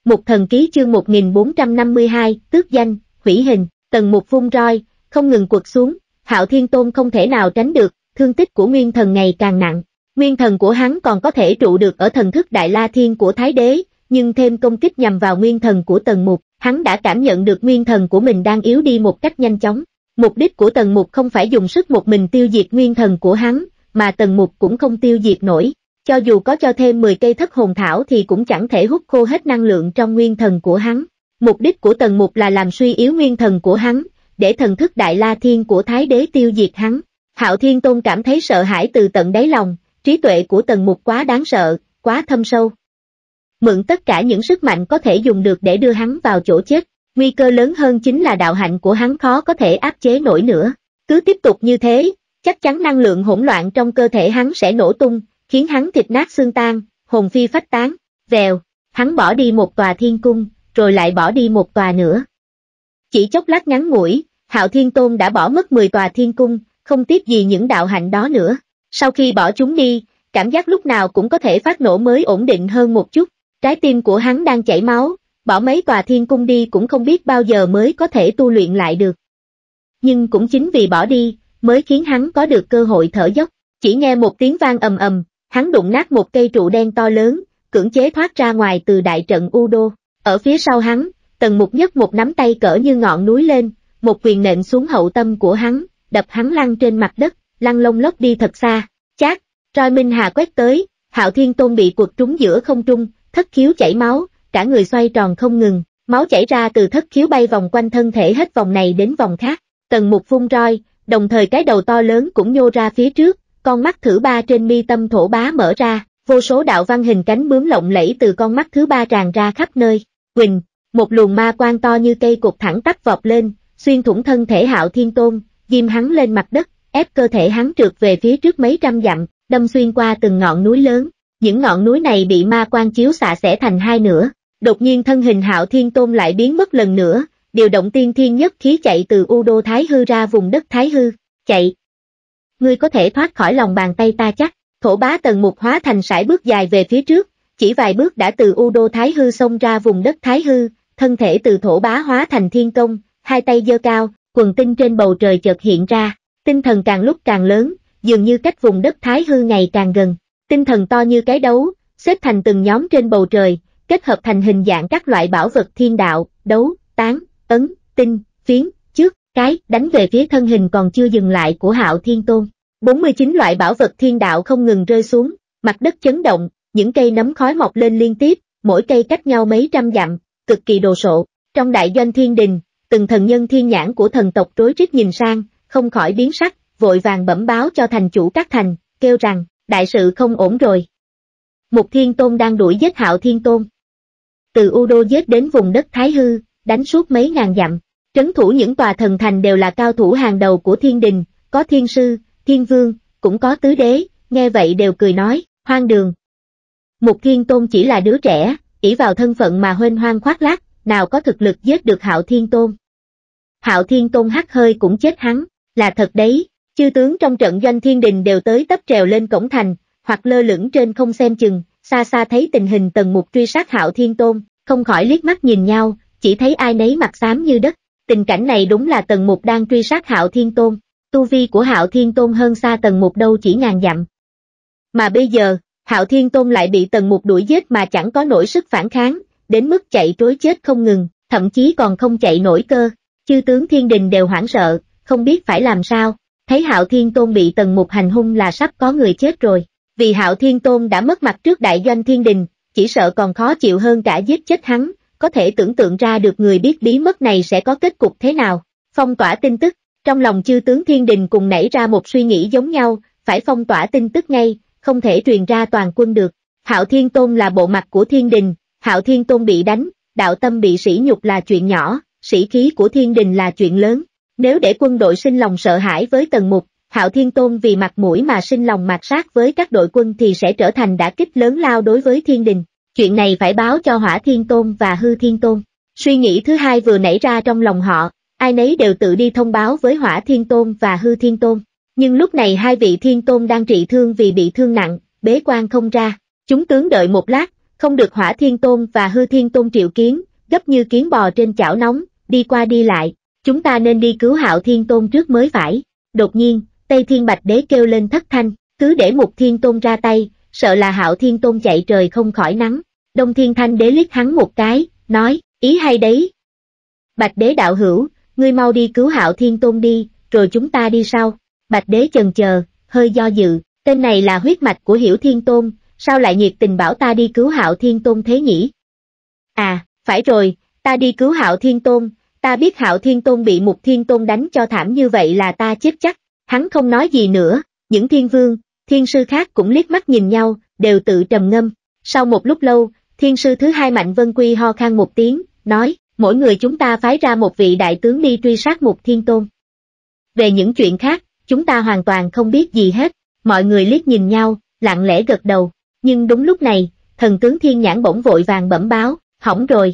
Mục Thần Ký chương 1452, tước danh, hủy hình, Tần Mục vung roi, không ngừng quật xuống, Hạo Thiên Tôn không thể nào tránh được, thương tích của Nguyên Thần ngày càng nặng. Nguyên Thần của hắn còn có thể trụ được ở thần thức Đại La Thiên của Thái Đế, nhưng thêm công kích nhằm vào Nguyên Thần của Tần Mục, hắn đã cảm nhận được Nguyên Thần của mình đang yếu đi một cách nhanh chóng. Mục đích của Tần Mục không phải dùng sức một mình tiêu diệt Nguyên Thần của hắn, mà Tần Mục cũng không tiêu diệt nổi. Cho dù có cho thêm 10 cây thất hồn thảo thì cũng chẳng thể hút khô hết năng lượng trong Nguyên Thần của hắn. Mục đích của Tần Mục là làm suy yếu Nguyên Thần của hắn, để thần thức Đại La Thiên của Thái Đế tiêu diệt hắn. Hạo Thiên Tôn cảm thấy sợ hãi từ tận đáy lòng, trí tuệ của Tần Mục quá đáng sợ, quá thâm sâu. Mượn tất cả những sức mạnh có thể dùng được để đưa hắn vào chỗ chết, nguy cơ lớn hơn chính là đạo hạnh của hắn khó có thể áp chế nổi nữa. Cứ tiếp tục như thế, chắc chắn năng lượng hỗn loạn trong cơ thể hắn sẽ nổ tung, khiến hắn thịt nát xương tan, hồn phi phách tán. Vèo, hắn bỏ đi một tòa thiên cung, rồi lại bỏ đi một tòa nữa. Chỉ chốc lát ngắn ngủi, Hạo Thiên Tôn đã bỏ mất 10 tòa thiên cung, không tiếc gì những đạo hạnh đó nữa. Sau khi bỏ chúng đi, cảm giác lúc nào cũng có thể phát nổ mới ổn định hơn một chút. Trái tim của hắn đang chảy máu, bỏ mấy tòa thiên cung đi cũng không biết bao giờ mới có thể tu luyện lại được. Nhưng cũng chính vì bỏ đi, mới khiến hắn có được cơ hội thở dốc. Chỉ nghe một tiếng vang ầm ầm, hắn đụng nát một cây trụ đen to lớn, cưỡng chế thoát ra ngoài từ đại trận U Đô. Ở phía sau hắn, Tần Mục nhấc một nắm tay cỡ như ngọn núi lên, một quyền nện xuống hậu tâm của hắn, đập hắn lăn trên mặt đất, lăn lông lốc đi thật xa. Chát, roi minh hà quét tới, Hạo Thiên Tôn bị quật trúng giữa không trung, thất khiếu chảy máu, cả người xoay tròn không ngừng, máu chảy ra từ thất khiếu bay vòng quanh thân thể hết vòng này đến vòng khác. Tần Mục vung roi, đồng thời cái đầu to lớn cũng nhô ra phía trước, con mắt thứ ba trên mi tâm thổ bá mở ra, vô số đạo văn hình cánh bướm lộng lẫy từ con mắt thứ ba tràn ra khắp nơi. Quỳnh, một luồng ma quang to như cây cột thẳng tắp vọt lên, xuyên thủng thân thể Hạo Thiên Tôn, ghim hắn lên mặt đất, ép cơ thể hắn trượt về phía trước mấy trăm dặm, đâm xuyên qua từng ngọn núi lớn. Những ngọn núi này bị ma quang chiếu xạ xẻ thành hai nửa. Đột nhiên thân hình Hạo Thiên Tôn lại biến mất lần nữa, điều động tiên thiên nhất khí chạy từ U Đô Thái Hư ra vùng đất Thái Hư. Chạy! Ngươi có thể thoát khỏi lòng bàn tay ta chắc. Thổ bá Tần Mục hóa thành sải bước dài về phía trước, chỉ vài bước đã từ U Đô Thái Hư xông ra vùng đất Thái Hư, thân thể từ thổ bá hóa thành thiên công, hai tay giơ cao, quần tinh trên bầu trời chợt hiện ra, tinh thần càng lúc càng lớn, dường như cách vùng đất Thái Hư ngày càng gần. Tinh thần to như cái đấu, xếp thành từng nhóm trên bầu trời, kết hợp thành hình dạng các loại bảo vật thiên đạo, đấu, tán, ấn, tinh, phiến, trước, cái, đánh về phía thân hình còn chưa dừng lại của Hạo Thiên Tôn. 49 loại bảo vật thiên đạo không ngừng rơi xuống, mặt đất chấn động, những cây nấm khói mọc lên liên tiếp, mỗi cây cách nhau mấy trăm dặm, cực kỳ đồ sộ. Trong đại doanh thiên đình, từng thần nhân thiên nhãn của thần tộc rối rít nhìn sang, không khỏi biến sắc, vội vàng bẩm báo cho thành chủ các thành, kêu rằng, đại sự không ổn rồi. Mục Thiên Tôn đang đuổi giết Hạo Thiên Tôn. Từ U Đô giết đến vùng đất Thái Hư, đánh suốt mấy ngàn dặm. Trấn thủ những tòa thần thành đều là cao thủ hàng đầu của thiên đình, có thiên sư, thiên vương, cũng có tứ đế, nghe vậy đều cười nói, hoang đường. Mục Thiên Tôn chỉ là đứa trẻ, ỷ vào thân phận mà huênh hoang khoác lác, nào có thực lực giết được Hạo Thiên Tôn. Hạo Thiên Tôn hắt hơi cũng chết hắn, là thật đấy. Chư tướng trong trận doanh thiên đình đều tới tấp trèo lên cổng thành, hoặc lơ lửng trên không xem chừng, xa xa thấy tình hình Tần Mục truy sát Hạo Thiên Tôn, không khỏi liếc mắt nhìn nhau, chỉ thấy ai nấy mặt xám như đất. Tình cảnh này đúng là Tần Mục đang truy sát Hạo Thiên Tôn, tu vi của Hạo Thiên Tôn hơn xa Tần Mục đâu chỉ ngàn dặm. Mà bây giờ, Hạo Thiên Tôn lại bị Tần Mục đuổi giết mà chẳng có nổi sức phản kháng, đến mức chạy trối chết không ngừng, thậm chí còn không chạy nổi cơ. Chư tướng thiên đình đều hoảng sợ, không biết phải làm sao. Thấy Hạo Thiên Tôn bị Tần Mục hành hung là sắp có người chết rồi. Vì Hạo Thiên Tôn đã mất mặt trước đại doanh thiên đình, chỉ sợ còn khó chịu hơn cả giết chết hắn, có thể tưởng tượng ra được người biết bí mật này sẽ có kết cục thế nào. Phong tỏa tin tức, trong lòng chư tướng thiên đình cùng nảy ra một suy nghĩ giống nhau, phải phong tỏa tin tức ngay, không thể truyền ra toàn quân được. Hạo Thiên Tôn là bộ mặt của thiên đình, Hạo Thiên Tôn bị đánh, đạo tâm bị sỉ nhục là chuyện nhỏ, sĩ khí của thiên đình là chuyện lớn. Nếu để quân đội sinh lòng sợ hãi với Tần Mục, Hạo Thiên Tôn vì mặt mũi mà sinh lòng mạt sát với các đội quân thì sẽ trở thành đả kích lớn lao đối với thiên đình. Chuyện này phải báo cho Hỏa Thiên Tôn và Hư Thiên Tôn. Suy nghĩ thứ hai vừa nảy ra trong lòng họ, ai nấy đều tự đi thông báo với Hỏa Thiên Tôn và Hư Thiên Tôn. Nhưng lúc này hai vị Thiên Tôn đang trị thương vì bị thương nặng, bế quan không ra. Chúng tướng đợi một lát, không được Hỏa Thiên Tôn và Hư Thiên Tôn triệu kiến, gấp như kiến bò trên chảo nóng, đi qua đi lại, chúng ta nên đi cứu Hạo Thiên Tôn trước mới phải. Đột nhiên, Tây Thiên Bạch Đế kêu lên thất thanh, cứ để Mục Thiên Tôn ra tay, sợ là Hạo Thiên Tôn chạy trời không khỏi nắng. Đông Thiên Thanh Đế liếc hắn một cái, nói, ý hay đấy. Bạch Đế đạo hữu, ngươi mau đi cứu Hạo Thiên Tôn đi, rồi chúng ta đi sau. Bạch Đế chần chờ, hơi do dự, tên này là huyết mạch của Hiểu Thiên Tôn, sao lại nhiệt tình bảo ta đi cứu Hạo Thiên Tôn thế nhỉ? À, phải rồi, ta đi cứu Hạo Thiên Tôn, ta biết Hạo Thiên Tôn bị Mục Thiên Tôn đánh cho thảm như vậy là ta chết chắc. Hắn không nói gì nữa, những thiên vương, thiên sư khác cũng liếc mắt nhìn nhau, đều tự trầm ngâm. Sau một lúc lâu, thiên sư thứ hai Mạnh Vân Quy ho khan một tiếng, nói, mỗi người chúng ta phái ra một vị đại tướng đi truy sát Mục Thiên Tôn. Về những chuyện khác, chúng ta hoàn toàn không biết gì hết. Mọi người liếc nhìn nhau, lặng lẽ gật đầu. Nhưng đúng lúc này, thần tướng Thiên Nhãn bỗng vội vàng bẩm báo, hỏng rồi.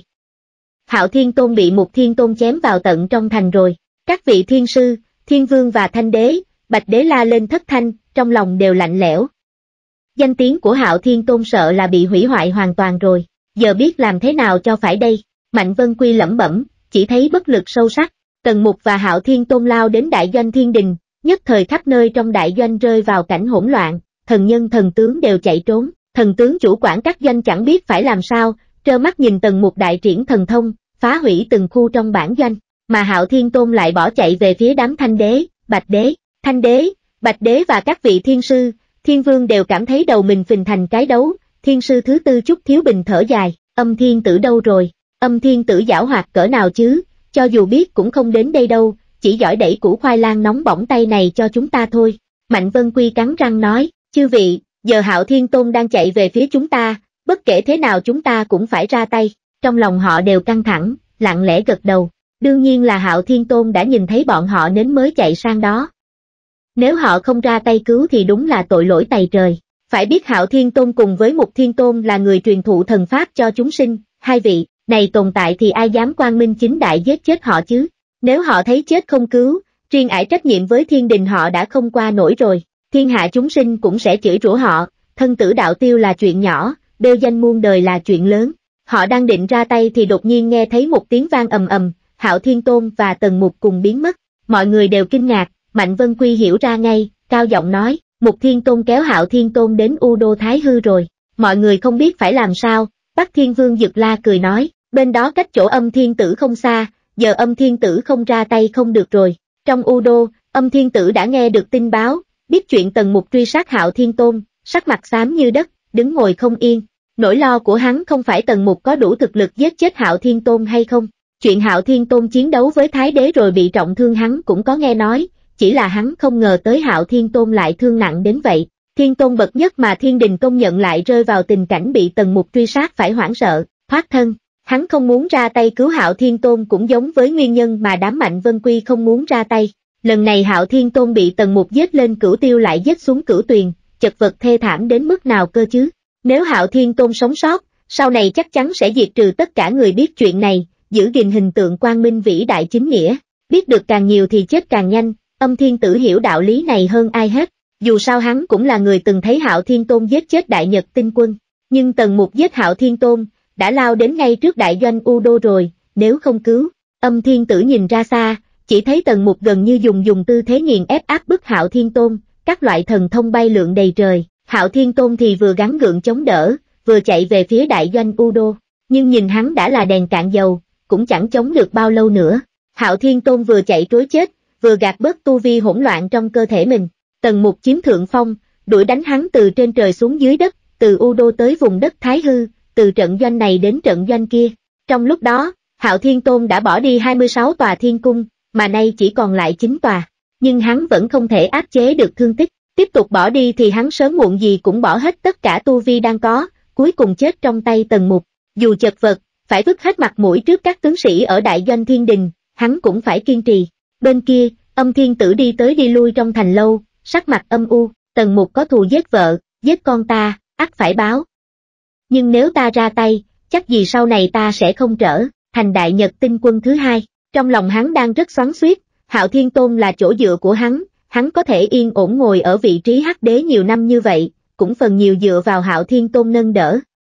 Hạo Thiên Tôn bị Mục Thiên Tôn chém vào tận trong thành rồi. Các vị thiên sư, thiên vương và thanh đế, Bạch Đế la lên thất thanh, trong lòng đều lạnh lẽo. Danh tiếng của Hạo Thiên Tôn sợ là bị hủy hoại hoàn toàn rồi, giờ biết làm thế nào cho phải đây. Mạnh Vân Quy lẩm bẩm, chỉ thấy bất lực sâu sắc. Tần Mục và Hạo Thiên Tôn lao đến đại doanh Thiên Đình, nhất thời khắp nơi trong đại doanh rơi vào cảnh hỗn loạn, thần nhân thần tướng đều chạy trốn, thần tướng chủ quản các doanh chẳng biết phải làm sao, trơ mắt nhìn Tần Mục đại triển thần thông, phá hủy từng khu trong bản doanh, mà Hạo Thiên Tôn lại bỏ chạy về phía đám Thanh Đế, Bạch Đế, Thanh Đế, Bạch Đế và các vị thiên sư, thiên vương đều cảm thấy đầu mình phình thành cái đấu. Thiên sư thứ tư Trúc Thiếu Bình thở dài, Âm Thiên Tử đâu rồi? Âm Thiên Tử giảo hoạt cỡ nào chứ, cho dù biết cũng không đến đây đâu, chỉ giỏi đẩy củ khoai lang nóng bỏng tay này cho chúng ta thôi. Mạnh Vân Quy cắn răng nói, chư vị, giờ Hạo Thiên Tôn đang chạy về phía chúng ta, bất kể thế nào chúng ta cũng phải ra tay. Trong lòng họ đều căng thẳng, lặng lẽ gật đầu. Đương nhiên là Hạo Thiên Tôn đã nhìn thấy bọn họ nên mới chạy sang đó. Nếu họ không ra tay cứu thì đúng là tội lỗi tày trời. Phải biết Hạo Thiên Tôn cùng với Mục Thiên Tôn là người truyền thụ thần pháp cho chúng sinh, hai vị này tồn tại thì ai dám quang minh chính đại giết chết họ chứ? Nếu họ thấy chết không cứu, riêng ải trách nhiệm với thiên đình họ đã không qua nổi rồi, thiên hạ chúng sinh cũng sẽ chửi rủa họ, thân tử đạo tiêu là chuyện nhỏ, bêu danh muôn đời là chuyện lớn. Họ đang định ra tay thì đột nhiên nghe thấy một tiếng vang ầm ầm, Hạo Thiên Tôn và Tần Mục cùng biến mất. Mọi người đều kinh ngạc, Mạnh Vân Quy hiểu ra ngay, cao giọng nói, Mục Thiên Tôn kéo Hạo Thiên Tôn đến U Đô Thái Hư rồi. Mọi người không biết phải làm sao. Bắc Thiên Vương Dực La cười nói, bên đó cách chỗ Âm Thiên Tử không xa, giờ Âm Thiên Tử không ra tay không được rồi. Trong U Đô, Âm Thiên Tử đã nghe được tin báo, biết chuyện Tần Mục truy sát Hạo Thiên Tôn, sắc mặt xám như đất, đứng ngồi không yên. Nỗi lo của hắn không phải Tần Mục có đủ thực lực giết chết Hạo Thiên Tôn hay không. Chuyện Hạo Thiên Tôn chiến đấu với Thái Đế rồi bị trọng thương hắn cũng có nghe nói, chỉ là hắn không ngờ tới Hạo Thiên Tôn lại thương nặng đến vậy. Thiên Tôn bậc nhất mà thiên đình công nhận lại rơi vào tình cảnh bị Tần Mục truy sát phải hoảng sợ, thoát thân. Hắn không muốn ra tay cứu Hạo Thiên Tôn cũng giống với nguyên nhân mà đám Mạnh Vân Quy không muốn ra tay. Lần này Hạo Thiên Tôn bị Tần Mục giết lên Cửu Tiêu lại giết xuống Cửu Tuyền, chật vật thê thảm đến mức nào cơ chứ? Nếu Hạo Thiên Tôn sống sót, sau này chắc chắn sẽ diệt trừ tất cả người biết chuyện này, giữ gìn hình tượng quang minh vĩ đại chính nghĩa. Biết được càng nhiều thì chết càng nhanh, Âm Thiên Tử hiểu đạo lý này hơn ai hết. Dù sao hắn cũng là người từng thấy Hạo Thiên Tôn giết chết Đại Nhật Tinh Quân, nhưng Tần Mục giết Hạo Thiên Tôn, đã lao đến ngay trước đại doanh U Đô rồi, nếu không cứu. Âm Thiên Tử nhìn ra xa, chỉ thấy Tần Mục gần như dùng tư thế nghiền ép áp bức Hạo Thiên Tôn, các loại thần thông bay lượn đầy trời. Hạo Thiên Tôn thì vừa gắng gượng chống đỡ, vừa chạy về phía đại doanh U Đô, nhưng nhìn hắn đã là đèn cạn dầu, cũng chẳng chống được bao lâu nữa. Hạo Thiên Tôn vừa chạy trối chết, vừa gạt bớt tu vi hỗn loạn trong cơ thể mình. Tần Mục chiếm thượng phong, đuổi đánh hắn từ trên trời xuống dưới đất, từ U Đô tới vùng đất Thái Hư, từ trận doanh này đến trận doanh kia. Trong lúc đó, Hạo Thiên Tôn đã bỏ đi 26 tòa thiên cung, mà nay chỉ còn lại 9 tòa, nhưng hắn vẫn không thể áp chế được thương tích. Tiếp tục bỏ đi thì hắn sớm muộn gì cũng bỏ hết tất cả tu vi đang có, cuối cùng chết trong tay Tần Mục. Dù chật vật, phải vứt hết mặt mũi trước các tướng sĩ ở đại doanh thiên đình, hắn cũng phải kiên trì. Bên kia, Âm Thiên Tử đi tới đi lui trong thành lâu, sắc mặt âm u, Tần Mục có thù giết vợ, giết con ta, ắt phải báo. Nhưng nếu ta ra tay, chắc gì sau này ta sẽ không trở thành Đại Nhật Tinh Quân thứ hai. Trong lòng hắn đang rất xoắn xuýt, Hạo Thiên Tôn là chỗ dựa của hắn có thể yên ổn ngồi ở vị trí Hắc Đế nhiều năm như vậy, cũng phần nhiều dựa vào Hạo Thiên Tôn nâng đỡ.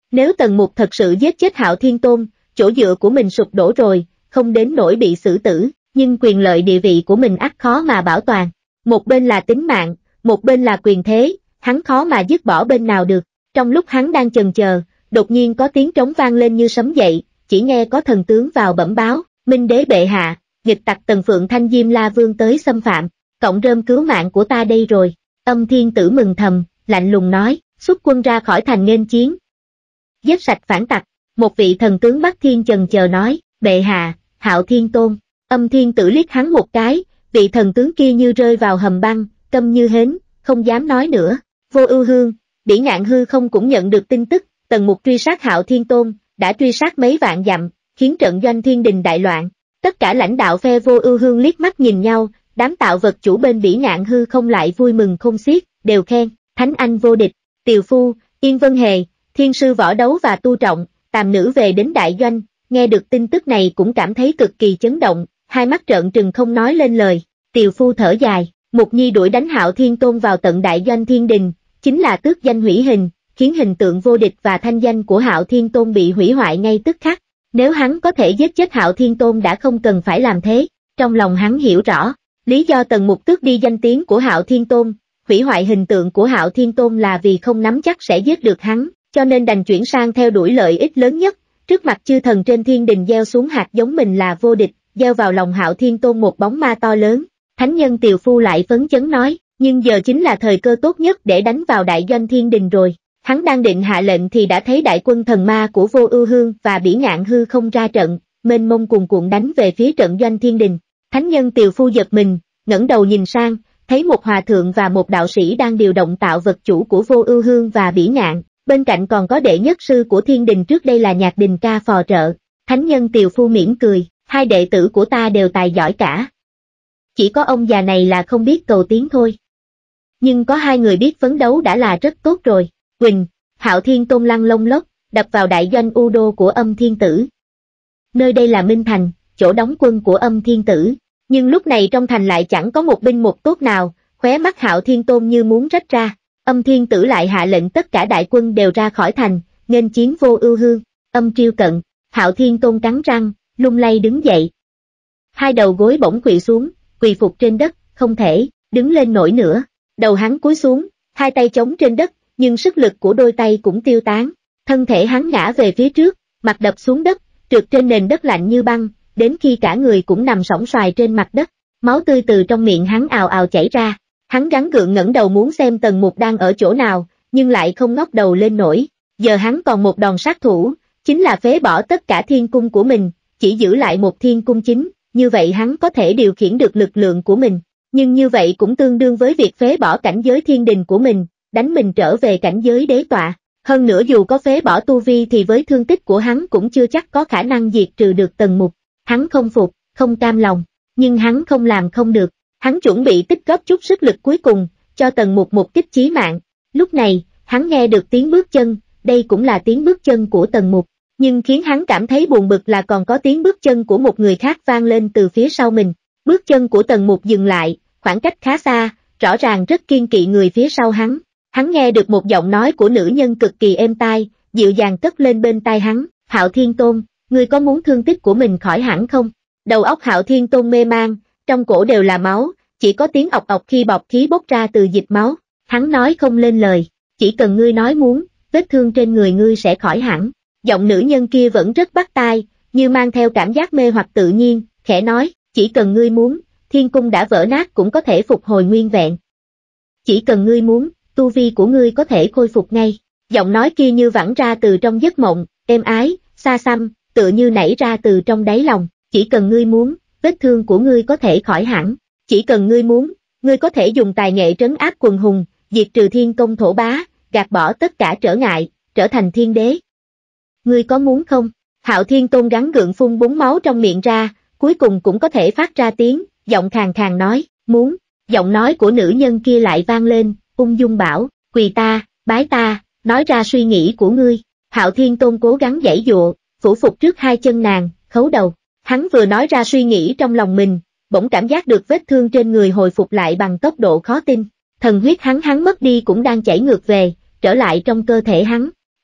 Nếu Tần Mục thật sự giết chết Hạo Thiên Tôn, chỗ dựa của mình sụp đổ rồi, không đến nỗi bị xử tử, nhưng quyền lợi địa vị của mình ắt khó mà bảo toàn. Một bên là tính mạng, một bên là quyền thế, hắn khó mà dứt bỏ bên nào được. Trong lúc hắn đang chần chờ, đột nhiên có tiếng trống vang lên như sấm dậy, chỉ nghe có thần tướng vào bẩm báo, Minh đế bệ hạ, nghịch tặc Tần Phượng Thanh Diêm La Vương tới xâm phạm, cộng rơm cứu mạng của ta đây rồi. Âm Thiên Tử mừng thầm, lạnh lùng nói, xuất quân ra khỏi thành nghênh chiến. Giết sạch phản tặc, một vị thần tướng Bắc Thiên chần chờ nói, bệ hạ, Hạo Thiên Tôn. Âm Thiên Tử liếc hắn một cái, vị thần tướng kia như rơi vào hầm băng, câm như hến, không dám nói nữa. Vô Ưu Hương, Bỉ Ngạn Hư không cũng nhận được tin tức, Tần Mục truy sát Hạo Thiên Tôn, đã truy sát mấy vạn dặm, khiến trận doanh thiên đình đại loạn. Tất cả lãnh đạo phe Vô Ưu Hương liếc mắt nhìn nhau, đám tạo vật chủ bên Bỉ Ngạn Hư không lại vui mừng không xiết, đều khen, Thánh Anh vô địch, Tiều Phu, Yên Vân Hề, Thiên sư võ đấu và Tu Trọng, Tàm Nữ về đến đại doanh, nghe được tin tức này cũng cảm thấy cực kỳ chấn động, hai mắt trợn trừng không nói lên lời. Tiều Phu thở dài, Mục Nhi đuổi đánh Hạo Thiên Tôn vào tận đại doanh thiên đình, chính là tước danh hủy hình, khiến hình tượng vô địch và thanh danh của Hạo Thiên Tôn bị hủy hoại ngay tức khắc. Nếu hắn có thể giết chết Hạo Thiên Tôn đã không cần phải làm thế. Trong lòng hắn hiểu rõ, lý do Tần Mục tước đi danh tiếng của Hạo Thiên Tôn, hủy hoại hình tượng của Hạo Thiên Tôn là vì không nắm chắc sẽ giết được hắn, cho nên đành chuyển sang theo đuổi lợi ích lớn nhất. Trước mặt chư thần trên thiên đình gieo xuống hạt giống mình là vô địch, gieo vào lòng Hạo Thiên Tôn một bóng ma to lớn. Thánh nhân Tiều Phu lại phấn chấn nói, nhưng giờ chính là thời cơ tốt nhất để đánh vào đại doanh thiên đình rồi. Hắn đang định hạ lệnh thì đã thấy đại quân thần ma của Vô Ưu Hương và Bỉ Ngạn Hư không ra trận, mênh mông cuồn cuộn đánh về phía trận doanh thiên đình. Thánh nhân Tiều Phu giật mình, ngẩng đầu nhìn sang, thấy một hòa thượng và một đạo sĩ đang điều động tạo vật chủ của Vô Ưu Hương và Bỉ Ngạn, bên cạnh còn có đệ nhất sư của thiên đình trước đây là Nhạc Đình Ca phò trợ. Thánh nhân Tiều Phu mỉm cười, hai đệ tử của ta đều tài giỏi cả. Chỉ có ông già này là không biết cầu tiến thôi. Nhưng có hai người biết phấn đấu đã là rất tốt rồi. Quỳnh, Hạo Thiên Tôn lăn lông lốc, đập vào đại doanh U Đô của Âm Thiên Tử. Nơi đây là Minh Thành, chỗ đóng quân của Âm Thiên Tử. Nhưng lúc này trong thành lại chẳng có một binh một tốt nào, khóe mắt Hạo Thiên Tôn như muốn rách ra. Âm Thiên Tử lại hạ lệnh tất cả đại quân đều ra khỏi thành, nghênh chiến Vô Ưu Hương. Âm Triêu cận, Hạo Thiên Tôn cắn răng, lung lay đứng dậy. Hai đầu gối bỗng khuỵu xuống, quỳ phục trên đất, không thể đứng lên nổi nữa. Đầu hắn cúi xuống, hai tay chống trên đất, nhưng sức lực của đôi tay cũng tiêu tán. Thân thể hắn ngã về phía trước, mặt đập xuống đất, trượt trên nền đất lạnh như băng, đến khi cả người cũng nằm sõng soài trên mặt đất. Máu tươi từ trong miệng hắn ào ào chảy ra. Hắn gắng gượng ngẩng đầu muốn xem Tần Mục đang ở chỗ nào, nhưng lại không ngóc đầu lên nổi. Giờ hắn còn một đòn sát thủ, chính là phế bỏ tất cả thiên cung của mình, chỉ giữ lại một thiên cung chính, như vậy hắn có thể điều khiển được lực lượng của mình. Nhưng như vậy cũng tương đương với việc phế bỏ cảnh giới thiên đình của mình, đánh mình trở về cảnh giới đế tọa. Hơn nữa dù có phế bỏ tu vi thì với thương tích của hắn cũng chưa chắc có khả năng diệt trừ được Tần Mục. Hắn không phục, không cam lòng, nhưng hắn không làm không được. Hắn chuẩn bị tích góp chút sức lực cuối cùng, cho Tần Mục một kích chí mạng. Lúc này, hắn nghe được tiếng bước chân, đây cũng là tiếng bước chân của Tần Mục. Nhưng khiến hắn cảm thấy buồn bực là còn có tiếng bước chân của một người khác vang lên từ phía sau mình. Bước chân của Tần Mục dừng lại, khoảng cách khá xa, rõ ràng rất kiêng kỵ người phía sau hắn. Hắn nghe được một giọng nói của nữ nhân cực kỳ êm tai, dịu dàng cất lên bên tai hắn, Hạo Thiên Tôn, ngươi có muốn thương tích của mình khỏi hẳn không? Đầu óc Hạo Thiên Tôn mê man, trong cổ đều là máu, chỉ có tiếng ọc ọc khi bọt khí bốc ra từ dịch máu. Hắn nói không lên lời, chỉ cần ngươi nói muốn, vết thương trên người ngươi sẽ khỏi hẳn. Giọng nữ nhân kia vẫn rất bắt tai, như mang theo cảm giác mê hoặc tự nhiên, khẽ nói, chỉ cần ngươi muốn, thiên cung đã vỡ nát cũng có thể phục hồi nguyên vẹn. Chỉ cần ngươi muốn, tu vi của ngươi có thể khôi phục ngay. Giọng nói kia như vẳng ra từ trong giấc mộng, êm ái, xa xăm, tựa như nảy ra từ trong đáy lòng. Chỉ cần ngươi muốn, vết thương của ngươi có thể khỏi hẳn. Chỉ cần ngươi muốn, ngươi có thể dùng tài nghệ trấn áp quần hùng, diệt trừ thiên công thổ bá, gạt bỏ tất cả trở ngại, trở thành thiên đế. Ngươi có muốn không? Hạo Thiên Tôn gắng gượng phun búng máu trong miệng ra, cuối cùng cũng có thể phát ra tiếng, giọng khàn khàn nói, muốn. Giọng nói của nữ nhân kia lại vang lên, ung dung bảo, quỳ ta, bái ta, nói ra suy nghĩ của ngươi. Hạo Thiên Tôn cố gắng giãy giụa, phủ phục trước hai chân nàng, khấu đầu. Hắn vừa nói ra suy nghĩ trong lòng mình, bỗng cảm giác được vết thương trên người hồi phục lại bằng tốc độ khó tin. Thần huyết hắn mất đi cũng đang chảy ngược về, trở lại trong cơ thể hắn.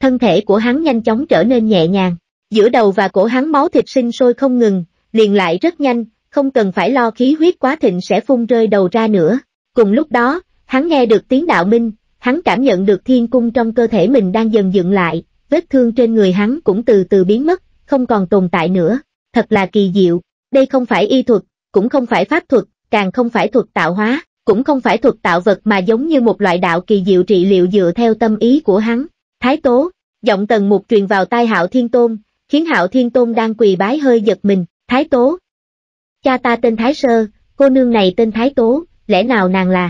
thân thể của hắn nhanh chóng trở nên nhẹ nhàng. Giữa đầu và cổ hắn máu thịt sinh sôi không ngừng, liền lại rất nhanh, không cần phải lo khí huyết quá thịnh sẽ phun rơi đầu ra nữa. Cùng lúc đó, hắn nghe được tiếng đạo minh, hắn cảm nhận được thiên cung trong cơ thể mình đang dần dựng lại, vết thương trên người hắn cũng từ từ biến mất, không còn tồn tại nữa. Thật là kỳ diệu, đây không phải y thuật, cũng không phải pháp thuật, càng không phải thuật tạo hóa, cũng không phải thuật tạo vật mà giống như một loại đạo kỳ diệu trị liệu dựa theo tâm ý của hắn. Thái Tố, giọng Tần Mục truyền vào tai Hạo Thiên Tôn, khiến Hạo Thiên Tôn đang quỳ bái hơi giật mình. Thái Tố, cha ta tên Thái Sơ, cô nương này tên Thái Tố, lẽ nào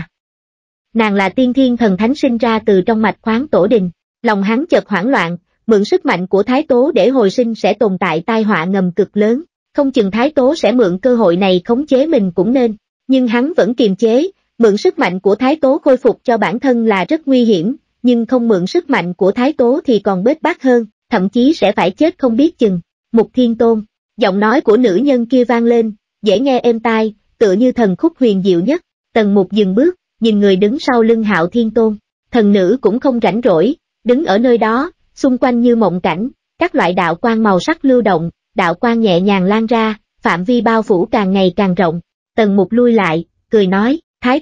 nàng là tiên thiên thần thánh sinh ra từ trong mạch khoáng tổ đình. Lòng hắn chợt hoảng loạn, mượn sức mạnh của Thái Tố để hồi sinh sẽ tồn tại tai họa ngầm cực lớn, không chừng Thái Tố sẽ mượn cơ hội này khống chế mình cũng nên, nhưng hắn vẫn kiềm chế, mượn sức mạnh của Thái Tố khôi phục cho bản thân là rất nguy hiểm, nhưng không mượn sức mạnh của Thái Tố thì còn bết bát hơn, thậm chí sẽ phải chết không biết chừng. Mục Thiên Tôn, giọng nói của nữ nhân kia vang lên, dễ nghe êm tai, tựa như thần khúc huyền diệu nhất. Tần Mục dừng bước, nhìn người đứng sau lưng Hạo Thiên Tôn, thần nữ cũng không rảnh rỗi, đứng ở nơi đó, xung quanh như mộng cảnh, các loại đạo quang màu sắc lưu động, đạo quang nhẹ nhàng lan ra, phạm vi bao phủ càng ngày càng rộng. Tần Mục lui lại, cười nói,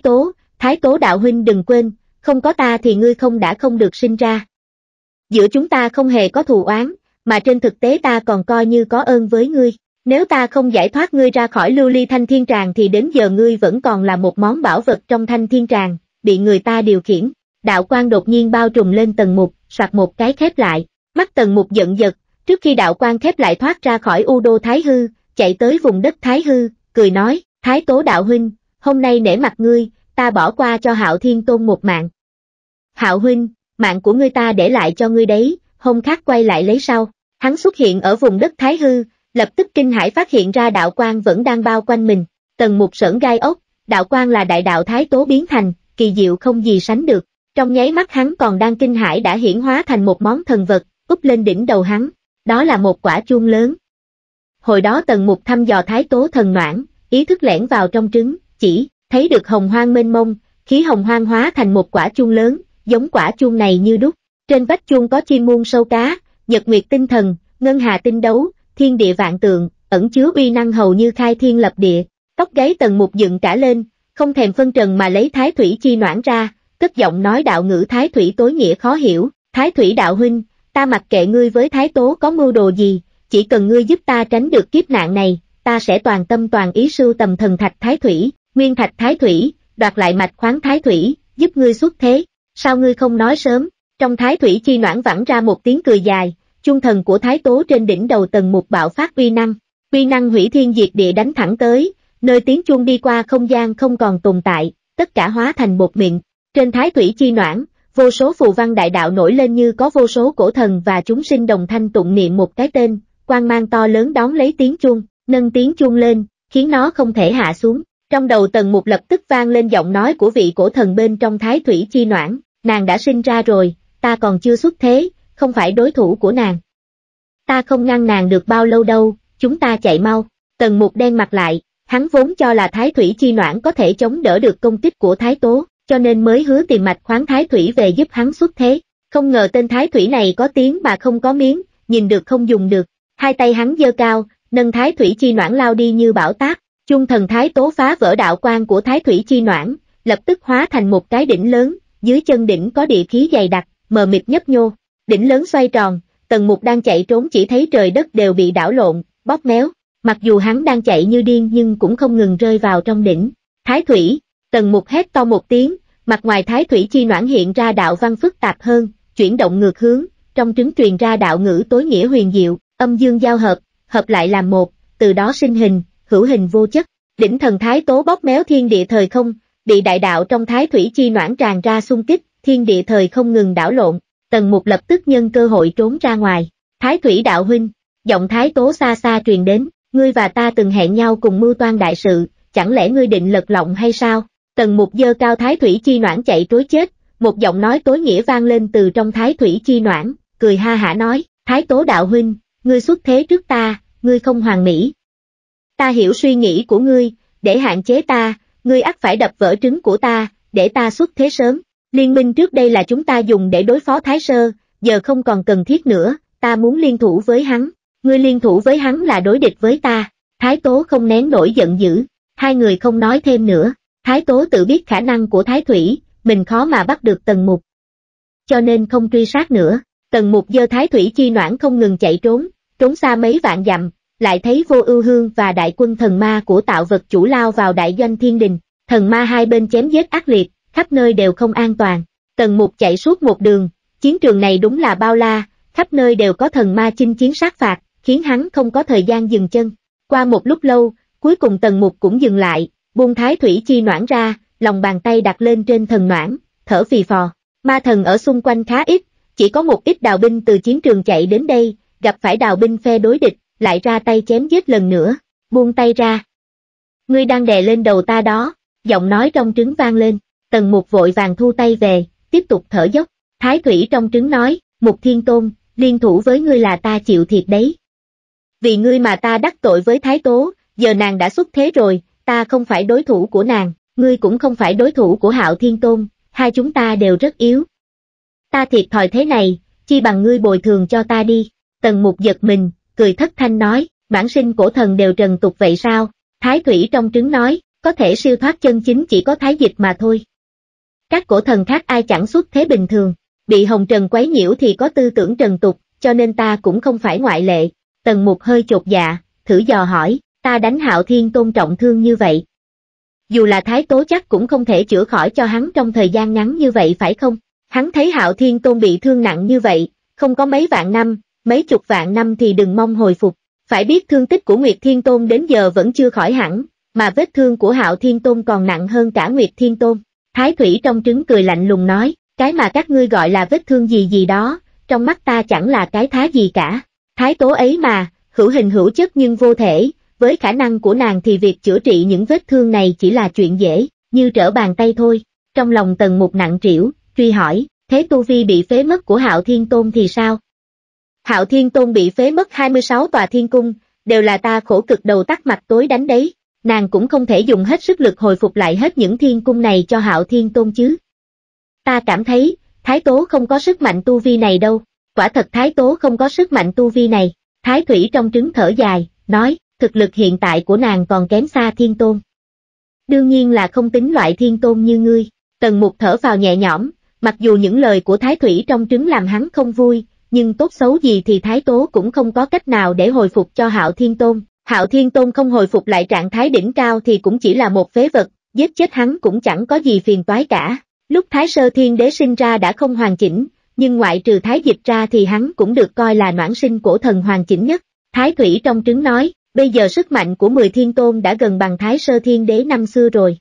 Thái Tố đạo huynh đừng quên, không có ta thì ngươi đã không được sinh ra. Giữa chúng ta không hề có thù oán, mà trên thực tế ta còn coi như có ơn với ngươi. Nếu ta không giải thoát ngươi ra khỏi lưu ly thanh thiên tràng thì đến giờ ngươi vẫn còn là một món bảo vật trong thanh thiên tràng, bị người ta điều khiển. Đạo quang đột nhiên bao trùm lên Tần Mục, soạt một cái khép lại. Mắt Tần Mục giận giật, trước khi đạo quang khép lại thoát ra khỏi U Đô Thái Hư, chạy tới vùng đất Thái Hư, cười nói, Thái Tố đạo huynh, hôm nay nể mặt ngươi, ta bỏ qua cho Hạo Thiên Tôn một mạng. Hạo huynh, mạng của ngươi ta để lại cho ngươi đấy, hôm khác quay lại lấy sau. Hắn xuất hiện ở vùng đất Thái Hư, lập tức kinh hãi phát hiện ra đạo quang vẫn đang bao quanh mình. Tần Mục sởn gai ốc, đạo quang là đại đạo Thái Tố biến thành, kỳ diệu không gì sánh được. Trong nháy mắt hắn còn đang kinh hãi đã hiển hóa thành một món thần vật, úp lên đỉnh đầu hắn, đó là một quả chuông lớn. Hồi đó Tần Mục thăm dò Thái Tố thần noãn, ý thức lẻn vào trong trứng, chỉ thấy được hồng hoang mênh mông, khí hồng hoang hóa thành một quả chuông lớn, giống quả chuông này như đúc. Trên vách chuông có chim muôn sâu cá, nhật nguyệt tinh thần, ngân hà tinh đấu, thiên địa vạn tượng, ẩn chứa uy năng hầu như khai thiên lập địa. Tóc gáy Tần Mục dựng cả lên, không thèm phân trần mà lấy Thái Thủy chi noãn ra, cất giọng nói đạo ngữ Thái Thủy tối nghĩa khó hiểu. Thái Thủy đạo huynh, ta mặc kệ ngươi với Thái Tố có mưu đồ gì, chỉ cần ngươi giúp ta tránh được kiếp nạn này, ta sẽ toàn tâm toàn ý sưu tầm thần thạch Thái Thủy, nguyên thạch Thái Thủy, đoạt lại mạch khoáng Thái Thủy, giúp ngươi xuất thế. Sao ngươi không nói sớm? Trong Thái Thủy chi noãn vẳng ra một tiếng cười dài, chuông thần của Thái Tố trên đỉnh đầu Tần Mục bạo phát uy năng hủy thiên diệt địa đánh thẳng tới, nơi tiếng chuông đi qua không gian không còn tồn tại, tất cả hóa thành bột mịn. Trên Thái Thủy chi noãn, vô số phù văn đại đạo nổi lên như có vô số cổ thần và chúng sinh đồng thanh tụng niệm một cái tên, quang mang to lớn đón lấy tiếng chuông, nâng tiếng chuông lên, khiến nó không thể hạ xuống. Trong đầu Tần Mục lập tức vang lên giọng nói của vị cổ thần bên trong Thái Thủy chi noãn, nàng đã sinh ra rồi, ta còn chưa xuất thế, không phải đối thủ của nàng. Ta không ngăn nàng được bao lâu đâu, chúng ta chạy mau. Tần Mục đen mặt lại, hắn vốn cho là Thái Thủy chi noãn có thể chống đỡ được công kích của Thái Tố, cho nên mới hứa tìm mạch khoáng Thái Thủy về giúp hắn xuất thế. Không ngờ tên Thái Thủy này có tiếng mà không có miếng, nhìn được không dùng được. Hai tay hắn giơ cao, nâng Thái Thủy chi noãn lao đi như bão táp. Chung thần Thái Tố phá vỡ đạo quang của Thái Thủy chi noãn, lập tức hóa thành một cái đỉnh lớn, dưới chân đỉnh có địa khí dày đặc, mờ mịt nhấp nhô. Đỉnh lớn xoay tròn, Tần Mục đang chạy trốn chỉ thấy trời đất đều bị đảo lộn, bóp méo. Mặc dù hắn đang chạy như điên nhưng cũng không ngừng rơi vào trong đỉnh. Thái Thủy, Tần Mục hét to một tiếng, mặt ngoài Thái Thủy chi noãn hiện ra đạo văn phức tạp hơn, chuyển động ngược hướng, trong trứng truyền ra đạo ngữ tối nghĩa huyền diệu, âm dương giao hợp, hợp lại làm một, từ đó sinh hình, hữu hình vô chất. Đỉnh thần Thái Tố bóp méo thiên địa thời không, bị đại đạo trong Thái Thủy chi noãn tràn ra xung kích, thiên địa thời không ngừng đảo lộn. Tần Mục lập tức nhân cơ hội trốn ra ngoài. Thái Thủy đạo huynh, giọng Thái Tố xa xa truyền đến, ngươi và ta từng hẹn nhau cùng mưu toan đại sự, chẳng lẽ ngươi định lật lọng hay sao? Tần Mục giơ cao Thái Thủy chi noãn chạy trối chết, một giọng nói tối nghĩa vang lên từ trong Thái Thủy chi noãn, cười ha hả nói, Thái Tố đạo huynh, ngươi xuất thế trước ta, ngươi không hoàn mỹ. Ta hiểu suy nghĩ của ngươi, để hạn chế ta, ngươi ắt phải đập vỡ trứng của ta, để ta xuất thế sớm. Liên minh trước đây là chúng ta dùng để đối phó Thái Sơ, giờ không còn cần thiết nữa, ta muốn liên thủ với hắn. Ngươi liên thủ với hắn là đối địch với ta. Thái Tố không nén nổi giận dữ, hai người không nói thêm nữa. Thái Tố tự biết khả năng của Thái Thủy, mình khó mà bắt được Tần Mục, cho nên không truy sát nữa. Tần Mục giơ Thái Thủy chi noãn không ngừng chạy trốn xa mấy vạn dặm, lại thấy Vô Ưu Hương và đại quân thần ma của Tạo Vật Chủ lao vào đại doanh thiên đình, thần ma hai bên chém giết ác liệt, khắp nơi đều không an toàn. Tần Mục chạy suốt một đường, chiến trường này đúng là bao la, khắp nơi đều có thần ma chinh chiến sát phạt, khiến hắn không có thời gian dừng chân. Qua một lúc lâu, cuối cùng Tần Mục cũng dừng lại, buông Thái Thủy chi noãn ra, lòng bàn tay đặt lên trên thần noãn, thở phì phò. Ma thần ở xung quanh khá ít, chỉ có một ít đào binh từ chiến trường chạy đến đây, gặp phải đào binh phe đối địch, lại ra tay chém giết lần nữa. Buông tay ra. Ngươi đang đè lên đầu ta đó, giọng nói trong trứng vang lên. Tần Mục vội vàng thu tay về, tiếp tục thở dốc. Thái Thủy trong trứng nói, Mục Thiên Tôn, liên thủ với ngươi là ta chịu thiệt đấy. Vì ngươi mà ta đắc tội với Thái Tố, giờ nàng đã xuất thế rồi, ta không phải đối thủ của nàng, ngươi cũng không phải đối thủ của Hạo Thiên Tôn, hai chúng ta đều rất yếu. Ta thiệt thòi thế này, chi bằng ngươi bồi thường cho ta đi. Tần Mục giật mình, cười thất thanh nói, bản sinh cổ thần đều trần tục vậy sao? Thái Thủy trong trứng nói, có thể siêu thoát chân chính chỉ có Thái Dịch mà thôi. Các cổ thần khác ai chẳng xuất thế bình thường, bị hồng trần quấy nhiễu thì có tư tưởng trần tục, cho nên ta cũng không phải ngoại lệ. Tần Mục hơi chột dạ, thử dò hỏi, ta đánh Hạo Thiên Tôn trọng thương như vậy. Dù là Thái Tố chắc cũng không thể chữa khỏi cho hắn trong thời gian ngắn như vậy phải không? Hắn thấy Hạo Thiên Tôn bị thương nặng như vậy, không có mấy vạn năm, mấy chục vạn năm thì đừng mong hồi phục. Phải biết thương tích của Nguyệt Thiên Tôn đến giờ vẫn chưa khỏi hẳn, mà vết thương của Hạo Thiên Tôn còn nặng hơn cả Nguyệt Thiên Tôn. Thái Thủy trong trứng cười lạnh lùng nói, cái mà các ngươi gọi là vết thương gì gì đó, trong mắt ta chẳng là cái thá gì cả. Thái Tố ấy mà, hữu hình hữu chất nhưng vô thể, với khả năng của nàng thì việc chữa trị những vết thương này chỉ là chuyện dễ, như trở bàn tay thôi. Trong lòng Tần Mục nặng trĩu, truy hỏi, thế tu vi bị phế mất của Hạo Thiên Tôn thì sao? Hạo Thiên Tôn bị phế mất 26 tòa thiên cung, đều là ta khổ cực đầu tắt mặt tối đánh đấy, nàng cũng không thể dùng hết sức lực hồi phục lại hết những thiên cung này cho Hạo Thiên Tôn chứ. Ta cảm thấy, Thái Tố không có sức mạnh tu vi này đâu, quả thật Thái Tố không có sức mạnh tu vi này. Thái Thủy trong trứng thở dài, nói, thực lực hiện tại của nàng còn kém xa Thiên Tôn. Đương nhiên là không tính loại Thiên Tôn như ngươi. Tần Mục thở vào nhẹ nhõm, mặc dù những lời của Thái Thủy trong trứng làm hắn không vui, nhưng tốt xấu gì thì Thái Tố cũng không có cách nào để hồi phục cho Hạo Thiên Tôn. Hạo Thiên Tôn không hồi phục lại trạng thái đỉnh cao thì cũng chỉ là một phế vật, giết chết hắn cũng chẳng có gì phiền toái cả. Lúc Thái Sơ Thiên Đế sinh ra đã không hoàn chỉnh, nhưng ngoại trừ Thái Dịch ra thì hắn cũng được coi là noãn sinh cổ thần hoàn chỉnh nhất. Thái Thủy trong trứng nói, bây giờ sức mạnh của 10 Thiên Tôn đã gần bằng Thái Sơ Thiên Đế năm xưa rồi.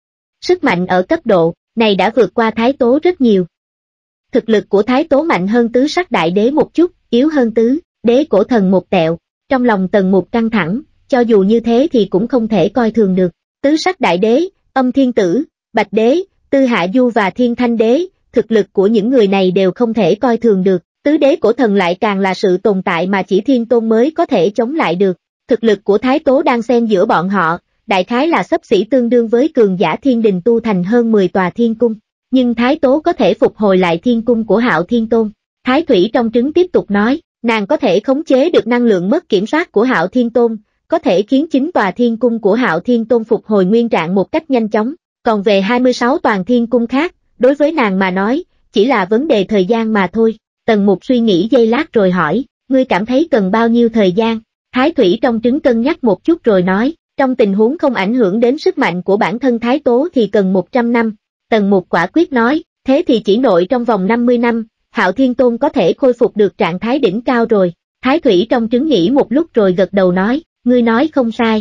Sức mạnh ở cấp độ này đã vượt qua Thái Tố rất nhiều. Thực lực của Thái Tố mạnh hơn Tứ Sắc Đại Đế một chút, yếu hơn Tứ Đế cổ thần một tẹo. Trong lòng Tần Mục căng thẳng, cho dù như thế thì cũng không thể coi thường được. Tứ Sắc Đại Đế, Âm Thiên Tử, Bạch Đế, Tư Hạ Du và Thiên Thanh Đế, thực lực của những người này đều không thể coi thường được. Tứ Đế cổ thần lại càng là sự tồn tại mà chỉ Thiên Tôn mới có thể chống lại được. Thực lực của Thái Tố đang xen giữa bọn họ, đại khái là xấp xỉ tương đương với cường giả thiên đình tu thành hơn 10 tòa thiên cung. Nhưng Thái Tố có thể phục hồi lại thiên cung của Hạo Thiên Tôn. Thái Thủy trong trứng tiếp tục nói, nàng có thể khống chế được năng lượng mất kiểm soát của Hạo Thiên Tôn, có thể khiến 9 tòa thiên cung của Hạo Thiên Tôn phục hồi nguyên trạng một cách nhanh chóng. Còn về 26 toàn thiên cung khác, đối với nàng mà nói, chỉ là vấn đề thời gian mà thôi. Tần Mục suy nghĩ giây lát rồi hỏi, ngươi cảm thấy cần bao nhiêu thời gian? Thái Thủy trong trứng cân nhắc một chút rồi nói, trong tình huống không ảnh hưởng đến sức mạnh của bản thân Thái Tố thì cần 100 năm. Tần Mục quả quyết nói, thế thì chỉ nội trong vòng 50 năm, Hạo Thiên Tôn có thể khôi phục được trạng thái đỉnh cao rồi. Thái Thủy trong trứng nghĩ một lúc rồi gật đầu nói, ngươi nói không sai.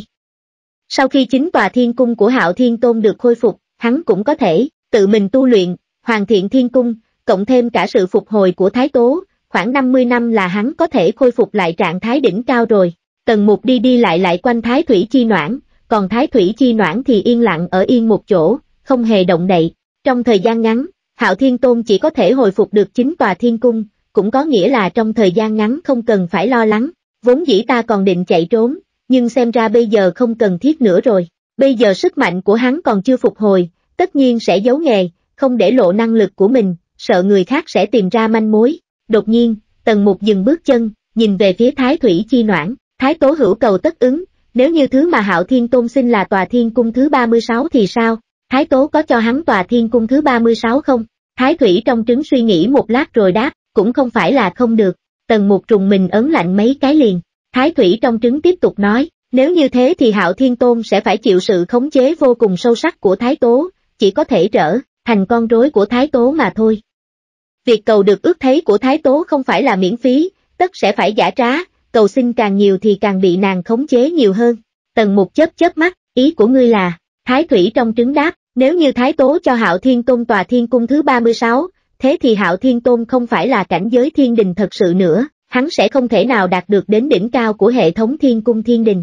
Sau khi 9 tòa thiên cung của Hạo Thiên Tôn được khôi phục, hắn cũng có thể tự mình tu luyện, hoàn thiện thiên cung, cộng thêm cả sự phục hồi của Thái Tố, khoảng 50 năm là hắn có thể khôi phục lại trạng thái đỉnh cao rồi. Tần Mục đi đi lại quanh Thái Thủy chi noãn, còn Thái Thủy chi noãn thì yên lặng ở yên một chỗ, không hề động đậy. Trong thời gian ngắn, Hạo Thiên Tôn chỉ có thể hồi phục được 9 tòa thiên cung, cũng có nghĩa là trong thời gian ngắn không cần phải lo lắng. Vốn dĩ ta còn định chạy trốn, nhưng xem ra bây giờ không cần thiết nữa rồi. Bây giờ sức mạnh của hắn còn chưa phục hồi, tất nhiên sẽ giấu nghề, không để lộ năng lực của mình, sợ người khác sẽ tìm ra manh mối. Đột nhiên, Tần Mục dừng bước chân, nhìn về phía Thái Thủy Chi Noãn, Thái Tố hữu cầu tất ứng, nếu như thứ mà Hạo Thiên Tôn xin là tòa thiên cung thứ 36 thì sao? Thái Tố có cho hắn tòa thiên cung thứ 36 không? Thái Thủy trong trứng suy nghĩ một lát rồi đáp, cũng không phải là không được. Tần Mục trùng mình ấn lạnh mấy cái liền. Thái Thủy trong trứng tiếp tục nói, nếu như thế thì Hạo Thiên Tôn sẽ phải chịu sự khống chế vô cùng sâu sắc của Thái Tố, chỉ có thể trở thành con rối của Thái Tố mà thôi. Việc cầu được ước thấy của Thái Tố không phải là miễn phí, tất sẽ phải giả trá, cầu xin càng nhiều thì càng bị nàng khống chế nhiều hơn. Tần Mục chớp mắt, ý của ngươi là, Thái Thủy trong trứng đáp, nếu như Thái Tố cho Hạo Thiên Tôn tòa thiên cung thứ 36, thế thì Hạo Thiên Tôn không phải là cảnh giới thiên đình thật sự nữa, hắn sẽ không thể nào đạt được đến đỉnh cao của hệ thống thiên cung thiên đình.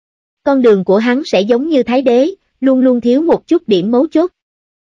Con đường của hắn sẽ giống như Thái Đế, luôn luôn thiếu một chút điểm mấu chốt.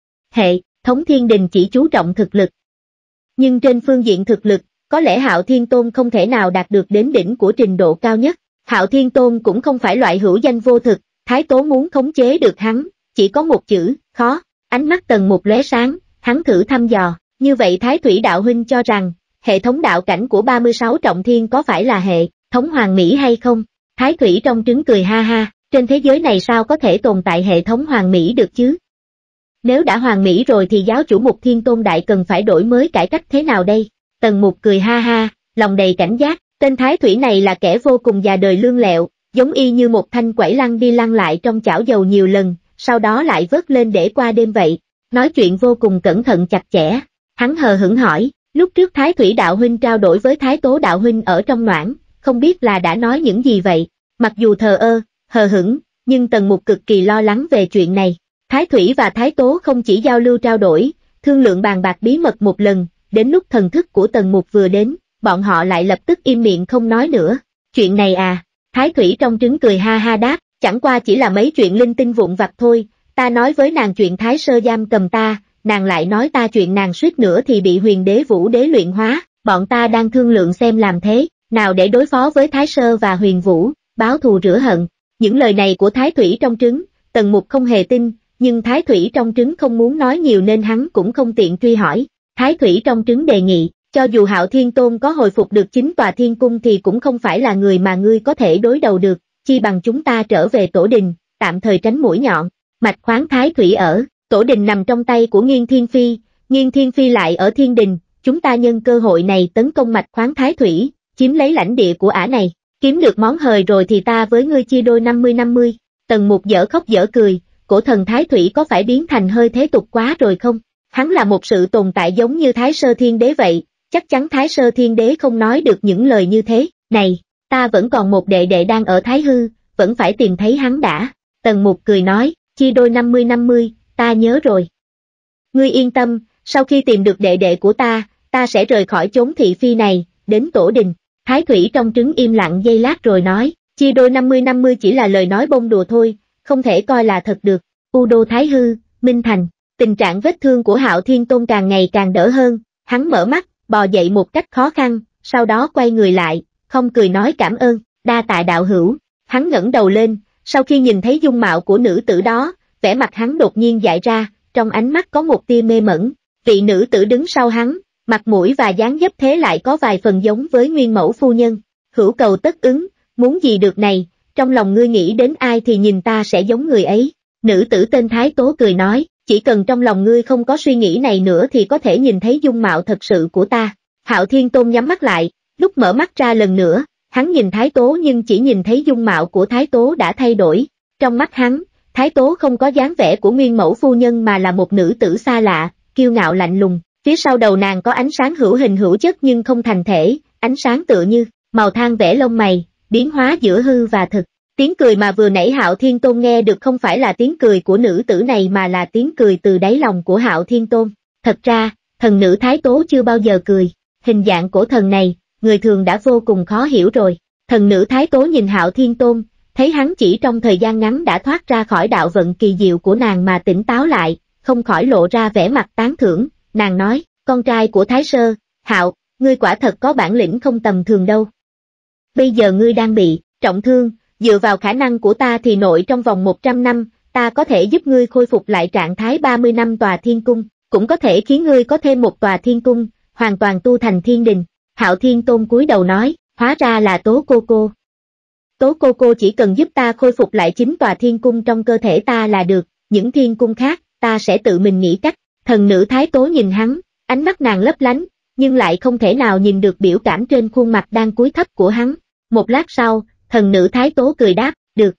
Hệ thống thiên đình chỉ chú trọng thực lực. Nhưng trên phương diện thực lực, có lẽ Hạo Thiên Tôn không thể nào đạt được đến đỉnh của trình độ cao nhất. Hạo Thiên Tôn cũng không phải loại hữu danh vô thực, Thái Tố muốn khống chế được hắn, chỉ có một chữ, khó. Ánh mắt Tần Mục lóe sáng, hắn thử thăm dò, như vậy Thái Thủy đạo huynh cho rằng, hệ thống đạo cảnh của 36 trọng thiên có phải là hệ thống hoàn mỹ hay không? Thái Thủy trong trứng cười ha ha, trên thế giới này sao có thể tồn tại hệ thống hoàn mỹ được chứ? Nếu đã hoàn mỹ rồi thì giáo chủ Mục Thiên Tôn Đại cần phải đổi mới cải cách thế nào đây? Tần Mục cười ha ha, lòng đầy cảnh giác, tên Thái Thủy này là kẻ vô cùng già đời lương lẹo, giống y như một thanh quẩy lăn đi lăn lại trong chảo dầu nhiều lần, sau đó lại vớt lên để qua đêm vậy. Nói chuyện vô cùng cẩn thận chặt chẽ. Hắn hờ hững hỏi, lúc trước Thái Thủy đạo huynh trao đổi với Thái Tố đạo huynh ở trong Noãn, không biết là đã nói những gì vậy? Mặc dù thờ ơ, hờ hững, nhưng Tần Mục cực kỳ lo lắng về chuyện này. Thái Thủy và Thái Tố không chỉ giao lưu trao đổi, thương lượng bàn bạc bí mật một lần, đến lúc thần thức của Tần Mục vừa đến, bọn họ lại lập tức im miệng không nói nữa. Chuyện này à? Thái Thủy trong trứng cười ha ha đáp, chẳng qua chỉ là mấy chuyện linh tinh vụn vặt thôi, ta nói với nàng chuyện Thái Sơ giam cầm ta, nàng lại nói ta chuyện nàng suýt nữa thì bị Huyền Đế Vũ Đế luyện hóa, bọn ta đang thương lượng xem làm thế nào để đối phó với Thái Sơ và Huyền Vũ, báo thù rửa hận. Những lời này của Thái Thủy trong trứng, Tần Mục không hề tin, nhưng Thái Thủy trong trứng không muốn nói nhiều nên hắn cũng không tiện truy hỏi. Thái Thủy trong trứng đề nghị, cho dù Hạo Thiên Tôn có hồi phục được 9 tòa thiên cung thì cũng không phải là người mà ngươi có thể đối đầu được, chi bằng chúng ta trở về tổ đình, tạm thời tránh mũi nhọn. Mạch khoáng Thái Thủy ở tổ đình nằm trong tay của Nghiên Thiên Phi, Nghiên Thiên Phi lại ở thiên đình, chúng ta nhân cơ hội này tấn công mạch khoáng Thái Thủy, chiếm lấy lãnh địa của ả này, kiếm được món hời rồi thì ta với ngươi chia đôi 50-50. Tần Mục dở khóc dở cười, cổ thần Thái Thủy có phải biến thành hơi thế tục quá rồi không? Hắn là một sự tồn tại giống như Thái Sơ Thiên Đế vậy, chắc chắn Thái Sơ Thiên Đế không nói được những lời như thế. Này, ta vẫn còn một đệ đệ đang ở Thái Hư, vẫn phải tìm thấy hắn đã. Tần Mục cười nói, chia đôi 50-50, ta nhớ rồi. Ngươi yên tâm, sau khi tìm được đệ đệ của ta sẽ rời khỏi chốn thị phi này, đến tổ đình. Thái Thủy trong trứng im lặng giây lát rồi nói, chia đôi 50-50 chỉ là lời nói bông đùa thôi, không thể coi là thật được. U Đô Thái Hư, Minh Thành, tình trạng vết thương của Hạo Thiên Tôn càng ngày càng đỡ hơn, hắn mở mắt, bò dậy một cách khó khăn, sau đó quay người lại, không cười nói cảm ơn, đa tạ đạo hữu. Hắn ngẩng đầu lên, sau khi nhìn thấy dung mạo của nữ tử đó, vẻ mặt hắn đột nhiên dại ra, trong ánh mắt có một tia mê mẩn. Vị nữ tử đứng sau hắn, mặt mũi và dáng dấp thế lại có vài phần giống với Nguyên Mẫu phu nhân. Hữu cầu tất ứng, muốn gì được này, trong lòng ngươi nghĩ đến ai thì nhìn ta sẽ giống người ấy. Nữ tử tên Thái Tố cười nói, chỉ cần trong lòng ngươi không có suy nghĩ này nữa thì có thể nhìn thấy dung mạo thật sự của ta. Hạo Thiên Tôn nhắm mắt lại, lúc mở mắt ra lần nữa, hắn nhìn Thái Tố nhưng chỉ nhìn thấy dung mạo của Thái Tố đã thay đổi. Trong mắt hắn, Thái Tố không có dáng vẻ của Nguyên Mẫu phu nhân mà là một nữ tử xa lạ, kiêu ngạo lạnh lùng. Phía sau đầu nàng có ánh sáng hữu hình hữu chất nhưng không thành thể, ánh sáng tựa như màu than vẽ lông mày, biến hóa giữa hư và thực. Tiếng cười mà vừa nãy Hạo Thiên Tôn nghe được không phải là tiếng cười của nữ tử này mà là tiếng cười từ đáy lòng của Hạo Thiên Tôn. Thật ra, thần nữ Thái Tố chưa bao giờ cười, hình dạng cổ thần này, người thường đã vô cùng khó hiểu rồi. Thần nữ Thái Tố nhìn Hạo Thiên Tôn, thấy hắn chỉ trong thời gian ngắn đã thoát ra khỏi đạo vận kỳ diệu của nàng mà tỉnh táo lại, không khỏi lộ ra vẻ mặt tán thưởng. Nàng nói, con trai của Thái Sơ, Hạo, ngươi quả thật có bản lĩnh không tầm thường đâu. Bây giờ ngươi đang bị trọng thương, dựa vào khả năng của ta thì nội trong vòng 100 năm, ta có thể giúp ngươi khôi phục lại trạng thái 30 năm tòa thiên cung, cũng có thể khiến ngươi có thêm một tòa thiên cung, hoàn toàn tu thành thiên đình. Hạo Thiên Tôn cúi đầu nói, hóa ra là Tố cô cô. Tố cô cô chỉ cần giúp ta khôi phục lại 9 tòa thiên cung trong cơ thể ta là được, những thiên cung khác, ta sẽ tự mình nghĩ cách. Thần nữ Thái Tố nhìn hắn, ánh mắt nàng lấp lánh, nhưng lại không thể nào nhìn được biểu cảm trên khuôn mặt đang cúi thấp của hắn. Một lát sau, thần nữ Thái Tố cười đáp, được.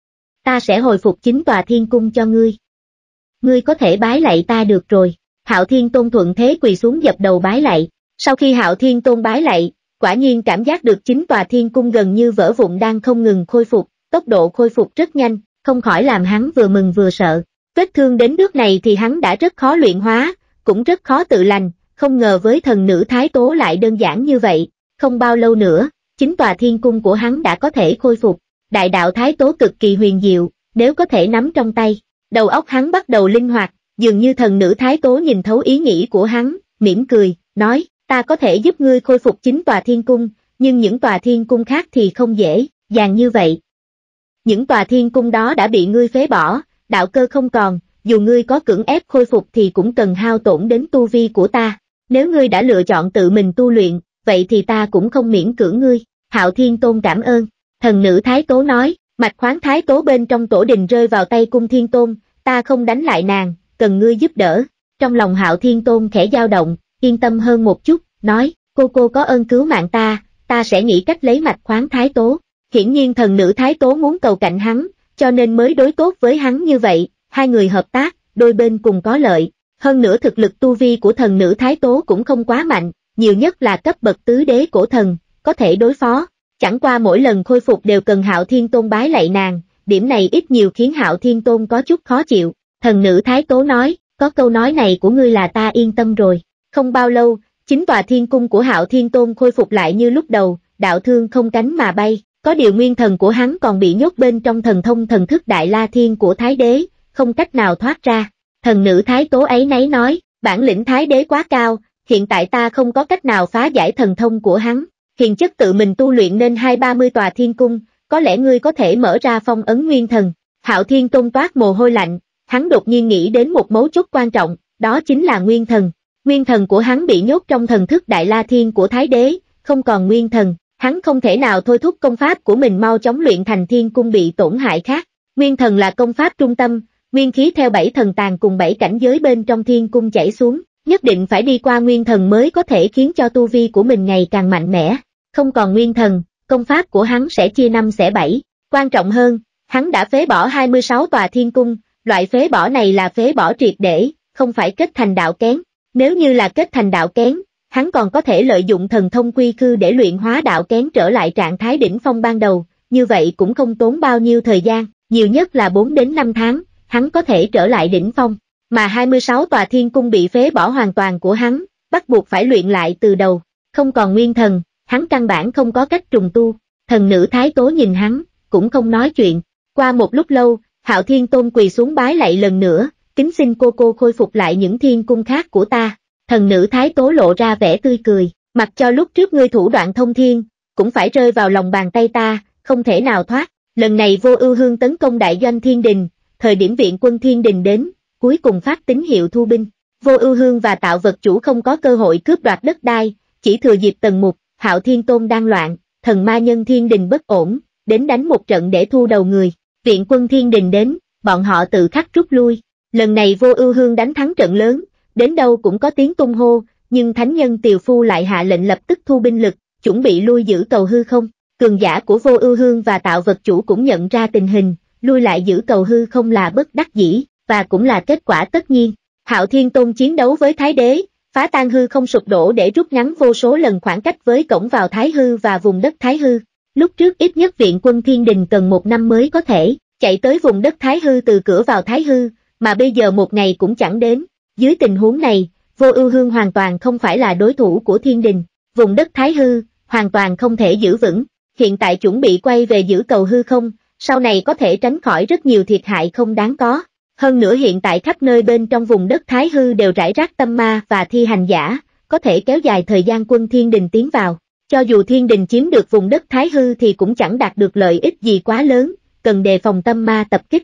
Ta sẽ hồi phục 9 tòa thiên cung cho ngươi. Ngươi có thể bái lạy ta được rồi. Hạo Thiên Tôn thuận thế quỳ xuống dập đầu bái lạy. Sau khi Hạo Thiên Tôn bái lạy, quả nhiên cảm giác được 9 tòa thiên cung gần như vỡ vụn đang không ngừng khôi phục, tốc độ khôi phục rất nhanh, không khỏi làm hắn vừa mừng vừa sợ. Vết thương đến nước này thì hắn đã rất khó luyện hóa, cũng rất khó tự lành, không ngờ với thần nữ Thái Tố lại đơn giản như vậy. Không bao lâu nữa, 9 tòa thiên cung của hắn đã có thể khôi phục. Đại đạo Thái Tố cực kỳ huyền diệu, nếu có thể nắm trong tay, đầu óc hắn bắt đầu linh hoạt, dường như thần nữ Thái Tố nhìn thấu ý nghĩ của hắn, mỉm cười, nói, ta có thể giúp ngươi khôi phục 9 tòa thiên cung, nhưng những tòa thiên cung khác thì không dễ dàng như vậy. Những tòa thiên cung đó đã bị ngươi phế bỏ, đạo cơ không còn, dù ngươi có cưỡng ép khôi phục thì cũng cần hao tổn đến tu vi của ta. Nếu ngươi đã lựa chọn tự mình tu luyện, vậy thì ta cũng không miễn cưỡng ngươi. Hạo Thiên Tôn cảm ơn. Thần nữ Thái Tố nói, mạch khoáng Thái Tố bên trong tổ đình rơi vào tay Cung Thiên Tôn, ta không đánh lại nàng, cần ngươi giúp đỡ. Trong lòng Hạo Thiên Tôn khẽ dao động, yên tâm hơn một chút, nói, cô có ơn cứu mạng ta sẽ nghĩ cách lấy mạch khoáng Thái Tố. Hiển nhiên thần nữ Thái Tố muốn cầu cạnh hắn, cho nên mới đối tốt với hắn như vậy, hai người hợp tác, đôi bên cùng có lợi. Hơn nữa thực lực tu vi của thần nữ Thái Tố cũng không quá mạnh, nhiều nhất là cấp bậc tứ đế cổ thần, có thể đối phó. Chẳng qua mỗi lần khôi phục đều cần Hạo Thiên Tôn bái lạy nàng, điểm này ít nhiều khiến Hạo Thiên Tôn có chút khó chịu. Thần nữ Thái Tố nói, có câu nói này của ngươi là ta yên tâm rồi. Không bao lâu, 9 tòa thiên cung của Hạo Thiên Tôn khôi phục lại như lúc đầu, đạo thương không cánh mà bay. Có điều nguyên thần của hắn còn bị nhốt bên trong thần thông thần thức Đại La Thiên của Thái Đế, không cách nào thoát ra. Thần nữ Thái Tố ấy nấy nói, bản lĩnh Thái Đế quá cao, hiện tại ta không có cách nào phá giải thần thông của hắn. Hiền chất tự mình tu luyện nên 20-30 tòa thiên cung, có lẽ ngươi có thể mở ra phong ấn nguyên thần. Hạo Thiên Tôn toát mồ hôi lạnh, hắn đột nhiên nghĩ đến một mấu chốt quan trọng, đó chính là nguyên thần. Nguyên thần của hắn bị nhốt trong thần thức Đại La Thiên của Thái Đế, không còn nguyên thần, hắn không thể nào thôi thúc công pháp của mình mau chóng luyện thành thiên cung bị tổn hại khác. Nguyên thần là công pháp trung tâm, nguyên khí theo 7 thần tàng cùng 7 cảnh giới bên trong thiên cung chảy xuống, nhất định phải đi qua nguyên thần mới có thể khiến cho tu vi của mình ngày càng mạnh mẽ. Không còn nguyên thần, công pháp của hắn sẽ chia 5 xẻ 7. Quan trọng hơn, hắn đã phế bỏ 26 tòa thiên cung, loại phế bỏ này là phế bỏ triệt để, không phải kết thành đạo kén. Nếu như là kết thành đạo kén, hắn còn có thể lợi dụng thần thông quy khư để luyện hóa đạo kén trở lại trạng thái đỉnh phong ban đầu, như vậy cũng không tốn bao nhiêu thời gian, nhiều nhất là 4 đến 5 tháng, hắn có thể trở lại đỉnh phong. Mà 26 tòa thiên cung bị phế bỏ hoàn toàn của hắn, bắt buộc phải luyện lại từ đầu, không còn nguyên thần, hắn căn bản không có cách trùng tu. Thần nữ Thái Tố nhìn hắn, cũng không nói chuyện. Qua một lúc lâu, Hạo Thiên Tôn quỳ xuống bái lạy lần nữa, kính xin cô khôi phục lại những thiên cung khác của ta. Thần nữ Thái Tố lộ ra vẻ tươi cười, mặc cho lúc trước ngươi thủ đoạn thông thiên, cũng phải rơi vào lòng bàn tay ta, không thể nào thoát. Lần này Vô Ưu Hương tấn công đại doanh Thiên Đình, thời điểm viện quân Thiên Đình đến, cuối cùng phát tín hiệu thu binh. Vô Ưu Hương và Tạo Vật Chủ không có cơ hội cướp đoạt đất đai, chỉ thừa dịp Tần Mục, Hạo Thiên Tôn đang loạn, thần ma nhân Thiên Đình bất ổn, đến đánh một trận để thu đầu người. Viện quân Thiên Đình đến, bọn họ tự khắc rút lui. Lần này Vô Ưu Hương đánh thắng trận lớn, đến đâu cũng có tiếng tung hô, nhưng thánh nhân Tiều Phu lại hạ lệnh lập tức thu binh lực, chuẩn bị lui giữ cầu hư không. Cường giả của Vô Ưu Hương và Tạo Vật Chủ cũng nhận ra tình hình, lui lại giữ cầu hư không là bất đắc dĩ, và cũng là kết quả tất nhiên. Hạo Thiên Tôn chiến đấu với Thái Đế, phá tan hư không sụp đổ để rút ngắn vô số lần khoảng cách với cổng vào Thái Hư và vùng đất Thái Hư. Lúc trước ít nhất viện quân Thiên Đình cần 1 năm mới có thể chạy tới vùng đất Thái Hư từ cửa vào Thái Hư, mà bây giờ 1 ngày cũng chẳng đến. Dưới tình huống này, Vô Ưu Hương hoàn toàn không phải là đối thủ của Thiên Đình. Vùng đất Thái Hư hoàn toàn không thể giữ vững, hiện tại chuẩn bị quay về giữ cầu hư không, sau này có thể tránh khỏi rất nhiều thiệt hại không đáng có. Hơn nữa hiện tại khắp nơi bên trong vùng đất Thái Hư đều rải rác tâm ma và thi hành giả, có thể kéo dài thời gian quân Thiên Đình tiến vào. Cho dù Thiên Đình chiếm được vùng đất Thái Hư thì cũng chẳng đạt được lợi ích gì quá lớn, cần đề phòng tâm ma tập kích.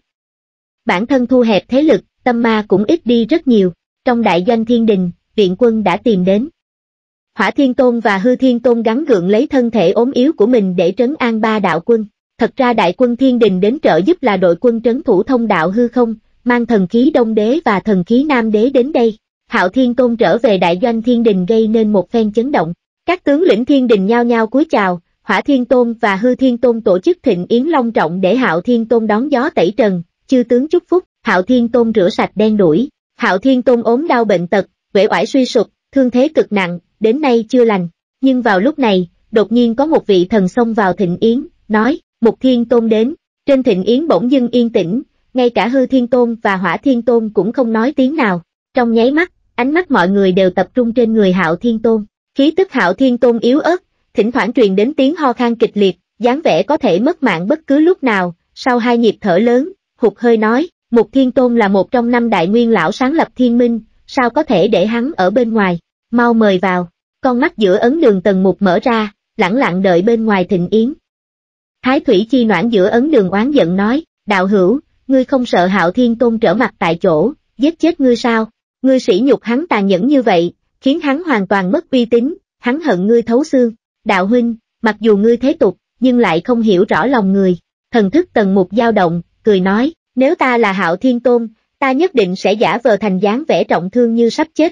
Bản thân thu hẹp thế lực, tâm ma cũng ít đi rất nhiều. Trong đại doanh Thiên Đình, viện quân đã tìm đến. Hỏa Thiên Tôn và Hư Thiên Tôn gắng gượng lấy thân thể ốm yếu của mình để trấn an ba đạo quân. Thật ra đại quân Thiên Đình đến trợ giúp là đội quân trấn thủ thông đạo hư không, mang thần khí Đông Đế và thần khí Nam Đế đến đây. Hạo Thiên Tôn trở về đại doanh Thiên Đình gây nên một phen chấn động. Các tướng lĩnh Thiên Đình nhao nhao cúi chào. Hỏa Thiên Tôn và Hư Thiên Tôn tổ chức thịnh yến long trọng để Hạo Thiên Tôn đón gió tẩy trần, chư tướng chúc phúc. Hạo Thiên Tôn rửa sạch đen đủi. Hạo Thiên Tôn ốm đau bệnh tật, uể oải suy sụp, thương thế cực nặng, đến nay chưa lành. Nhưng vào lúc này, đột nhiên có một vị thần xông vào thịnh yến, nói, Mục Thiên Tôn đến. Trên thịnh yến bỗng dưng yên tĩnh, ngay cả Hư Thiên Tôn và Hỏa Thiên Tôn cũng không nói tiếng nào. Trong nháy mắt, ánh mắt mọi người đều tập trung trên người Hạo Thiên Tôn. Khí tức Hạo Thiên Tôn yếu ớt, thỉnh thoảng truyền đến tiếng ho khan kịch liệt, dáng vẻ có thể mất mạng bất cứ lúc nào. Sau 2 nhịp thở lớn, hụt hơi nói, Mục Thiên Tôn là một trong 5 đại nguyên lão sáng lập thiên minh, sao có thể để hắn ở bên ngoài, mau mời vào. Con mắt giữa ấn đường Tần Mục mở ra, lẳng lặng đợi bên ngoài thịnh yến. Thái Thủy Chi Noãn giữa ấn đường oán giận nói, đạo hữu, ngươi không sợ Hạo Thiên Tôn trở mặt tại chỗ, giết chết ngươi sao? Ngươi sỉ nhục hắn tàn nhẫn như vậy, khiến hắn hoàn toàn mất uy tín, hắn hận ngươi thấu xương. Đạo huynh, mặc dù ngươi thế tục, nhưng lại không hiểu rõ lòng người. Thần thức Tần Mục dao động, cười nói, nếu ta là Hạo Thiên Tôn, ta nhất định sẽ giả vờ thành dáng vẻ trọng thương như sắp chết.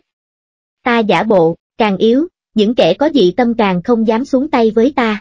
Ta giả bộ, càng yếu, những kẻ có dị tâm càng không dám xuống tay với ta.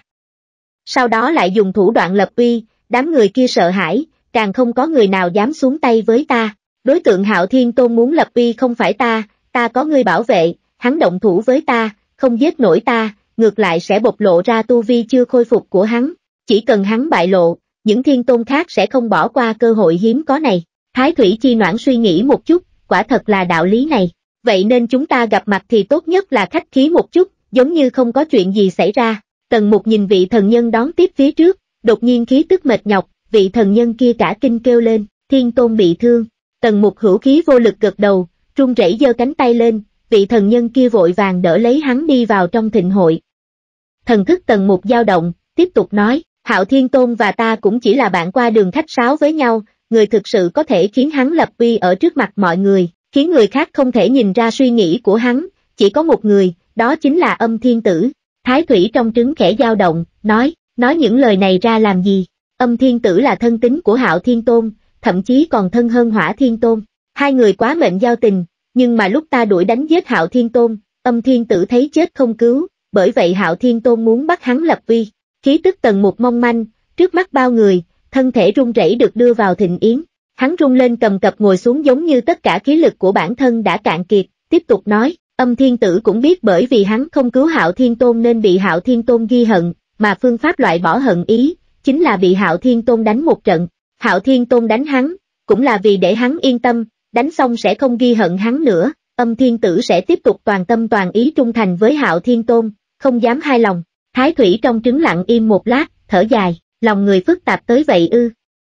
Sau đó lại dùng thủ đoạn lập uy, đám người kia sợ hãi, càng không có người nào dám xuống tay với ta. Đối tượng Hạo Thiên Tôn muốn lập uy không phải ta có ngươi bảo vệ, hắn động thủ với ta, không giết nổi ta, ngược lại sẽ bộc lộ ra tu vi chưa khôi phục của hắn. Chỉ cần hắn bại lộ, những thiên tôn khác sẽ không bỏ qua cơ hội hiếm có này. Thái Thủy Chi Noãn suy nghĩ một chút, quả thật là đạo lý này. Vậy nên chúng ta gặp mặt thì tốt nhất là khách khí một chút, giống như không có chuyện gì xảy ra. Tần Mục nhìn vị thần nhân đón tiếp phía trước, đột nhiên khí tức mệt nhọc, vị thần nhân kia cả kinh kêu lên, Thiên Tôn bị thương. Tần Mục hữu khí vô lực gật đầu, run rẩy giơ cánh tay lên, vị thần nhân kia vội vàng đỡ lấy hắn đi vào trong thịnh hội. Thần thức Tần Mục dao động, tiếp tục nói, Hạo Thiên Tôn và ta cũng chỉ là bạn qua đường khách sáo với nhau, người thực sự có thể khiến hắn lập uy ở trước mặt mọi người, khiến người khác không thể nhìn ra suy nghĩ của hắn, chỉ có một người, đó chính là Âm Thiên Tử. Thái Thủy trong trứng khẽ dao động, nói những lời này ra làm gì? Âm Thiên Tử là thân tín của Hạo Thiên Tôn, thậm chí còn thân hơn Hỏa Thiên Tôn. Hai người quá mệnh giao tình, nhưng mà lúc ta đuổi đánh giết Hạo Thiên Tôn, Âm Thiên Tử thấy chết không cứu, bởi vậy Hạo Thiên Tôn muốn bắt hắn lập uy. Khí tức Tần Mục mong manh, trước mắt bao người, thân thể run rẩy được đưa vào thịnh yến. Hắn run lên cầm cập ngồi xuống giống như tất cả khí lực của bản thân đã cạn kiệt, tiếp tục nói, Âm Thiên Tử cũng biết bởi vì hắn không cứu Hạo Thiên Tôn nên bị Hạo Thiên Tôn ghi hận, mà phương pháp loại bỏ hận ý, chính là bị Hạo Thiên Tôn đánh một trận. Hạo Thiên Tôn đánh hắn, cũng là vì để hắn yên tâm, đánh xong sẽ không ghi hận hắn nữa, Âm Thiên Tử sẽ tiếp tục toàn tâm toàn ý trung thành với Hạo Thiên Tôn, không dám hai lòng. Thái Thủy trong trứng lặng im một lát, thở dài, lòng người phức tạp tới vậy ư?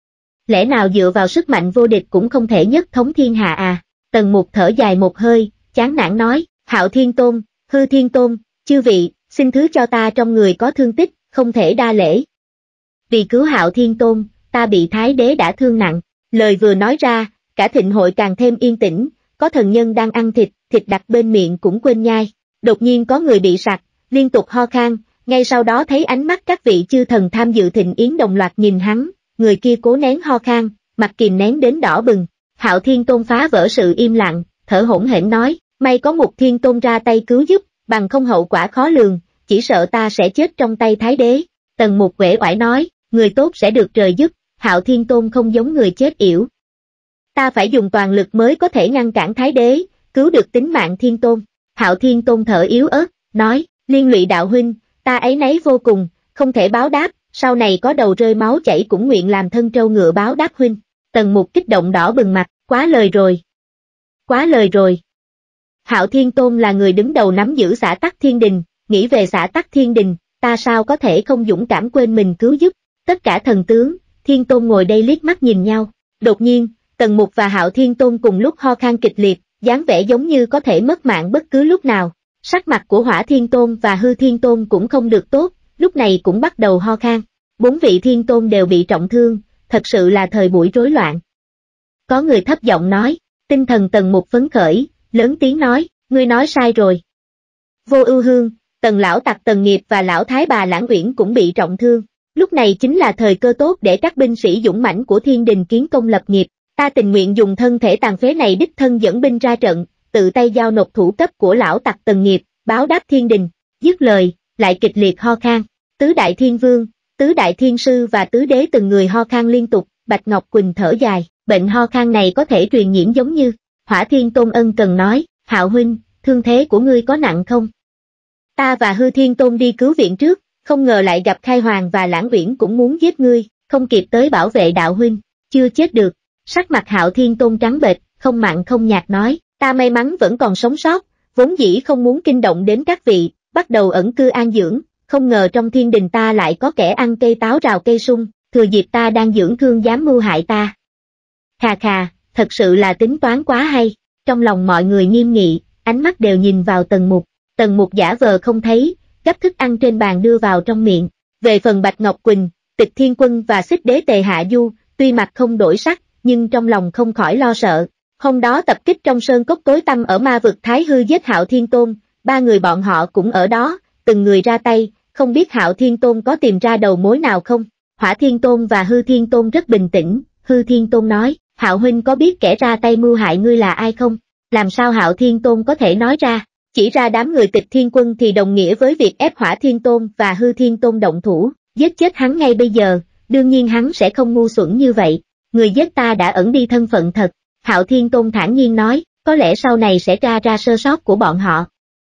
Lẽ nào dựa vào sức mạnh vô địch cũng không thể nhất thống thiên hạ à? Tần Mục thở dài một hơi, chán nản nói, Hạo Thiên Tôn, Hư Thiên Tôn, chư vị, xin thứ cho ta trong người có thương tích, không thể đa lễ. Vì cứu Hạo Thiên Tôn, ta bị Thái Đế đã thương nặng. Lời vừa nói ra, cả thịnh hội càng thêm yên tĩnh, có thần nhân đang ăn thịt đặt bên miệng cũng quên nhai. Đột nhiên có người bị sặc, liên tục ho khan, ngay sau đó thấy ánh mắt các vị chư thần tham dự thịnh yến đồng loạt nhìn hắn, người kia cố nén ho khan, mặt kìm nén đến đỏ bừng. Hạo Thiên Tôn phá vỡ sự im lặng, thở hổn hển nói, may có Mục Thiên Tôn ra tay cứu giúp, bằng không hậu quả khó lường, chỉ sợ ta sẽ chết trong tay Thái Đế. Tần Mục uể oải nói, người tốt sẽ được trời giúp, Hạo Thiên Tôn không giống người chết yểu. Ta phải dùng toàn lực mới có thể ngăn cản Thái Đế, cứu được tính mạng Thiên Tôn. Hạo Thiên Tôn thở yếu ớt, nói, liên lụy đạo huynh, ta áy náy vô cùng, không thể báo đáp, sau này có đầu rơi máu chảy cũng nguyện làm thân trâu ngựa báo đáp huynh. Tần Mục kích động đỏ bừng mặt, quá lời rồi. Quá lời rồi. Hạo Thiên Tôn là người đứng đầu nắm giữ xã tắc thiên đình, nghĩ về xã tắc thiên đình, ta sao có thể không dũng cảm quên mình cứu giúp. Tất cả thần tướng, Thiên Tôn ngồi đây liếc mắt nhìn nhau. Đột nhiên, Tần Mục và Hạo Thiên Tôn cùng lúc ho khan kịch liệt, dáng vẻ giống như có thể mất mạng bất cứ lúc nào. Sắc mặt của Hỏa Thiên Tôn và Hư Thiên Tôn cũng không được tốt, lúc này cũng bắt đầu ho khan. 4 vị Thiên Tôn đều bị trọng thương, thật sự là thời buổi rối loạn. Có người thấp giọng nói, tinh thần Tần Mục phấn khởi, lớn tiếng nói, ngươi nói sai rồi. Vô Ưu Hương, Tần lão tặc Tần Nghiệp và lão thái bà Lãng Uyển cũng bị trọng thương. Lúc này chính là thời cơ tốt để các binh sĩ dũng mãnh của Thiên Đình kiến công lập nghiệp. Ta tình nguyện dùng thân thể tàn phế này đích thân dẫn binh ra trận, tự tay giao nộp thủ cấp của lão tặc Tần Nghiệp, báo đáp Thiên Đình. Dứt lời, lại kịch liệt ho khan. Tứ đại thiên vương, tứ đại thiên sư và tứ đế từng người ho khan liên tục. Bạch Ngọc Quỳnh thở dài, bệnh ho khan này có thể truyền nhiễm giống như. Hỏa Thiên Tôn ân cần nói, Hạo huynh, thương thế của ngươi có nặng không? Ta và Hư Thiên Tôn đi cứu viện trước, không ngờ lại gặp Khai Hoàng và Lãng Uyển cũng muốn giết ngươi, không kịp tới bảo vệ đạo huynh, chưa chết được. Sắc mặt Hạo Thiên Tôn trắng bệch, không mặn không nhạt nói, ta may mắn vẫn còn sống sót, vốn dĩ không muốn kinh động đến các vị, bắt đầu ẩn cư an dưỡng, không ngờ trong Thiên Đình ta lại có kẻ ăn cây táo rào cây sung, thừa dịp ta đang dưỡng thương dám mưu hại ta. Khà khà, thật sự là tính toán quá hay. Trong lòng mọi người nghiêm nghị, ánh mắt đều nhìn vào Tần Mục. Tần Mục giả vờ không thấy, gấp thức ăn trên bàn đưa vào trong miệng. Về phần Bạch Ngọc Quỳnh, Tịch Thiên Quân và Xích Đế Tề Hạ Du, tuy mặt không đổi sắc, nhưng trong lòng không khỏi lo sợ. Hôm đó tập kích trong sơn cốc tối tăm ở ma vực Thái Hư giết Hạo Thiên Tôn, ba người bọn họ cũng ở đó, từng người ra tay, không biết Hạo Thiên Tôn có tìm ra đầu mối nào không. Hỏa Thiên Tôn và Hư Thiên Tôn rất bình tĩnh, Hư Thiên Tôn nói, Hạo huynh có biết kẻ ra tay mưu hại ngươi là ai không? Làm sao Hạo Thiên Tôn có thể nói ra? Chỉ ra đám người Tịch Thiên Quân thì đồng nghĩa với việc ép Hỏa Thiên Tôn và Hư Thiên Tôn động thủ, giết chết hắn ngay bây giờ, đương nhiên hắn sẽ không ngu xuẩn như vậy. Người giết ta đã ẩn đi thân phận thật. Hạo Thiên Tôn thản nhiên nói, có lẽ sau này sẽ tra ra sơ sót của bọn họ.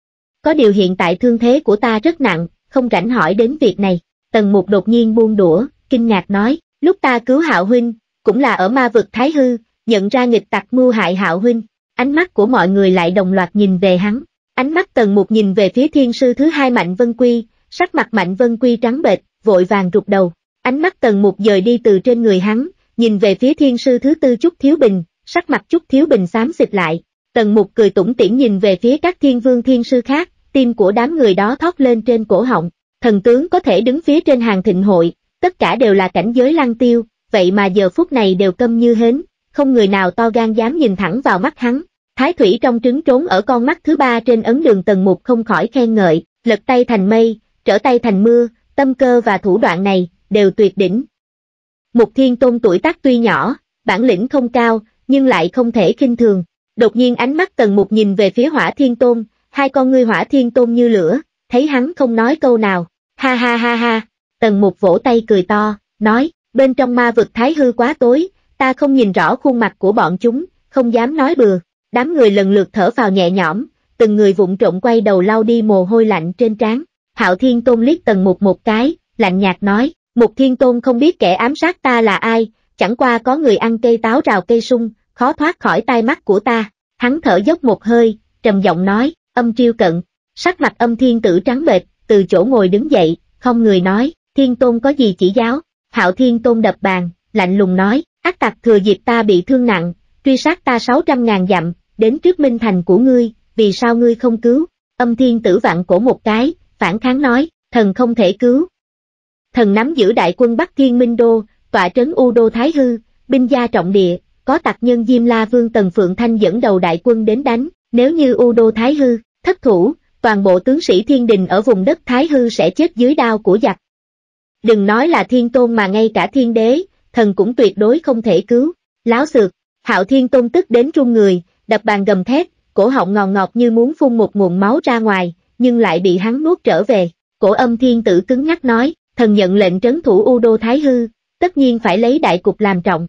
Có điều hiện tại thương thế của ta rất nặng, không rảnh hỏi đến việc này. Tần Mục đột nhiên buông đũa, kinh ngạc nói, lúc ta cứu Hạo huynh, cũng là ở ma vực Thái Hư, nhận ra nghịch tặc mưu hại Hạo huynh. Ánh mắt của mọi người lại đồng loạt nhìn về hắn. Ánh mắt Tần Mục nhìn về phía thiên sư thứ hai Mạnh Vân Quy, sắc mặt Mạnh Vân Quy trắng bệch, vội vàng rụt đầu. Ánh mắt Tần Mục dời đi từ trên người hắn, nhìn về phía thiên sư thứ tư Chúc Thiếu Bình, sắc mặt Chúc Thiếu Bình xám xịt lại. Tần Mục cười tủm tỉm nhìn về phía các thiên vương thiên sư khác, tim của đám người đó thót lên trên cổ họng. Thần tướng có thể đứng phía trên hàng thịnh hội, tất cả đều là cảnh giới lăng tiêu, vậy mà giờ phút này đều câm như hến, không người nào to gan dám nhìn thẳng vào mắt hắn. Thái thủy trong trứng trốn ở con mắt thứ ba trên ấn đường Tần Mục không khỏi khen ngợi, lật tay thành mây, trở tay thành mưa, tâm cơ và thủ đoạn này, đều tuyệt đỉnh. Mục Thiên Tôn tuổi tác tuy nhỏ, bản lĩnh không cao, nhưng lại không thể khinh thường. Đột nhiên ánh mắt Tần Mục nhìn về phía Hỏa Thiên Tôn, hai con ngươi Hỏa Thiên Tôn như lửa, thấy hắn không nói câu nào. Ha ha ha ha, Tần Mục vỗ tay cười to, nói, bên trong ma vực Thái Hư quá tối, ta không nhìn rõ khuôn mặt của bọn chúng, không dám nói bừa. Đám người lần lượt thở phào nhẹ nhõm, từng người vụng trộm quay đầu lau đi mồ hôi lạnh trên trán. Hạo Thiên Tôn liếc Tần Mục một cái, lạnh nhạt nói, Mục Thiên Tôn không biết kẻ ám sát ta là ai, chẳng qua có người ăn cây táo rào cây sung, khó thoát khỏi tai mắt của ta. Hắn thở dốc một hơi, trầm giọng nói, Âm Triêu Cận. Sắc mặt Âm Thiên Tử trắng bệch, từ chỗ ngồi đứng dậy, không người nói, Thiên Tôn có gì chỉ giáo. Hạo Thiên Tôn đập bàn, lạnh lùng nói, ác tặc thừa dịp ta bị thương nặng, truy sát ta 600.000 dặm, đến trước Minh Thành của ngươi, vì sao ngươi không cứu? Âm Thiên Tử vặn cổ một cái, phản kháng nói, thần không thể cứu. Thần nắm giữ đại quân Bắc Thiên Minh Đô, tọa trấn U Đô Thái Hư, binh gia trọng địa, có tặc nhân Diêm La Vương Tần Phượng Thanh dẫn đầu đại quân đến đánh, nếu như U Đô Thái Hư thất thủ, toàn bộ tướng sĩ Thiên Đình ở vùng đất Thái Hư sẽ chết dưới đao của giặc. Đừng nói là Thiên Tôn mà ngay cả Thiên Đế, thần cũng tuyệt đối không thể cứu. Láo xược. Hạo Thiên Tôn tức đến run người, đập bàn gầm thét, cổ họng ngọt ngọt như muốn phun một nguồn máu ra ngoài, nhưng lại bị hắn nuốt trở về. Cổ Âm Thiên Tử cứng nhắc nói, thần nhận lệnh trấn thủ U Đô Thái Hư, tất nhiên phải lấy đại cục làm trọng.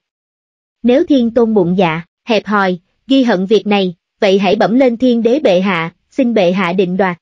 Nếu Thiên Tôn bụng dạ, hẹp hòi, ghi hận việc này, vậy hãy bẩm lên Thiên Đế bệ hạ, xin bệ hạ định đoạt.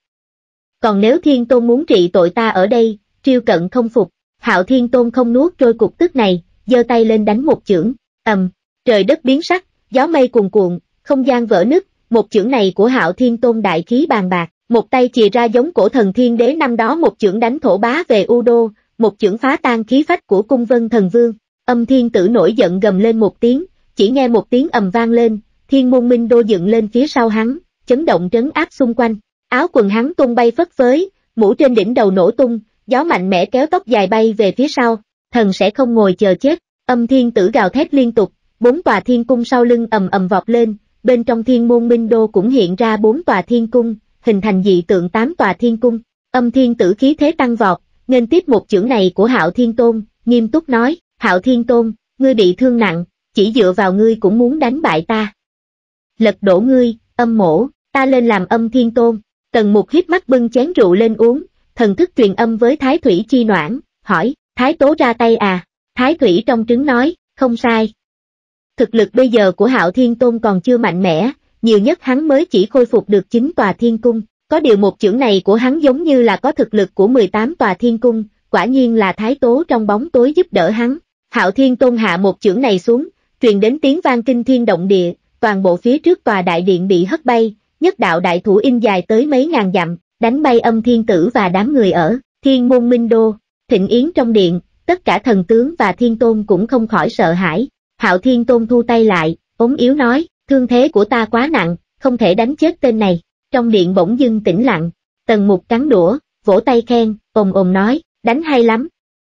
Còn nếu Thiên Tôn muốn trị tội ta ở đây, Triêu Cận không phục. Hạo Thiên Tôn không nuốt trôi cục tức này, giơ tay lên đánh một chưởng, trời đất biến sắc, gió mây cuồn cuộn, không gian vỡ nứt, một chưởng này của Hạo Thiên Tôn đại khí bàn bạc, một tay chìa ra giống cổ thần Thiên Đế năm đó một chưởng đánh thổ bá về U Đô, một chưởng phá tan khí phách của Cung Vân Thần Vương. Âm Thiên Tử nổi giận gầm lên một tiếng, chỉ nghe một tiếng ầm vang lên, Thiên Môn Minh Đô dựng lên phía sau hắn, chấn động trấn áp xung quanh, áo quần hắn tung bay phất phới, mũ trên đỉnh đầu nổ tung, gió mạnh mẽ kéo tóc dài bay về phía sau, thần sẽ không ngồi chờ chết. Âm Thiên Tử gào thét liên tục, 4 tòa thiên cung sau lưng ầm ầm vọt lên, bên trong Thiên Môn Minh Đô cũng hiện ra 4 tòa thiên cung, hình thành dị tượng 8 tòa thiên cung. Âm Thiên Tử khí thế tăng vọt, nghênh tiếp một chưởng này của Hạo Thiên Tôn, nghiêm túc nói, Hạo Thiên Tôn, ngươi bị thương nặng, chỉ dựa vào ngươi cũng muốn đánh bại ta. Lật đổ ngươi, âm mổ, ta lên làm Âm Thiên Tôn. Tần Mục híp mắt bưng chén rượu lên uống, thần thức truyền âm với Thái Thủy Chi Noãn, hỏi, Thái Tố ra tay à? Thái Thủy trong trứng nói, không sai. Thực lực bây giờ của Hạo Thiên Tôn còn chưa mạnh mẽ, nhiều nhất hắn mới chỉ khôi phục được 9 tòa thiên cung, có điều một chưởng này của hắn giống như là có thực lực của 18 tòa thiên cung, quả nhiên là Thái Tố trong bóng tối giúp đỡ hắn. Hạo Thiên Tôn hạ một chưởng này xuống, truyền đến tiếng vang kinh thiên động địa, toàn bộ phía trước tòa đại điện bị hất bay, nhất đạo đại thủ in dài tới mấy ngàn dặm, đánh bay Âm Thiên Tử và đám người ở Thiên Môn Minh Đô. Thịnh yến trong điện, tất cả thần tướng và thiên tôn cũng không khỏi sợ hãi. Hạo Thiên Tôn thu tay lại, ốm yếu nói, thương thế của ta quá nặng, không thể đánh chết tên này. Trong điện bỗng dưng tĩnh lặng, Tần Mục cắn đũa, vỗ tay khen, ồm nói, đánh hay lắm.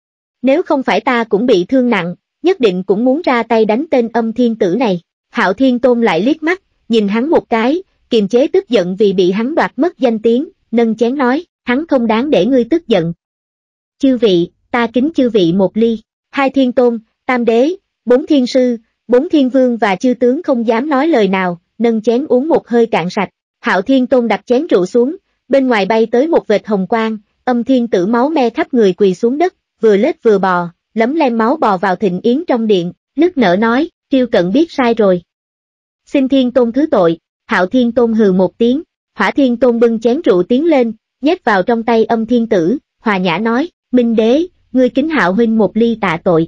Nếu không phải ta cũng bị thương nặng, nhất định cũng muốn ra tay đánh tên Âm Thiên Tử này. Hạo Thiên Tôn lại liếc mắt, nhìn hắn một cái, kiềm chế tức giận vì bị hắn đoạt mất danh tiếng, nâng chén nói, hắn không đáng để ngươi tức giận. Chư vị, ta kính chư vị một ly. Hai thiên tôn, tam đế, 4 thiên sư, 4 thiên vương và chư tướng không dám nói lời nào, nâng chén uống một hơi cạn sạch. Hạo Thiên Tôn đặt chén rượu xuống, bên ngoài bay tới một vệt hồng quang, Âm Thiên Tử máu me khắp người quỳ xuống đất, vừa lết vừa bò, lấm lem máu bò vào thịnh yến trong điện, nức nở nói, Triêu Cận biết sai rồi. Xin Thiên Tôn thứ tội. Hạo Thiên Tôn hừ một tiếng, Hỏa Thiên Tôn bưng chén rượu tiến lên, nhét vào trong tay Âm Thiên Tử, hòa nhã nói, Minh Đế, ngươi kính Hạo huynh một ly tạ tội.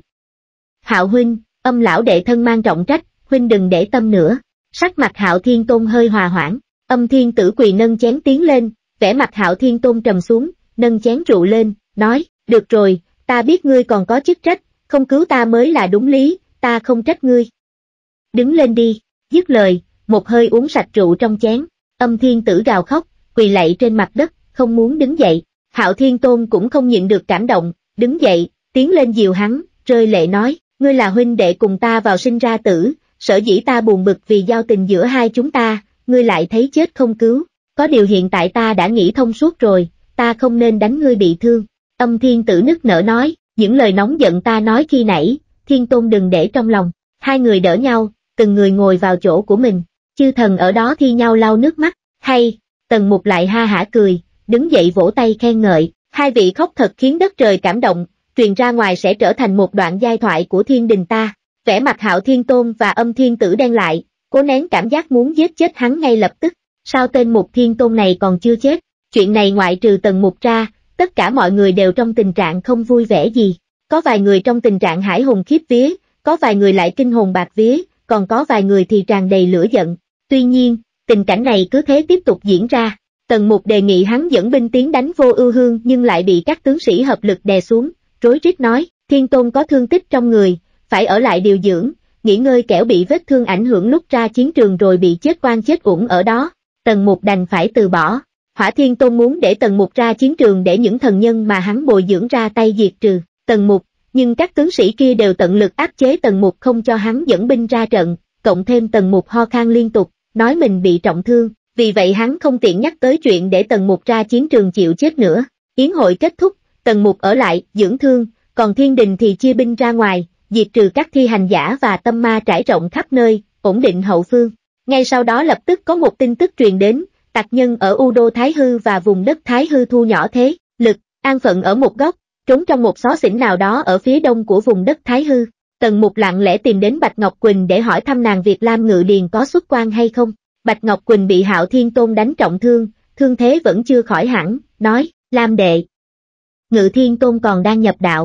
Hạo huynh, Âm lão đệ thân mang trọng trách, huynh đừng để tâm nữa. Sắc mặt Hạo Thiên Tôn hơi hòa hoãn, Âm Thiên Tử quỳ nâng chén tiến lên, vẻ mặt Hạo Thiên Tôn trầm xuống, nâng chén rượu lên, nói, được rồi, ta biết ngươi còn có chức trách, không cứu ta mới là đúng lý, ta không trách ngươi. Đứng lên đi, dứt lời, một hơi uống sạch rượu trong chén. Âm Thiên Tử gào khóc, quỳ lạy trên mặt đất, không muốn đứng dậy. Hạo Thiên Tôn cũng không nhịn được cảm động, đứng dậy, tiến lên dìu hắn, rơi lệ nói, ngươi là huynh đệ cùng ta vào sinh ra tử, sở dĩ ta buồn bực vì giao tình giữa hai chúng ta, ngươi lại thấy chết không cứu. Có điều hiện tại ta đã nghĩ thông suốt rồi, ta không nên đánh ngươi bị thương. Âm Thiên Tử nức nở nói, những lời nóng giận ta nói khi nãy, Thiên Tôn đừng để trong lòng. Hai người đỡ nhau, từng người ngồi vào chỗ của mình. Chư thần ở đó thi nhau lau nước mắt, hay, Tần Mục lại ha hả cười, đứng dậy vỗ tay khen ngợi, hai vị khóc thật khiến đất trời cảm động, truyền ra ngoài sẽ trở thành một đoạn giai thoại của thiên đình ta. Vẻ mặt Hạo Thiên Tôn và Âm Thiên Tử đen lại, cố nén cảm giác muốn giết chết hắn ngay lập tức. Sao tên Mục Thiên Tôn này còn chưa chết? Chuyện này ngoại trừ Tần Mục ra, tất cả mọi người đều trong tình trạng không vui vẻ gì. Có vài người trong tình trạng hải hùng khiếp vía, có vài người lại kinh hồn bạc vía, còn có vài người thì tràn đầy lửa giận. Tuy nhiên, tình cảnh này cứ thế tiếp tục diễn ra. Tần Mục đề nghị hắn dẫn binh tiến đánh Vô Ưu Hương nhưng lại bị các tướng sĩ hợp lực đè xuống, rối rít nói, Thiên Tôn có thương tích trong người, phải ở lại điều dưỡng, nghỉ ngơi kẻo bị vết thương ảnh hưởng lúc ra chiến trường rồi bị chết oan chết uổng ở đó. Tần Mục đành phải từ bỏ. Hỏa Thiên Tôn muốn để Tần Mục ra chiến trường để những thần nhân mà hắn bồi dưỡng ra tay diệt trừ Tần Mục, nhưng các tướng sĩ kia đều tận lực áp chế Tần Mục không cho hắn dẫn binh ra trận, cộng thêm Tần Mục ho khan liên tục, nói mình bị trọng thương, vì vậy hắn không tiện nhắc tới chuyện để Tần Mục ra chiến trường chịu chết nữa. Yến hội kết thúc, Tần Mục ở lại, dưỡng thương, còn thiên đình thì chia binh ra ngoài, diệt trừ các thi hành giả và tâm ma trải rộng khắp nơi, ổn định hậu phương. Ngay sau đó lập tức có một tin tức truyền đến, tặc nhân ở U Đô Thái Hư và vùng đất Thái Hư thu nhỏ thế lực, an phận ở một góc, trốn trong một xó xỉnh nào đó ở phía đông của vùng đất Thái Hư. Tần Mục lặng lẽ tìm đến Bạch Ngọc Quỳnh để hỏi thăm nàng việc Lam Ngự Điền có xuất quan hay không. Bạch Ngọc Quỳnh bị Hạo Thiên Tôn đánh trọng thương, thương thế vẫn chưa khỏi hẳn, nói, Lam đệ, Ngự Thiên Tôn còn đang nhập đạo.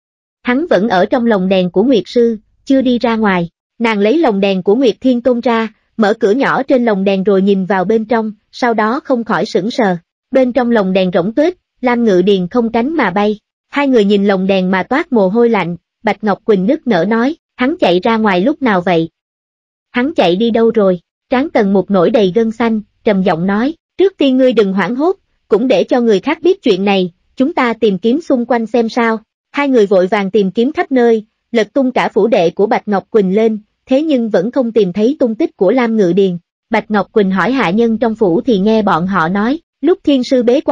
Hắn vẫn ở trong lồng đèn của Nguyệt Sư, chưa đi ra ngoài. Nàng lấy lồng đèn của Nguyệt Thiên Tôn ra, mở cửa nhỏ trên lồng đèn rồi nhìn vào bên trong, sau đó không khỏi sững sờ. Bên trong lồng đèn rỗng tuếch, Lam Ngự Điền không cánh mà bay. Hai người nhìn lồng đèn mà toát mồ hôi lạnh. Bạch Ngọc Quỳnh nức nở nói, hắn chạy ra ngoài lúc nào vậy? Hắn chạy đi đâu rồi? Trán Tần Mục nổi đầy gân xanh, trầm giọng nói, trước tiên ngươi đừng hoảng hốt, cũng để cho người khác biết chuyện này, chúng ta tìm kiếm xung quanh xem sao. Hai người vội vàng tìm kiếm khắp nơi, lật tung cả phủ đệ của Bạch Ngọc Quỳnh lên, thế nhưng vẫn không tìm thấy tung tích của Lam Ngự Điền. Bạch Ngọc Quỳnh hỏi hạ nhân trong phủ thì nghe bọn họ nói, lúc thiên sư bế quan,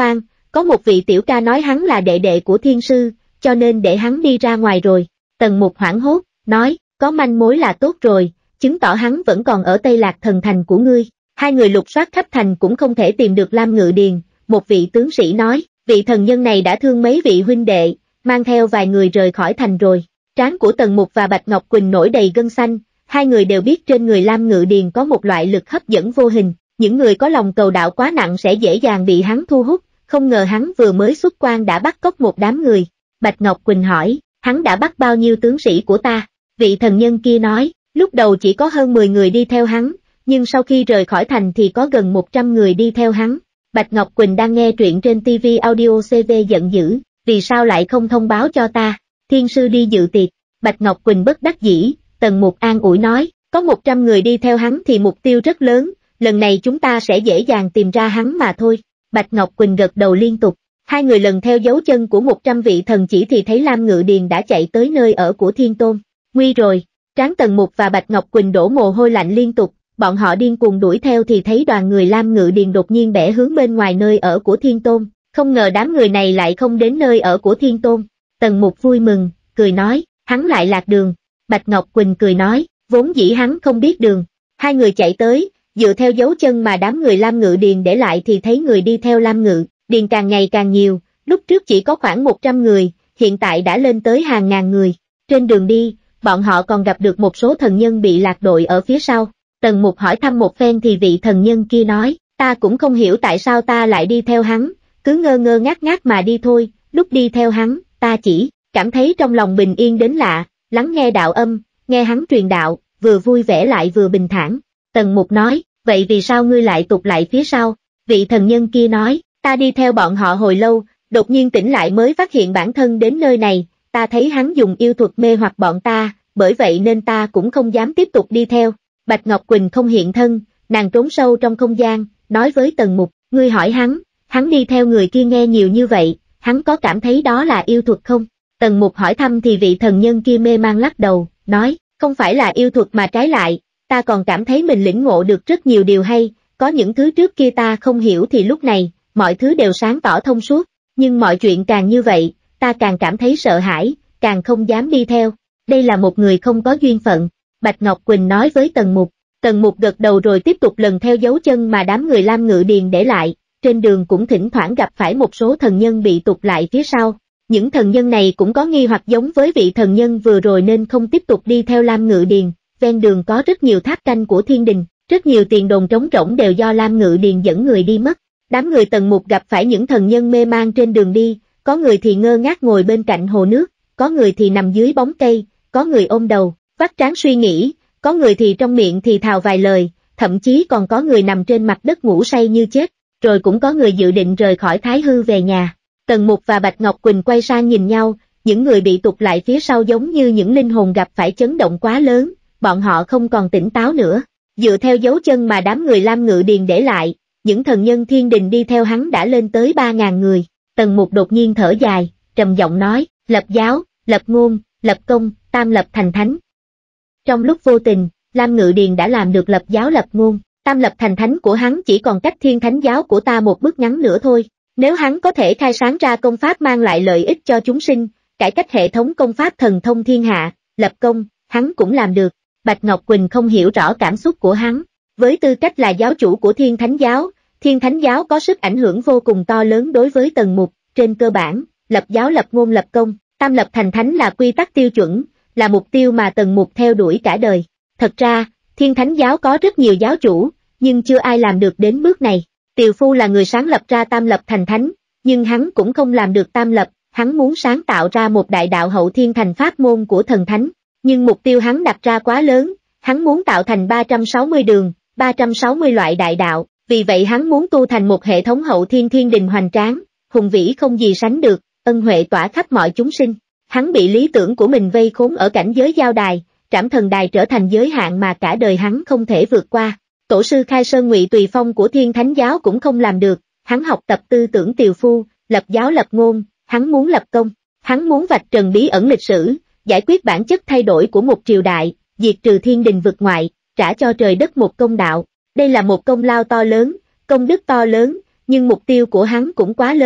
có một vị tiểu ca nói hắn là đệ đệ của thiên sư, cho nên để hắn đi ra ngoài rồi. Tần Mục hoảng hốt, nói, có manh mối là tốt rồi, chứng tỏ hắn vẫn còn ở Tây Lạc Thần Thành của ngươi. Hai người lục soát khắp thành cũng không thể tìm được Lam Ngự Điền, một vị tướng sĩ nói, vị thần nhân này đã thương mấy vị huynh đệ, mang theo vài người rời khỏi thành rồi. Trán của Tần Mục và Bạch Ngọc Quỳnh nổi đầy gân xanh, hai người đều biết trên người Lam Ngự Điền có một loại lực hấp dẫn vô hình, những người có lòng cầu đạo quá nặng sẽ dễ dàng bị hắn thu hút, không ngờ hắn vừa mới xuất quan đã bắt cóc một đám người. Bạch Ngọc Quỳnh hỏi, hắn đã bắt bao nhiêu tướng sĩ của ta? Vị thần nhân kia nói, lúc đầu chỉ có hơn 10 người đi theo hắn, nhưng sau khi rời khỏi thành thì có gần 100 người đi theo hắn. Bạch Ngọc Quỳnh đang nghe truyện trên TV Audio CV giận dữ, vì sao lại không thông báo cho ta? Thiên sư đi dự tiệc. Bạch Ngọc Quỳnh bất đắc dĩ, Tần Mục an ủi nói, có 100 người đi theo hắn thì mục tiêu rất lớn, lần này chúng ta sẽ dễ dàng tìm ra hắn mà thôi. Bạch Ngọc Quỳnh gật đầu liên tục, hai người lần theo dấu chân của 100 vị thần chỉ thì thấy Lam Ngự Điền đã chạy tới nơi ở của Thiên Tôn. Nguy rồi, trán Tần Mục và Bạch Ngọc Quỳnh đổ mồ hôi lạnh liên tục, bọn họ điên cuồng đuổi theo thì thấy đoàn người Lam Ngự Điền đột nhiên bẻ hướng bên ngoài nơi ở của Thiên Tôn, không ngờ đám người này lại không đến nơi ở của Thiên Tôn. Tần Mục vui mừng, cười nói, hắn lại lạc đường. Bạch Ngọc Quỳnh cười nói, vốn dĩ hắn không biết đường. Hai người chạy tới, dựa theo dấu chân mà đám người Lam Ngự Điền để lại thì thấy người đi theo Lam Ngự Điền càng ngày càng nhiều, lúc trước chỉ có khoảng 100 người, hiện tại đã lên tới hàng ngàn người. Trên đường đi, bọn họ còn gặp được một số thần nhân bị lạc đội ở phía sau. Tần Mục hỏi thăm một phen thì vị thần nhân kia nói, ta cũng không hiểu tại sao ta lại đi theo hắn, cứ ngơ ngơ ngác ngác mà đi thôi, lúc đi theo hắn, ta chỉ cảm thấy trong lòng bình yên đến lạ, lắng nghe đạo âm, nghe hắn truyền đạo, vừa vui vẻ lại vừa bình thản. Tần Mục nói, vậy vì sao ngươi lại tụt lại phía sau? Vị thần nhân kia nói, ta đi theo bọn họ hồi lâu, đột nhiên tỉnh lại mới phát hiện bản thân đến nơi này, ta thấy hắn dùng yêu thuật mê hoặc bọn ta, bởi vậy nên ta cũng không dám tiếp tục đi theo. Bạch Ngọc Quỳnh không hiện thân, nàng trốn sâu trong không gian, nói với Tần Mục, ngươi hỏi hắn đi theo người kia nghe nhiều như vậy, hắn có cảm thấy đó là yêu thuật không? Tần Mục hỏi thăm thì vị thần nhân kia mê man lắc đầu, nói, không phải là yêu thuật mà trái lại, ta còn cảm thấy mình lĩnh ngộ được rất nhiều điều hay, có những thứ trước kia ta không hiểu thì lúc này, mọi thứ đều sáng tỏ thông suốt, nhưng mọi chuyện càng như vậy, ta càng cảm thấy sợ hãi, càng không dám đi theo, đây là một người không có duyên phận. Bạch Ngọc Quỳnh nói với Tần Mục gật đầu rồi tiếp tục lần theo dấu chân mà đám người Lam Ngự Điền để lại, trên đường cũng thỉnh thoảng gặp phải một số thần nhân bị tụt lại phía sau. Những thần nhân này cũng có nghi hoặc giống với vị thần nhân vừa rồi nên không tiếp tục đi theo Lam Ngự Điền, ven đường có rất nhiều tháp canh của thiên đình, rất nhiều tiền đồn trống rỗng đều do Lam Ngự Điền dẫn người đi mất. Đám người Tần Mục gặp phải những thần nhân mê man trên đường đi, có người thì ngơ ngác ngồi bên cạnh hồ nước, có người thì nằm dưới bóng cây, có người ôm đầu, vắt trán suy nghĩ, có người thì trong miệng thì thào vài lời, thậm chí còn có người nằm trên mặt đất ngủ say như chết, rồi cũng có người dự định rời khỏi Thái Hư về nhà. Tần Mục và Bạch Ngọc Quỳnh quay sang nhìn nhau, những người bị tụt lại phía sau giống như những linh hồn gặp phải chấn động quá lớn, bọn họ không còn tỉnh táo nữa. Dựa theo dấu chân mà đám người Lam Ngự Điền để lại, những thần nhân thiên đình đi theo hắn đã lên tới 3.000 người. Tần Mục đột nhiên thở dài, trầm giọng nói, lập giáo, lập ngôn, lập công, tam lập thành thánh. Trong lúc vô tình, Lam Ngự Điền đã làm được lập giáo lập ngôn, tam lập thành thánh của hắn chỉ còn cách thiên thánh giáo của ta một bước ngắn nữa thôi. Nếu hắn có thể khai sáng ra công pháp mang lại lợi ích cho chúng sinh, cải cách hệ thống công pháp thần thông thiên hạ, lập công, hắn cũng làm được. Bạch Ngọc Quỳnh không hiểu rõ cảm xúc của hắn. Với tư cách là giáo chủ của thiên thánh giáo có sức ảnh hưởng vô cùng to lớn đối với Tần Mục. Trên cơ bản, lập giáo lập ngôn lập công, tam lập thành thánh là quy tắc tiêu chuẩn, là mục tiêu mà Tần Mục theo đuổi cả đời. Thật ra, thiên thánh giáo có rất nhiều giáo chủ, nhưng chưa ai làm được đến bước này. Tiều Phu là người sáng lập ra tam lập thành thánh, nhưng hắn cũng không làm được tam lập, hắn muốn sáng tạo ra một đại đạo hậu thiên thành pháp môn của thần thánh, nhưng mục tiêu hắn đặt ra quá lớn, hắn muốn tạo thành 360 đường, 360 loại đại đạo, vì vậy hắn muốn tu thành một hệ thống hậu thiên thiên đình hoành tráng, hùng vĩ không gì sánh được, ân huệ tỏa khắp mọi chúng sinh. Hắn bị lý tưởng của mình vây khốn ở cảnh giới giao đài, Trảm Thần Đài trở thành giới hạn mà cả đời hắn không thể vượt qua. Tổ sư Khai Sơn Ngụy Tùy Phong của Thiên Thánh Giáo cũng không làm được, hắn học tập tư tưởng Tiều Phu, lập giáo lập ngôn, hắn muốn lập công, hắn muốn vạch trần bí ẩn lịch sử, giải quyết bản chất thay đổi của một triều đại, diệt trừ thiên đình vực ngoại, trả cho trời đất một công đạo. Đây là một công lao to lớn, công đức to lớn, nhưng mục tiêu của hắn cũng quá lớn,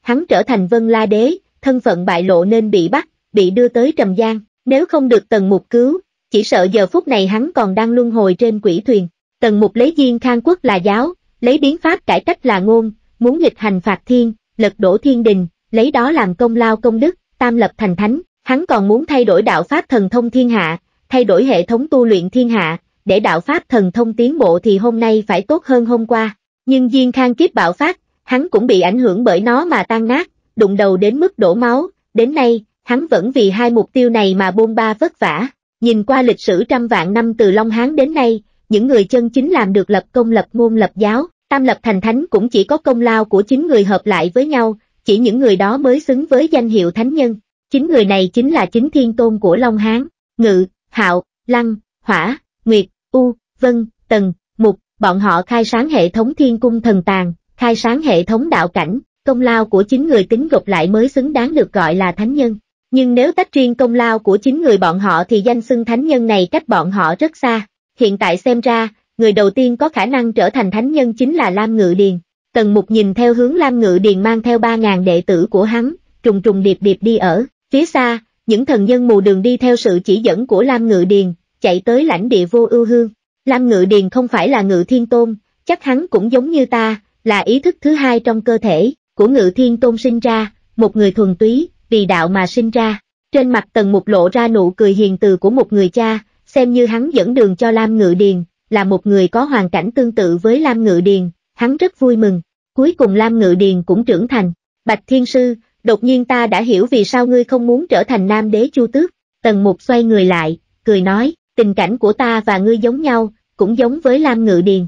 hắn trở thành Vân La Đế, thân phận bại lộ nên bị bắt, bị đưa tới Trầm Giang, nếu không được Tần Mục cứu, chỉ sợ giờ phút này hắn còn đang luân hồi trên quỷ thuyền. Tần Mục lấy Diên Khang Quốc là giáo, lấy biến pháp cải cách là ngôn, muốn nghịch hành phạt thiên, lật đổ thiên đình, lấy đó làm công lao công đức, tam lập thành thánh, hắn còn muốn thay đổi đạo pháp thần thông thiên hạ, thay đổi hệ thống tu luyện thiên hạ, để đạo pháp thần thông tiến bộ thì hôm nay phải tốt hơn hôm qua. Nhưng Diên Khang kiếp bạo phát, hắn cũng bị ảnh hưởng bởi nó mà tan nát, đụng đầu đến mức đổ máu, đến nay, hắn vẫn vì hai mục tiêu này mà bôn ba vất vả. Nhìn qua lịch sử trăm vạn năm từ Long Hán đến nay, những người chân chính làm được lập công lập ngôn lập giáo, tam lập thành thánh cũng chỉ có công lao của chính người hợp lại với nhau, chỉ những người đó mới xứng với danh hiệu thánh nhân. Chính người này chính là chính thiên tôn của Long Hán, Ngự, Hạo, Lăng, Hỏa, Nguyệt, U, Vân, Tần, Mục, bọn họ khai sáng hệ thống thiên cung thần tàng, khai sáng hệ thống đạo cảnh, công lao của chính người tính gộp lại mới xứng đáng được gọi là thánh nhân. Nhưng nếu tách riêng công lao của chính người bọn họ thì danh xưng thánh nhân này cách bọn họ rất xa. Hiện tại xem ra, người đầu tiên có khả năng trở thành thánh nhân chính là Lam Ngự Điền. Tần Mục nhìn theo hướng Lam Ngự Điền mang theo 3.000 đệ tử của hắn, trùng trùng điệp điệp đi ở phía xa, những thần nhân mù đường đi theo sự chỉ dẫn của Lam Ngự Điền, chạy tới lãnh địa Vô Ưu Hương. Lam Ngự Điền không phải là Ngự Thiên Tôn, chắc hắn cũng giống như ta, là ý thức thứ hai trong cơ thể của Ngự Thiên Tôn sinh ra, một người thuần túy, vì đạo mà sinh ra. Trên mặt Tần Mục lộ ra nụ cười hiền từ của một người cha, xem như hắn dẫn đường cho Lam Ngự Điền, là một người có hoàn cảnh tương tự với Lam Ngự Điền, hắn rất vui mừng. Cuối cùng Lam Ngự Điền cũng trưởng thành. Bạch Thiên Sư, đột nhiên ta đã hiểu vì sao ngươi không muốn trở thành Nam Đế Chu Tước. Tần Mục xoay người lại, cười nói, tình cảnh của ta và ngươi giống nhau, cũng giống với Lam Ngự Điền.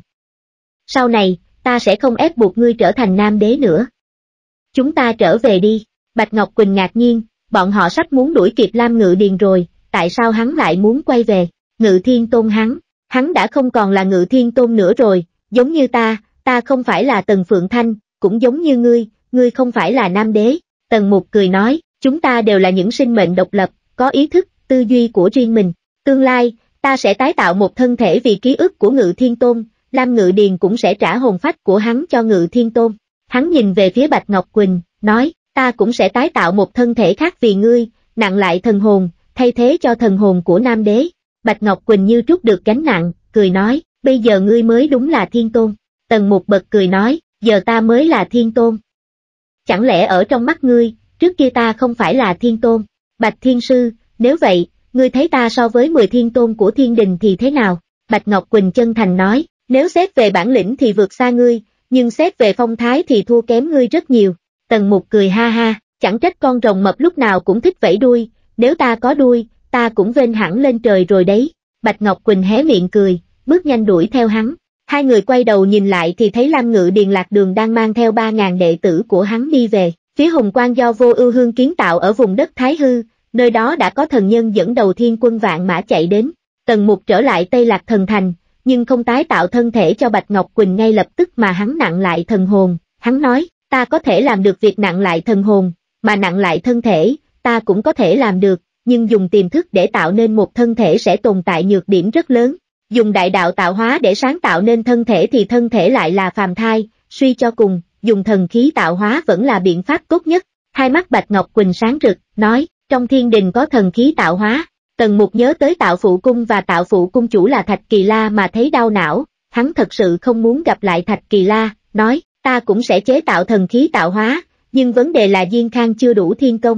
Sau này, ta sẽ không ép buộc ngươi trở thành Nam Đế nữa. Chúng ta trở về đi. Bạch Ngọc Quỳnh ngạc nhiên, bọn họ sắp muốn đuổi kịp Lam Ngự Điền rồi, tại sao hắn lại muốn quay về? Ngự Thiên Tôn hắn đã không còn là Ngự Thiên Tôn nữa rồi, giống như ta không phải là Tần Phượng Thanh, cũng giống như ngươi không phải là Nam Đế. Tần Mục cười nói, chúng ta đều là những sinh mệnh độc lập, có ý thức, tư duy của riêng mình. Tương lai, ta sẽ tái tạo một thân thể vì ký ức của Ngự Thiên Tôn, Lam Ngự Điền cũng sẽ trả hồn phách của hắn cho Ngự Thiên Tôn. Hắn nhìn về phía Bạch Ngọc Quỳnh, nói, ta cũng sẽ tái tạo một thân thể khác vì ngươi, nặng lại thần hồn, thay thế cho thần hồn của Nam Đế. Bạch Ngọc Quỳnh như trút được gánh nặng, cười nói, bây giờ ngươi mới đúng là Thiên Tôn. Tần Mục bật cười nói, giờ ta mới là Thiên Tôn. Chẳng lẽ ở trong mắt ngươi, trước kia ta không phải là Thiên Tôn? Bạch Thiên Sư, nếu vậy, ngươi thấy ta so với 10 Thiên Tôn của Thiên Đình thì thế nào? Bạch Ngọc Quỳnh chân thành nói, nếu xét về bản lĩnh thì vượt xa ngươi, nhưng xét về phong thái thì thua kém ngươi rất nhiều. Tần Mục cười ha ha, chẳng trách con rồng mập lúc nào cũng thích vẫy đuôi, nếu ta có đuôi, ta cũng vênh hẳn lên trời rồi đấy. Bạch Ngọc Quỳnh hé miệng cười, bước nhanh đuổi theo hắn. Hai người quay đầu nhìn lại thì thấy Lam Ngự Điền lạc đường đang mang theo 3.000 đệ tử của hắn đi về phía hùng quan do Vô Ưu Hương kiến tạo ở vùng đất Thái Hư, nơi đó đã có thần nhân dẫn đầu thiên quân vạn mã chạy đến. Tần Mục trở lại Tây Lạc Thần Thành, nhưng không tái tạo thân thể cho Bạch Ngọc Quỳnh ngay lập tức mà hắn nặng lại thần hồn. Hắn nói, ta có thể làm được việc nặng lại thần hồn, mà nặng lại thân thể, ta cũng có thể làm được, nhưng dùng tiềm thức để tạo nên một thân thể sẽ tồn tại nhược điểm rất lớn. Dùng đại đạo tạo hóa để sáng tạo nên thân thể thì thân thể lại là phàm thai, suy cho cùng, dùng thần khí tạo hóa vẫn là biện pháp tốt nhất. Hai mắt Bạch Ngọc Quỳnh sáng rực, nói, trong thiên đình có thần khí tạo hóa. Tần Mục nhớ tới Tạo Phụ Cung và Tạo Phụ Cung chủ là Thạch Kỳ La mà thấy đau não, hắn thật sự không muốn gặp lại Thạch Kỳ La, nói, ta cũng sẽ chế tạo thần khí tạo hóa, nhưng vấn đề là Diên Khang chưa đủ thiên công.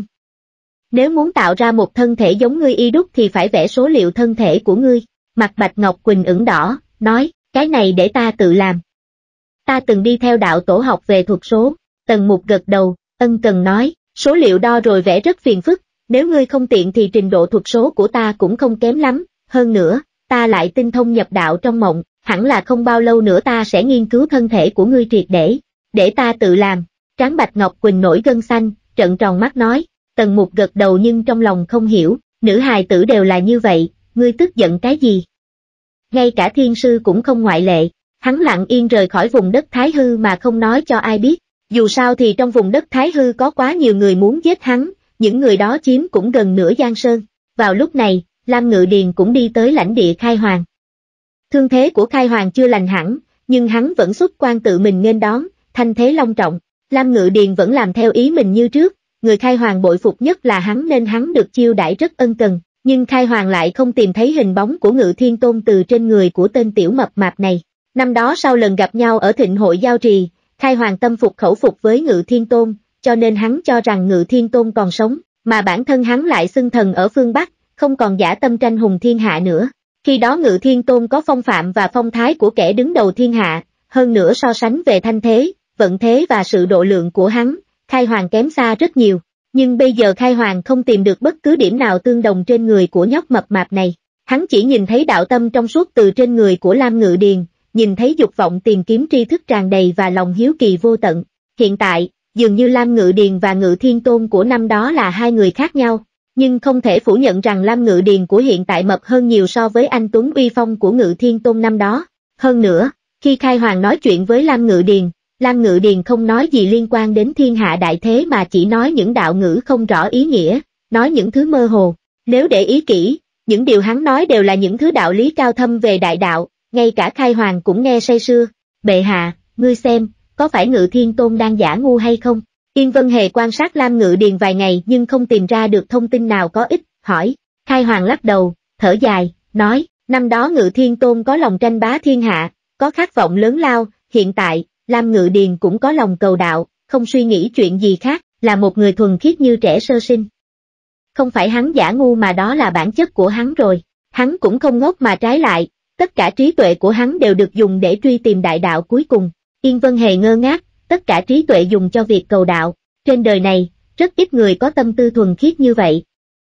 Nếu muốn tạo ra một thân thể giống ngươi y đúc thì phải vẽ số liệu thân thể của ngươi. Mặt Bạch Ngọc Quỳnh ửng đỏ, nói, cái này để ta tự làm. Ta từng đi theo đạo tổ học về thuật số. Tần Mục gật đầu, ân cần nói, số liệu đo rồi vẽ rất phiền phức, nếu ngươi không tiện thì trình độ thuật số của ta cũng không kém lắm, hơn nữa, ta lại tinh thông nhập đạo trong mộng, hẳn là không bao lâu nữa ta sẽ nghiên cứu thân thể của ngươi triệt để ta tự làm. Trán Bạch Ngọc Quỳnh nổi gân xanh, trợn tròn mắt nói. Tần Mục gật đầu nhưng trong lòng không hiểu, nữ hài tử đều là như vậy, ngươi tức giận cái gì? Ngay cả thiên sư cũng không ngoại lệ, hắn lặng yên rời khỏi vùng đất Thái Hư mà không nói cho ai biết, dù sao thì trong vùng đất Thái Hư có quá nhiều người muốn giết hắn, những người đó chiếm cũng gần nửa Giang Sơn. Vào lúc này, Lam Ngự Điền cũng đi tới lãnh địa Khai Hoàng. Thương thế của Khai Hoàng chưa lành hẳn, nhưng hắn vẫn xuất quan tự mình nghênh đón, thanh thế long trọng. Lam Ngự Điền vẫn làm theo ý mình như trước, người Khai Hoàng bội phục nhất là hắn nên hắn được chiêu đãi rất ân cần, nhưng Khai Hoàng lại không tìm thấy hình bóng của Ngự Thiên Tôn từ trên người của tên tiểu mập mạp này. Năm đó sau lần gặp nhau ở thịnh hội giao trì, Khai Hoàng tâm phục khẩu phục với Ngự Thiên Tôn, cho nên hắn cho rằng Ngự Thiên Tôn còn sống, mà bản thân hắn lại xưng thần ở phương Bắc, không còn dã tâm tranh hùng thiên hạ nữa. Khi đó Ngự Thiên Tôn có phong phạm và phong thái của kẻ đứng đầu thiên hạ, hơn nữa so sánh về thanh thế, vận thế và sự độ lượng của hắn, Khai Hoàng kém xa rất nhiều. Nhưng bây giờ Khai Hoàng không tìm được bất cứ điểm nào tương đồng trên người của nhóc mập mạp này. Hắn chỉ nhìn thấy đạo tâm trong suốt từ trên người của Lam Ngự Điền, nhìn thấy dục vọng tìm kiếm tri thức tràn đầy và lòng hiếu kỳ vô tận. Hiện tại, dường như Lam Ngự Điền và Ngự Thiên Tôn của năm đó là hai người khác nhau, nhưng không thể phủ nhận rằng Lam Ngự Điền của hiện tại mập hơn nhiều so với anh tuấn uy phong của Ngự Thiên Tôn năm đó. Hơn nữa, khi Khai Hoàng nói chuyện với Lam Ngự Điền không nói gì liên quan đến thiên hạ đại thế mà chỉ nói những đạo ngữ không rõ ý nghĩa, nói những thứ mơ hồ. Nếu để ý kỹ, những điều hắn nói đều là những thứ đạo lý cao thâm về đại đạo, ngay cả Khai Hoàng cũng nghe say sưa. Bệ hạ, ngươi xem, có phải Ngự Thiên Tôn đang giả ngu hay không? Yên Vân Hề quan sát Lam Ngự Điền vài ngày nhưng không tìm ra được thông tin nào có ích, hỏi. Khai Hoàng lắc đầu, thở dài, nói, năm đó Ngự Thiên Tôn có lòng tranh bá thiên hạ, có khát vọng lớn lao, hiện tại, Lam Ngự Điền cũng có lòng cầu đạo, không suy nghĩ chuyện gì khác, là một người thuần khiết như trẻ sơ sinh. Không phải hắn giả ngu mà đó là bản chất của hắn rồi, hắn cũng không ngốc mà trái lại, tất cả trí tuệ của hắn đều được dùng để truy tìm đại đạo cuối cùng. Yên Vân Hề ngơ ngác, tất cả trí tuệ dùng cho việc cầu đạo, trên đời này, rất ít người có tâm tư thuần khiết như vậy.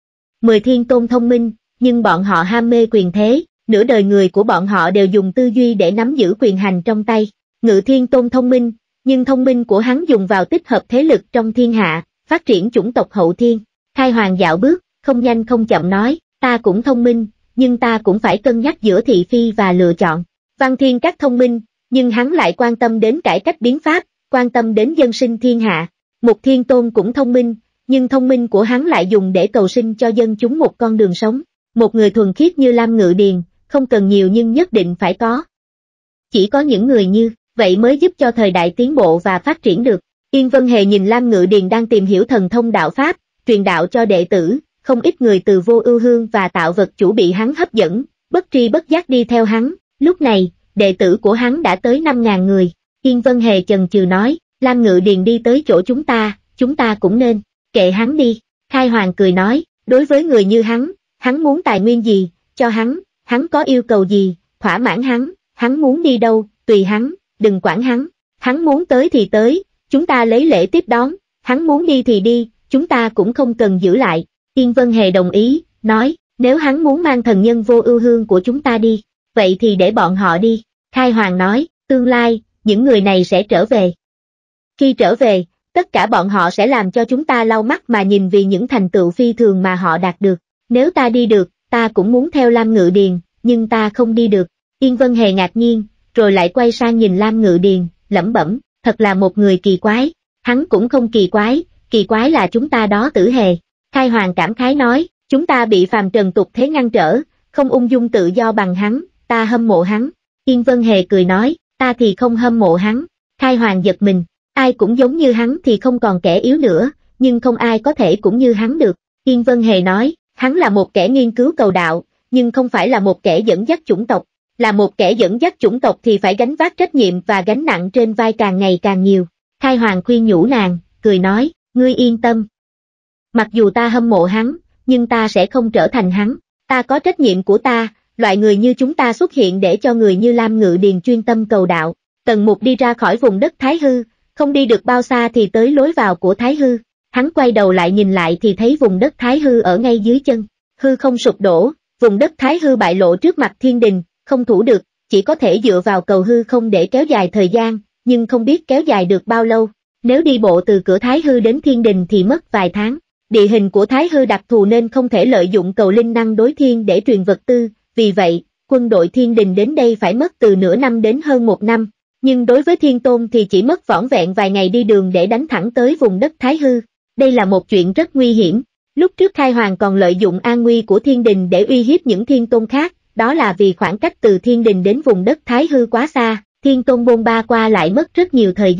10 Thiên Tôn thông minh, nhưng bọn họ ham mê quyền thế, nửa đời người của bọn họ đều dùng tư duy để nắm giữ quyền hành trong tay. Ngự Thiên Tôn thông minh, nhưng thông minh của hắn dùng vào tích hợp thế lực trong thiên hạ, phát triển chủng tộc hậu thiên. Khai Hoàng dạo bước, không nhanh không chậm nói, ta cũng thông minh, nhưng ta cũng phải cân nhắc giữa thị phi và lựa chọn. Văn Thiên Các thông minh, nhưng hắn lại quan tâm đến cải cách biến pháp, quan tâm đến dân sinh thiên hạ. Mục Thiên Tôn cũng thông minh, nhưng thông minh của hắn lại dùng để cầu sinh cho dân chúng một con đường sống. Một người thuần khiết như Lam Ngự Điền, không cần nhiều nhưng nhất định phải có. Chỉ có những người như vậy mới giúp cho thời đại tiến bộ và phát triển được. Yên Vân Hề nhìn Lam Ngự Điền đang tìm hiểu thần thông đạo pháp, truyền đạo cho đệ tử, không ít người từ Vô Ưu Hương và Tạo Vật Chủ bị hắn hấp dẫn, bất tri bất giác đi theo hắn. Lúc này, đệ tử của hắn đã tới 5.000 người. Yên Vân Hề chần chừ nói, Lam Ngự Điền đi tới chỗ chúng ta cũng nên, kệ hắn đi. Khai Hoàng cười nói, đối với người như hắn muốn tài nguyên gì, cho hắn có yêu cầu gì, thỏa mãn hắn muốn đi đâu, tùy hắn, đừng quản hắn muốn tới thì tới, chúng ta lấy lễ tiếp đón, hắn muốn đi thì đi, chúng ta cũng không cần giữ lại. Yên Vân Hề đồng ý, nói, nếu hắn muốn mang thần nhân Vô Ưu Hương của chúng ta đi, vậy thì để bọn họ đi. Khai Hoàng nói, tương lai, những người này sẽ trở về. Khi trở về, tất cả bọn họ sẽ làm cho chúng ta lau mắt mà nhìn vì những thành tựu phi thường mà họ đạt được. Nếu ta đi được, ta cũng muốn theo Lam Ngự Điền, nhưng ta không đi được. Yên Vân Hề ngạc nhiên, rồi lại quay sang nhìn Lam Ngự Điền, lẩm bẩm, thật là một người kỳ quái. Hắn cũng không kỳ quái là chúng ta đó Tử Hề. Khai Hoàng cảm khái nói, chúng ta bị phàm trần tục thế ngăn trở, không ung dung tự do bằng hắn, ta hâm mộ hắn. Yên Vân Hề cười nói, ta thì không hâm mộ hắn. Khai Hoàng giật mình, ai cũng giống như hắn thì không còn kẻ yếu nữa, nhưng không ai có thể cũng như hắn được. Yên Vân Hề nói, hắn là một kẻ nghiên cứu cầu đạo, nhưng không phải là một kẻ dẫn dắt chủng tộc. Là một kẻ dẫn dắt chủng tộc thì phải gánh vác trách nhiệm và gánh nặng trên vai càng ngày càng nhiều. Khai Hoàng khuyên nhủ nàng, cười nói, ngươi yên tâm. Mặc dù ta hâm mộ hắn, nhưng ta sẽ không trở thành hắn. Ta có trách nhiệm của ta, loại người như chúng ta xuất hiện để cho người như Lam Ngự Điền chuyên tâm cầu đạo. Tần Mục đi ra khỏi vùng đất Thái Hư, không đi được bao xa thì tới lối vào của Thái Hư. Hắn quay đầu lại nhìn lại thì thấy vùng đất Thái Hư ở ngay dưới chân. Hư không sụp đổ, vùng đất Thái Hư bại lộ trước mặt thiên đình, không thủ được, chỉ có thể dựa vào cầu hư không để kéo dài thời gian, nhưng không biết kéo dài được bao lâu. Nếu đi bộ từ cửa Thái Hư đến thiên đình thì mất vài tháng. Địa hình của Thái Hư đặc thù nên không thể lợi dụng cầu linh năng đối thiên để truyền vật tư, vì vậy, quân đội thiên đình đến đây phải mất từ nửa năm đến hơn 1 năm. Nhưng đối với Thiên Tôn thì chỉ mất vỏn vẹn vài ngày đi đường để đánh thẳng tới vùng đất Thái Hư. Đây là một chuyện rất nguy hiểm. Lúc trước Khai Hoàng còn lợi dụng an nguy của thiên đình để uy hiếp những Thiên Tôn khác, đó là vì khoảng cách từ thiên đình đến vùng đất Thái Hư quá xa, Thiên Tôn bôn ba qua lại mất rất nhiều thời gian.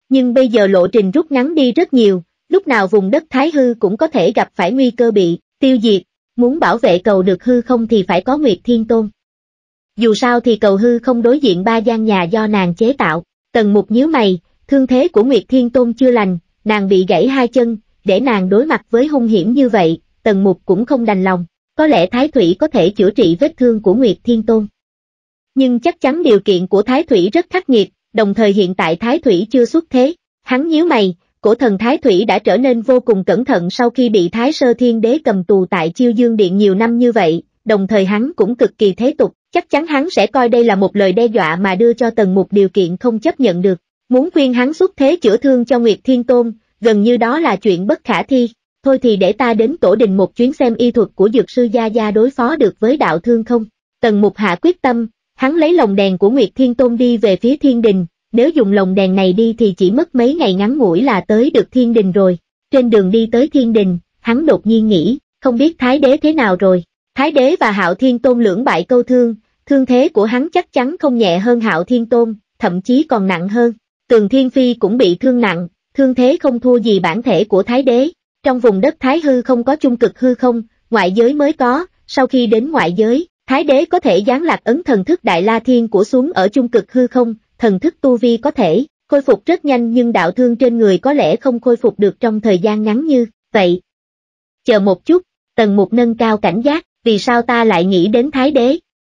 Nhưng bây giờ lộ trình rút ngắn đi rất nhiều, lúc nào vùng đất Thái Hư cũng có thể gặp phải nguy cơ bị tiêu diệt, muốn bảo vệ cầu được hư không thì phải có Nguyệt Thiên Tôn. Dù sao thì cầu hư không đối diện ba gian nhà do nàng chế tạo. Tần Mục nhíu mày, thương thế của Nguyệt Thiên Tôn chưa lành, nàng bị gãy hai chân, để nàng đối mặt với hung hiểm như vậy, Tần Mục cũng không đành lòng. Có lẽ Thái Thủy có thể chữa trị vết thương của Nguyệt Thiên Tôn. Nhưng chắc chắn điều kiện của Thái Thủy rất khắc nghiệt, đồng thời hiện tại Thái Thủy chưa xuất thế. Hắn nhíu mày, cổ thần Thái Thủy đã trở nên vô cùng cẩn thận sau khi bị Thái Sơ Thiên Đế cầm tù tại Chiêu Dương Điện nhiều năm như vậy, đồng thời hắn cũng cực kỳ thế tục, chắc chắn hắn sẽ coi đây là một lời đe dọa mà đưa cho Tần Mục điều kiện không chấp nhận được. Muốn khuyên hắn xuất thế chữa thương cho Nguyệt Thiên Tôn, gần như đó là chuyện bất khả thi. Thôi thì để ta đến Tổ Đình một chuyến xem y thuật của Dược Sư Gia Gia đối phó được với đạo thương không. Tần Mục hạ quyết tâm, hắn lấy lồng đèn của Nguyệt Thiên Tôn đi về phía Thiên Đình, nếu dùng lồng đèn này đi thì chỉ mất mấy ngày ngắn ngủi là tới được Thiên Đình rồi. Trên đường đi tới Thiên Đình, hắn đột nhiên nghĩ, không biết Thái Đế thế nào rồi. Thái Đế và Hạo Thiên Tôn lưỡng bại câu thương, thương thế của hắn chắc chắn không nhẹ hơn Hạo Thiên Tôn, thậm chí còn nặng hơn. Tường Thiên Phi cũng bị thương nặng, thương thế không thua gì bản thể của Thái Đế. Trong vùng đất Thái Hư không có chung cực hư không, ngoại giới mới có, sau khi đến ngoại giới, Thái Đế có thể giáng lạc ấn thần thức Đại La Thiên của xuống ở chung cực hư không, thần thức tu vi có thể khôi phục rất nhanh nhưng đạo thương trên người có lẽ không khôi phục được trong thời gian ngắn như vậy. Chờ một chút, Tần Mục nâng cao cảnh giác, vì sao ta lại nghĩ đến Thái Đế?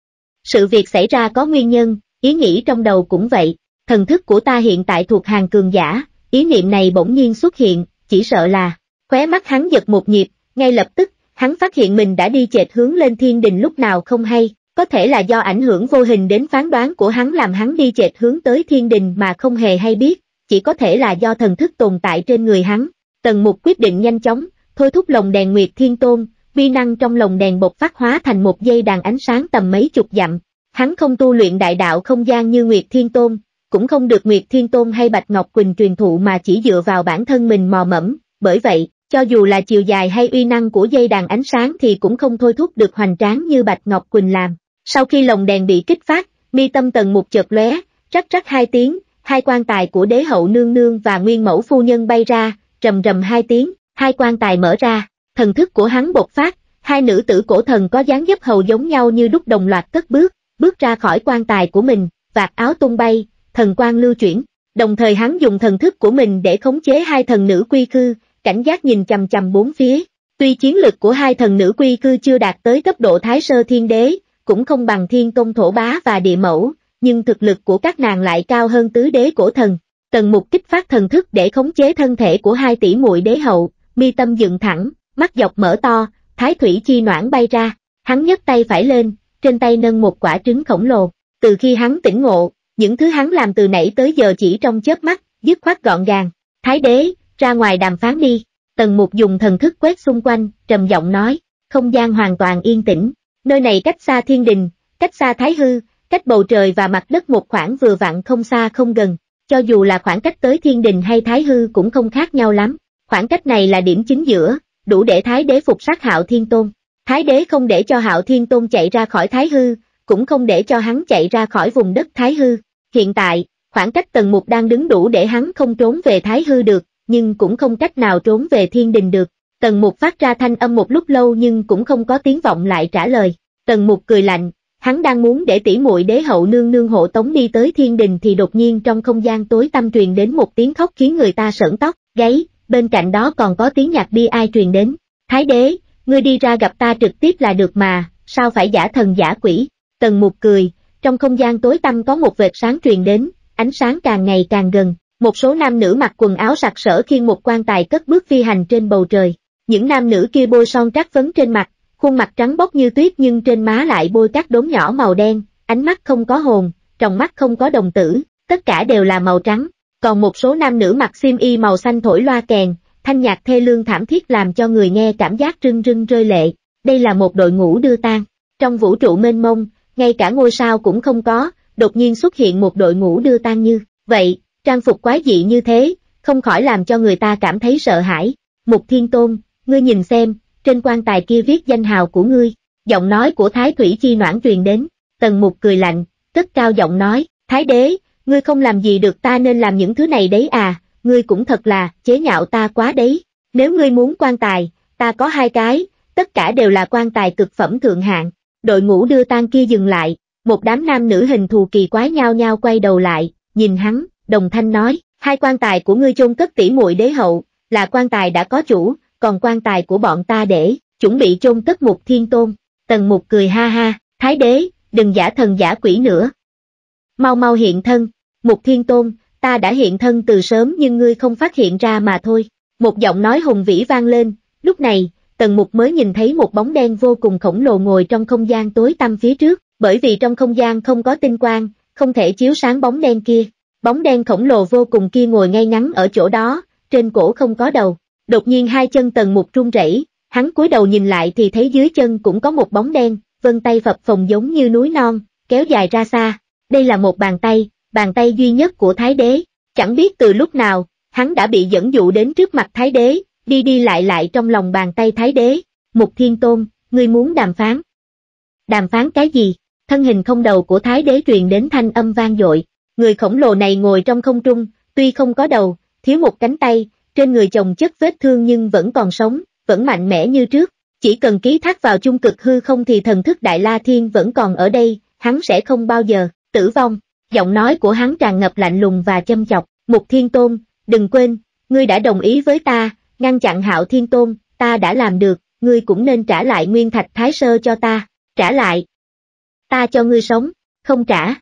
Sự việc xảy ra có nguyên nhân, ý nghĩ trong đầu cũng vậy, thần thức của ta hiện tại thuộc hàng cường giả, ý niệm này bỗng nhiên xuất hiện, chỉ sợ là, khóe mắt hắn giật một nhịp, ngay lập tức, hắn phát hiện mình đã đi chệch hướng lên Thiên Đình lúc nào không hay, có thể là do ảnh hưởng vô hình đến phán đoán của hắn làm hắn đi chệch hướng tới Thiên Đình mà không hề hay biết, chỉ có thể là do thần thức tồn tại trên người hắn. Tần Mục quyết định nhanh chóng, thôi thúc lồng đèn Nguyệt Thiên Tôn, uy năng trong lồng đèn bộc phát hóa thành một dây đàn ánh sáng tầm mấy chục dặm. Hắn không tu luyện đại đạo không gian như Nguyệt Thiên Tôn, cũng không được Nguyệt Thiên Tôn hay Bạch Ngọc Quỳnh truyền thụ mà chỉ dựa vào bản thân mình mò mẫm, bởi vậy, cho dù là chiều dài hay uy năng của dây đàn ánh sáng thì cũng không thôi thúc được hoành tráng như Bạch Ngọc Quỳnh làm. Sau khi lồng đèn bị kích phát, mi tâm Tần Mục chợt lóe, rắc rắc hai tiếng, hai quan tài của Đế hậu nương nương và Nguyên mẫu phu nhân bay ra, rầm rầm hai tiếng, hai quan tài mở ra, thần thức của hắn bộc phát, hai nữ tử cổ thần có dáng dấp hầu giống nhau như đúc đồng loạt cất bước ra khỏi quan tài của mình, vạt áo tung bay, thần quang lưu chuyển, đồng thời hắn dùng thần thức của mình để khống chế hai thần nữ quy khư, cảnh giác nhìn chằm chằm bốn phía. Tuy chiến lực của hai thần nữ quy khư chưa đạt tới cấp độ Thái Sơ Thiên Đế, cũng không bằng Thiên Tôn Thổ Bá và Địa Mẫu, nhưng thực lực của các nàng lại cao hơn tứ đế cổ thần. Tần Mục kích phát thần thức để khống chế thân thể của hai tỷ muội đế hậu, mi tâm dựng thẳng, mắt dọc mở to, thái thủy chi noãn bay ra, hắn nhấc tay phải lên, trên tay nâng một quả trứng khổng lồ. Từ khi hắn tỉnh ngộ, những thứ hắn làm từ nãy tới giờ chỉ trong chớp mắt, dứt khoát gọn gàng. Thái đế, ra ngoài đàm phán đi. Tần Mục dùng thần thức quét xung quanh, trầm giọng nói, không gian hoàn toàn yên tĩnh, nơi này cách xa thiên đình, cách xa thái hư, cách bầu trời và mặt đất một khoảng vừa vặn không xa không gần, cho dù là khoảng cách tới thiên đình hay thái hư cũng không khác nhau lắm, khoảng cách này là điểm chính giữa, đủ để Thái đế phục sát Hạo Thiên Tôn. Thái đế không để cho Hạo Thiên Tôn chạy ra khỏi thái hư, cũng không để cho hắn chạy ra khỏi vùng đất thái hư. Hiện tại, khoảng cách Tần Mục đang đứng đủ để hắn không trốn về thái hư được, nhưng cũng không cách nào trốn về thiên đình được. Tần Mục phát ra thanh âm một lúc lâu nhưng cũng không có tiếng vọng lại trả lời. Tần Mục cười lạnh, hắn đang muốn để tỷ muội đế hậu nương nương hộ tống đi tới thiên đình thì đột nhiên trong không gian tối tăm truyền đến một tiếng khóc khiến người ta sởn tóc gáy, bên cạnh đó còn có tiếng nhạc bi ai truyền đến. Thái đế, ngươi đi ra gặp ta trực tiếp là được mà, sao phải giả thần giả quỷ? Tần Mục cười, trong không gian tối tăm có một vệt sáng truyền đến, ánh sáng càng ngày càng gần. Một số nam nữ mặc quần áo sặc sỡ khiêng một quan tài cất bước phi hành trên bầu trời. Những nam nữ kia bôi son trát phấn trên mặt, khuôn mặt trắng bóc như tuyết nhưng trên má lại bôi các đốm nhỏ màu đen, ánh mắt không có hồn, trong mắt không có đồng tử, tất cả đều là màu trắng. Còn một số nam nữ mặc xiêm y màu xanh thổi loa kèn, thanh nhạc thê lương thảm thiết làm cho người nghe cảm giác rưng rưng rơi lệ. Đây là một đội ngũ đưa tang. Trong vũ trụ mênh mông, ngay cả ngôi sao cũng không có, đột nhiên xuất hiện một đội ngũ đưa tang như vậy, trang phục quái dị như thế, không khỏi làm cho người ta cảm thấy sợ hãi. Mục Thiên Tôn, ngươi nhìn xem, trên quan tài kia viết danh hào của ngươi. Giọng nói của Thái Thủy Chi Noãn truyền đến. Tần Mục cười lạnh, cất cao giọng nói, Thái đế, ngươi không làm gì được ta nên làm những thứ này đấy à? ngươi cũng thật là chế nhạo ta quá đấy. Nếu ngươi muốn quan tài, ta có 2 cái, tất cả đều là quan tài cực phẩm thượng hạng. Đội ngũ đưa tang kia dừng lại, một đám nam nữ hình thù kỳ quái nhao nhao quay đầu lại, nhìn hắn, đồng thanh nói, 2 quan tài của ngươi chôn cất tỷ muội đế hậu, là quan tài đã có chủ, còn quan tài của bọn ta để chuẩn bị chôn cất Mục Thiên Tôn. Tần Mục cười ha ha, Thái đế, đừng giả thần giả quỷ nữa. Mau mau hiện thân, Mục Thiên Tôn, ta đã hiện thân từ sớm nhưng ngươi không phát hiện ra mà thôi. Một giọng nói hùng vĩ vang lên, lúc này, Tần Mục mới nhìn thấy một bóng đen vô cùng khổng lồ ngồi trong không gian tối tăm phía trước, bởi vì trong không gian không có tinh quang, không thể chiếu sáng bóng đen kia. Bóng đen khổng lồ vô cùng kia ngồi ngay ngắn ở chỗ đó, trên cổ không có đầu. Đột nhiên 2 chân Tần Mục run rẩy, hắn cúi đầu nhìn lại thì thấy dưới chân cũng có một bóng đen, vân tay phập phồng giống như núi non, kéo dài ra xa. Đây là một bàn tay duy nhất của Thái đế. Chẳng biết từ lúc nào, hắn đã bị dẫn dụ đến trước mặt Thái đế, đi đi lại lại trong lòng bàn tay Thái đế. Mục Thiên Tôn, ngươi muốn đàm phán? Đàm phán cái gì? Thân hình không đầu của Thái đế truyền đến thanh âm vang dội. Người khổng lồ này ngồi trong không trung, tuy không có đầu, thiếu một cánh tay, trên người chồng chất vết thương nhưng vẫn còn sống, vẫn mạnh mẽ như trước. Chỉ cần ký thác vào chung cực hư không thì thần thức Đại La Thiên vẫn còn ở đây, hắn sẽ không bao giờ tử vong. Giọng nói của hắn tràn ngập lạnh lùng và châm chọc. Mục Thiên Tôn, đừng quên, ngươi đã đồng ý với ta, ngăn chặn Hạo Thiên Tôn, ta đã làm được, ngươi cũng nên trả lại Nguyên Thạch Thái Sơ cho ta. Trả lại? Ta cho ngươi sống, không trả.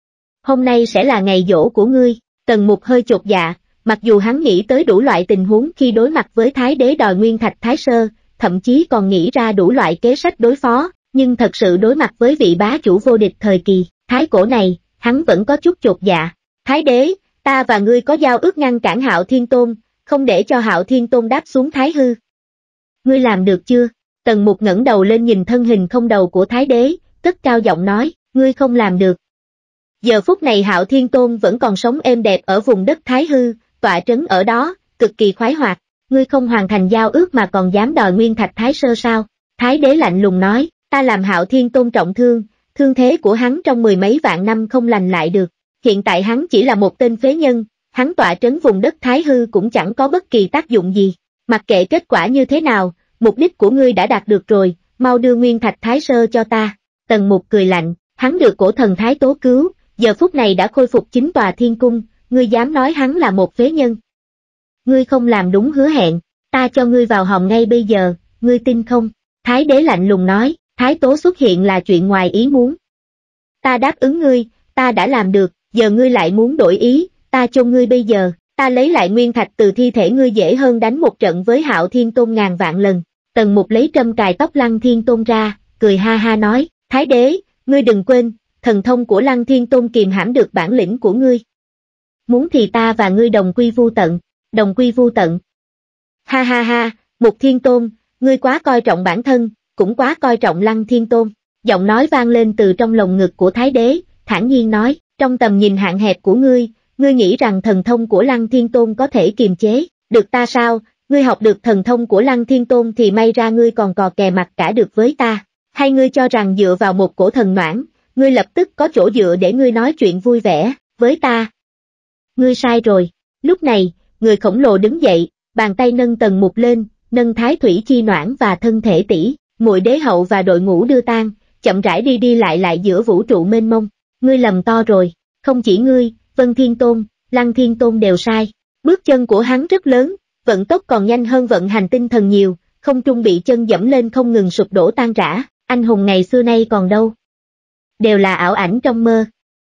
Hôm nay sẽ là ngày giỗ của ngươi. Tần Mục hơi chột dạ, mặc dù hắn nghĩ tới đủ loại tình huống khi đối mặt với Thái đế đòi Nguyên Thạch Thái Sơ, thậm chí còn nghĩ ra đủ loại kế sách đối phó, nhưng thật sự đối mặt với vị bá chủ vô địch thời kỳ Thái cổ này, hắn vẫn có chút chột dạ. Thái đế, ta và ngươi có giao ước ngăn cản Hạo Thiên Tôn, không để cho Hạo Thiên Tôn đáp xuống Thái hư. Ngươi làm được chưa? Tần Mục ngẩng đầu lên nhìn thân hình không đầu của Thái đế, cất cao giọng nói, ngươi không làm được. Giờ phút này Hạo Thiên Tôn vẫn còn sống êm đẹp ở vùng đất Thái hư, tọa trấn ở đó, cực kỳ khoái hoạt. Ngươi không hoàn thành giao ước mà còn dám đòi Nguyên Thạch Thái Sơ sao? Thái đế lạnh lùng nói, ta làm Hạo Thiên Tôn trọng thương, thương thế của hắn trong 10 mấy vạn năm không lành lại được. Hiện tại hắn chỉ là một tên phế nhân, hắn tọa trấn vùng đất Thái hư cũng chẳng có bất kỳ tác dụng gì. Mặc kệ kết quả như thế nào, mục đích của ngươi đã đạt được rồi, mau đưa Nguyên Thạch Thái Sơ cho ta. Tần Mục cười lạnh, hắn được cổ thần Thái Tố cứu, giờ phút này đã khôi phục 9 tòa thiên cung, ngươi dám nói hắn là một phế nhân. Ngươi không làm đúng hứa hẹn, ta cho ngươi vào hòm ngay bây giờ, ngươi tin không? Thái đế lạnh lùng nói, Thái Tố xuất hiện là chuyện ngoài ý muốn. Ta đáp ứng ngươi, ta đã làm được, giờ ngươi lại muốn đổi ý, ta chôn ngươi bây giờ, ta lấy lại Nguyên Thạch từ thi thể ngươi dễ hơn đánh một trận với Hạo Thiên Tôn ngàn vạn lần. Tần Mục lấy trâm cài tóc Lăng Thiên Tôn ra, cười ha ha nói, Thái đế, ngươi đừng quên, thần thông của Lăng Thiên Tôn kìm hãm được bản lĩnh của ngươi. Muốn thì ta và ngươi đồng quy vu tận, đồng quy vu tận. Ha ha ha, Mục Thiên Tôn, ngươi quá coi trọng bản thân, cũng quá coi trọng Lăng Thiên Tôn. Giọng nói vang lên từ trong lồng ngực của Thái đế, thản nhiên nói, trong tầm nhìn hạn hẹp của ngươi, ngươi nghĩ rằng thần thông của Lăng Thiên Tôn có thể kiềm chế được ta sao? Ngươi học được thần thông của Lăng Thiên Tôn thì may ra ngươi còn cò kè mặt cả được với ta. Hay ngươi cho rằng dựa vào một cổ thần noãn, ngươi lập tức có chỗ dựa để ngươi nói chuyện vui vẻ với ta? Ngươi sai rồi. Lúc này, người khổng lồ đứng dậy, bàn tay nâng Tần Mục lên, nâng Thái Thủy Chi Noãn và thân thể tỷ muội đế hậu và đội ngũ đưa tang, chậm rãi đi đi lại lại giữa vũ trụ mênh mông. Ngươi lầm to rồi, không chỉ ngươi, Vân Thiên Tôn, Lăng Thiên Tôn đều sai. Bước chân của hắn rất lớn, vận tốc còn nhanh hơn vận hành tinh thần nhiều, không trung bị chân dẫm lên không ngừng sụp đổ tan rã, anh hùng ngày xưa nay còn đâu. Đều là ảo ảnh trong mơ.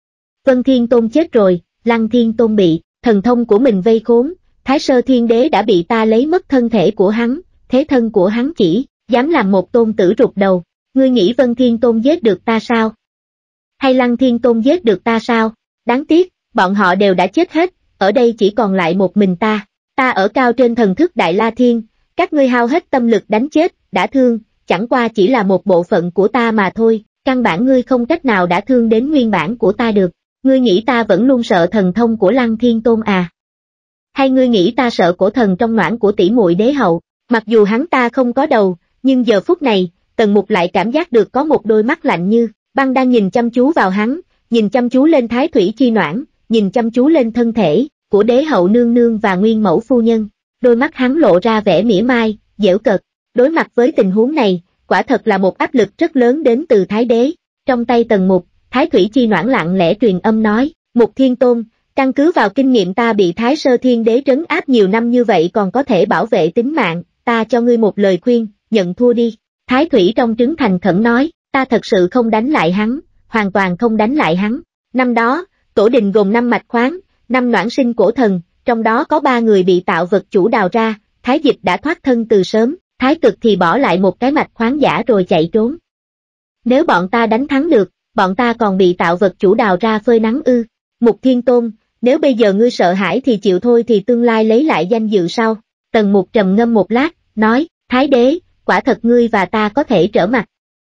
Vân Thiên Tôn chết rồi, Lăng Thiên Tôn bị thần thông của mình vây khốn, Thái Sơ Thiên Đế đã bị ta lấy mất thân thể của hắn, thế thân của hắn chỉ dám làm một tôn tử rụt đầu. Ngươi nghĩ Vân Thiên Tôn giết được ta sao? Hay Lăng Thiên Tôn giết được ta sao? Đáng tiếc, bọn họ đều đã chết hết, ở đây chỉ còn lại một mình ta. Ta ở cao trên thần thức Đại La Thiên, các ngươi hao hết tâm lực đánh chết, đã thương, chẳng qua chỉ là một bộ phận của ta mà thôi, căn bản ngươi không cách nào đã thương đến nguyên bản của ta được. Ngươi nghĩ ta vẫn luôn sợ thần thông của Lăng Thiên Tôn à? Hay ngươi nghĩ ta sợ cổ thần trong noãn của tỷ muội đế hậu? Mặc dù hắn ta không có đầu, nhưng giờ phút này, Tần Mục lại cảm giác được có một đôi mắt lạnh như băng đang nhìn chăm chú vào hắn, nhìn chăm chú lên Thái Thủy Chi Noãn, nhìn chăm chú lên thân thể của đế hậu nương nương và nguyên mẫu phu nhân. Đôi mắt hắn lộ ra vẻ mỉa mai, giễu cợt. Đối mặt với tình huống này, quả thật là một áp lực rất lớn đến từ Thái đế. Trong tay Tần Mục, Thái Thủy Chi Noãn lặng lẽ truyền âm nói, Mục Thiên Tôn, căn cứ vào kinh nghiệm ta bị Thái Sơ Thiên Đế trấn áp nhiều năm như vậy còn có thể bảo vệ tính mạng, ta cho ngươi một lời khuyên, nhận thua đi. Thái Thủy trong trứng thành khẩn nói, ta thật sự không đánh lại hắn, hoàn toàn không đánh lại hắn. Năm đó, tổ đình gồm 5 mạch khoáng, 5 noãn sinh cổ thần, trong đó có 3 người bị tạo vật chủ đào ra, Thái Dịch đã thoát thân từ sớm, Thái Cực thì bỏ lại một cái mạch khoáng giả rồi chạy trốn. Nếu bọn ta đánh thắng được, bọn ta còn bị tạo vật chủ đào ra phơi nắng ư? Mục Thiên Tôn, nếu bây giờ ngươi sợ hãi thì chịu thôi thì tương lai lấy lại danh dự sau. Tần Mục trầm ngâm một lát, nói, Thái đế, quả thật ngươi và ta có thể trở mặt.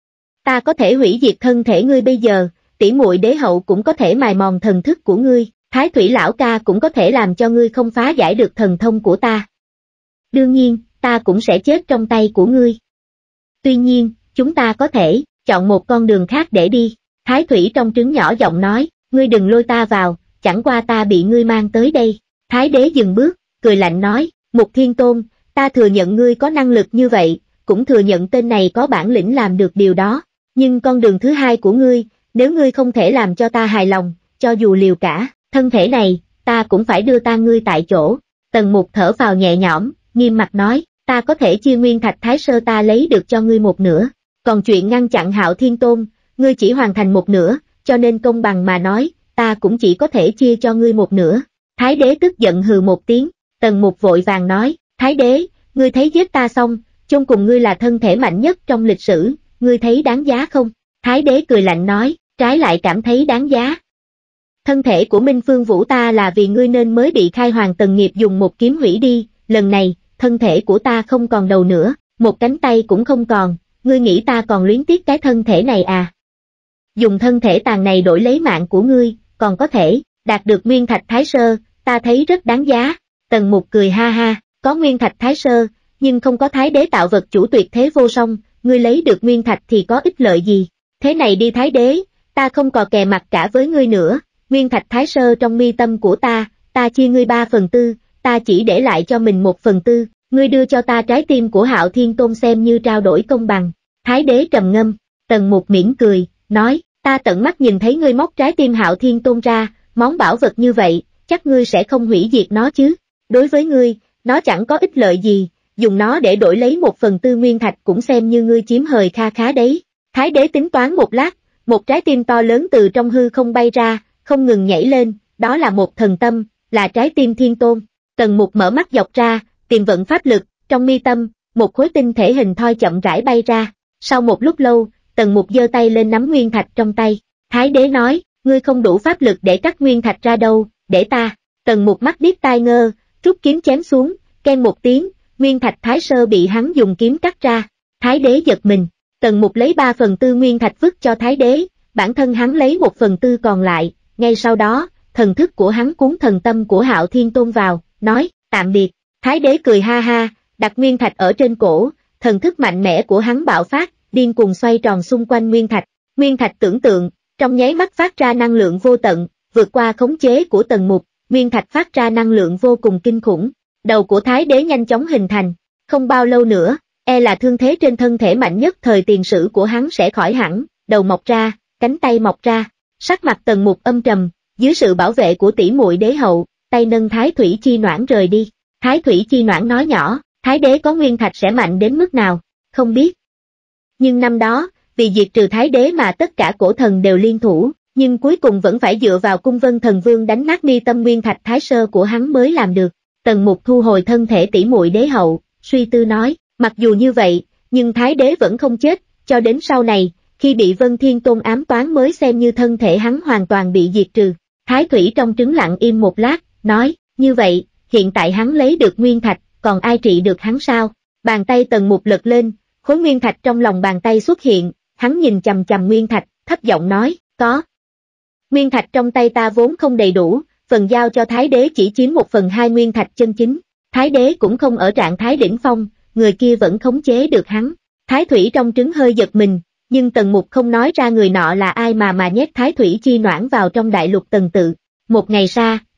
Ta có thể hủy diệt thân thể ngươi bây giờ, tỷ muội đế hậu cũng có thể mài mòn thần thức của ngươi, Thái Thủy lão ca cũng có thể làm cho ngươi không phá giải được thần thông của ta. Đương nhiên, ta cũng sẽ chết trong tay của ngươi. Tuy nhiên, chúng ta có thể chọn một con đường khác để đi. Thái Thủy trong trứng nhỏ giọng nói, ngươi đừng lôi ta vào, chẳng qua ta bị ngươi mang tới đây. Thái đế dừng bước, cười lạnh nói, Mục Thiên Tôn, ta thừa nhận ngươi có năng lực như vậy, cũng thừa nhận tên này có bản lĩnh làm được điều đó. Nhưng con đường thứ hai của ngươi, nếu ngươi không thể làm cho ta hài lòng, cho dù liều cả thân thể này, ta cũng phải đưa ta ngươi tại chỗ. Tần Mục thở vào nhẹ nhõm, nghiêm mặt nói, ta có thể chia nguyên thạch Thái Sơ ta lấy được cho ngươi một nửa. Còn chuyện ngăn chặn Hạo Thiên Tôn, ngươi chỉ hoàn thành một nửa, cho nên công bằng mà nói, ta cũng chỉ có thể chia cho ngươi một nửa. Thái đế tức giận hừ một tiếng, Tần Mục vội vàng nói, Thái đế, ngươi thấy giết ta xong, chôn cùng ngươi là thân thể mạnh nhất trong lịch sử, ngươi thấy đáng giá không? Thái đế cười lạnh nói, trái lại cảm thấy đáng giá. Thân thể của Minh Phương Vũ ta là vì ngươi nên mới bị Khai Hoàng Tần Nghiệp dùng một kiếm hủy đi, lần này, thân thể của ta không còn đầu nữa, một cánh tay cũng không còn, ngươi nghĩ ta còn luyến tiếc cái thân thể này à? Dùng thân thể tàn này đổi lấy mạng của ngươi, còn có thể đạt được nguyên thạch Thái Sơ, ta thấy rất đáng giá. Tần Mục cười ha ha, có nguyên thạch Thái Sơ, nhưng không có Thái đế tạo vật chủ tuyệt thế vô song, ngươi lấy được nguyên thạch thì có ích lợi gì? Thế này đi Thái đế, ta không cò kè mặt cả với ngươi nữa, nguyên thạch Thái Sơ trong mi tâm của ta chia ngươi 3/4, ta chỉ để lại cho mình 1/4, ngươi đưa cho ta trái tim của Hạo Thiên Tôn xem như trao đổi công bằng. Thái đế trầm ngâm, Tần Mục mỉm cười, nói, ta tận mắt nhìn thấy ngươi móc trái tim Hạo Thiên Tôn ra, món bảo vật như vậy, chắc ngươi sẽ không hủy diệt nó chứ? Đối với ngươi, nó chẳng có ích lợi gì, dùng nó để đổi lấy 1/4 nguyên thạch cũng xem như ngươi chiếm hời kha khá đấy. Thái đế tính toán một lát, một trái tim to lớn từ trong hư không bay ra, không ngừng nhảy lên, đó là một thần tâm, là trái tim Thiên Tôn. Tần Mục mở mắt dọc ra, tiền vận pháp lực, trong mi tâm, một khối tinh thể hình thoi chậm rãi bay ra. Sau một lúc lâu, Tần Mục giơ tay lên nắm nguyên thạch trong tay. Thái đế nói, ngươi không đủ pháp lực để cắt nguyên thạch ra đâu, để ta. Tần Mục mắt điếc tai ngơ, rút kiếm chém xuống, keng một tiếng, nguyên thạch Thái Sơ bị hắn dùng kiếm cắt ra. Thái đế giật mình, Tần Mục lấy 3/4 nguyên thạch vứt cho Thái đế, bản thân hắn lấy 1/4 còn lại. Ngay sau đó, thần thức của hắn cuốn thần tâm của Hạo Thiên Tôn vào, nói, tạm biệt. Thái đế cười ha ha, đặt nguyên thạch ở trên cổ, thần thức mạnh mẽ của hắn bạo phát, điên cuồng xoay tròn xung quanh nguyên thạch. Nguyên thạch tưởng tượng, trong nháy mắt phát ra năng lượng vô tận, vượt qua khống chế của Tần Mục, nguyên thạch phát ra năng lượng vô cùng kinh khủng. Đầu của Thái đế nhanh chóng hình thành, không bao lâu nữa, e là thương thế trên thân thể mạnh nhất thời tiền sử của hắn sẽ khỏi hẳn, đầu mọc ra, cánh tay mọc ra. Sắc mặt Tần Mục âm trầm, dưới sự bảo vệ của tỷ muội đế hậu, tay nâng Thái Thủy Chi Noãn rời đi. Thái Thủy Chi Noãn nói nhỏ, Thái đế có nguyên thạch sẽ mạnh đến mức nào, không biết. Nhưng năm đó, vì diệt trừ Thái đế mà tất cả cổ thần đều liên thủ, nhưng cuối cùng vẫn phải dựa vào Cung Vân Thần Vương đánh nát mi tâm nguyên thạch Thái Sơ của hắn mới làm được. Tần Mục thu hồi thân thể tỷ muội đế hậu, suy tư nói, mặc dù như vậy, nhưng Thái đế vẫn không chết, cho đến sau này, khi bị Vân Thiên Tôn ám toán mới xem như thân thể hắn hoàn toàn bị diệt trừ. Thái Thủy trong trứng lặng im một lát, nói, như vậy, hiện tại hắn lấy được nguyên thạch, còn ai trị được hắn sao? Bàn tay Tần Mục lật lên, khối nguyên thạch trong lòng bàn tay xuất hiện, hắn nhìn chằm chằm nguyên thạch, thấp giọng nói, có. Nguyên thạch trong tay ta vốn không đầy đủ, phần giao cho Thái đế chỉ chiếm 1/2 nguyên thạch chân chính. Thái đế cũng không ở trạng thái đỉnh phong, người kia vẫn khống chế được hắn. Thái Thủy trong trứng hơi giật mình, nhưng Tần Mục không nói ra người nọ là ai mà nhét Thái Thủy Chi Noãn vào trong đại lục Tần tự. Một ngày sau,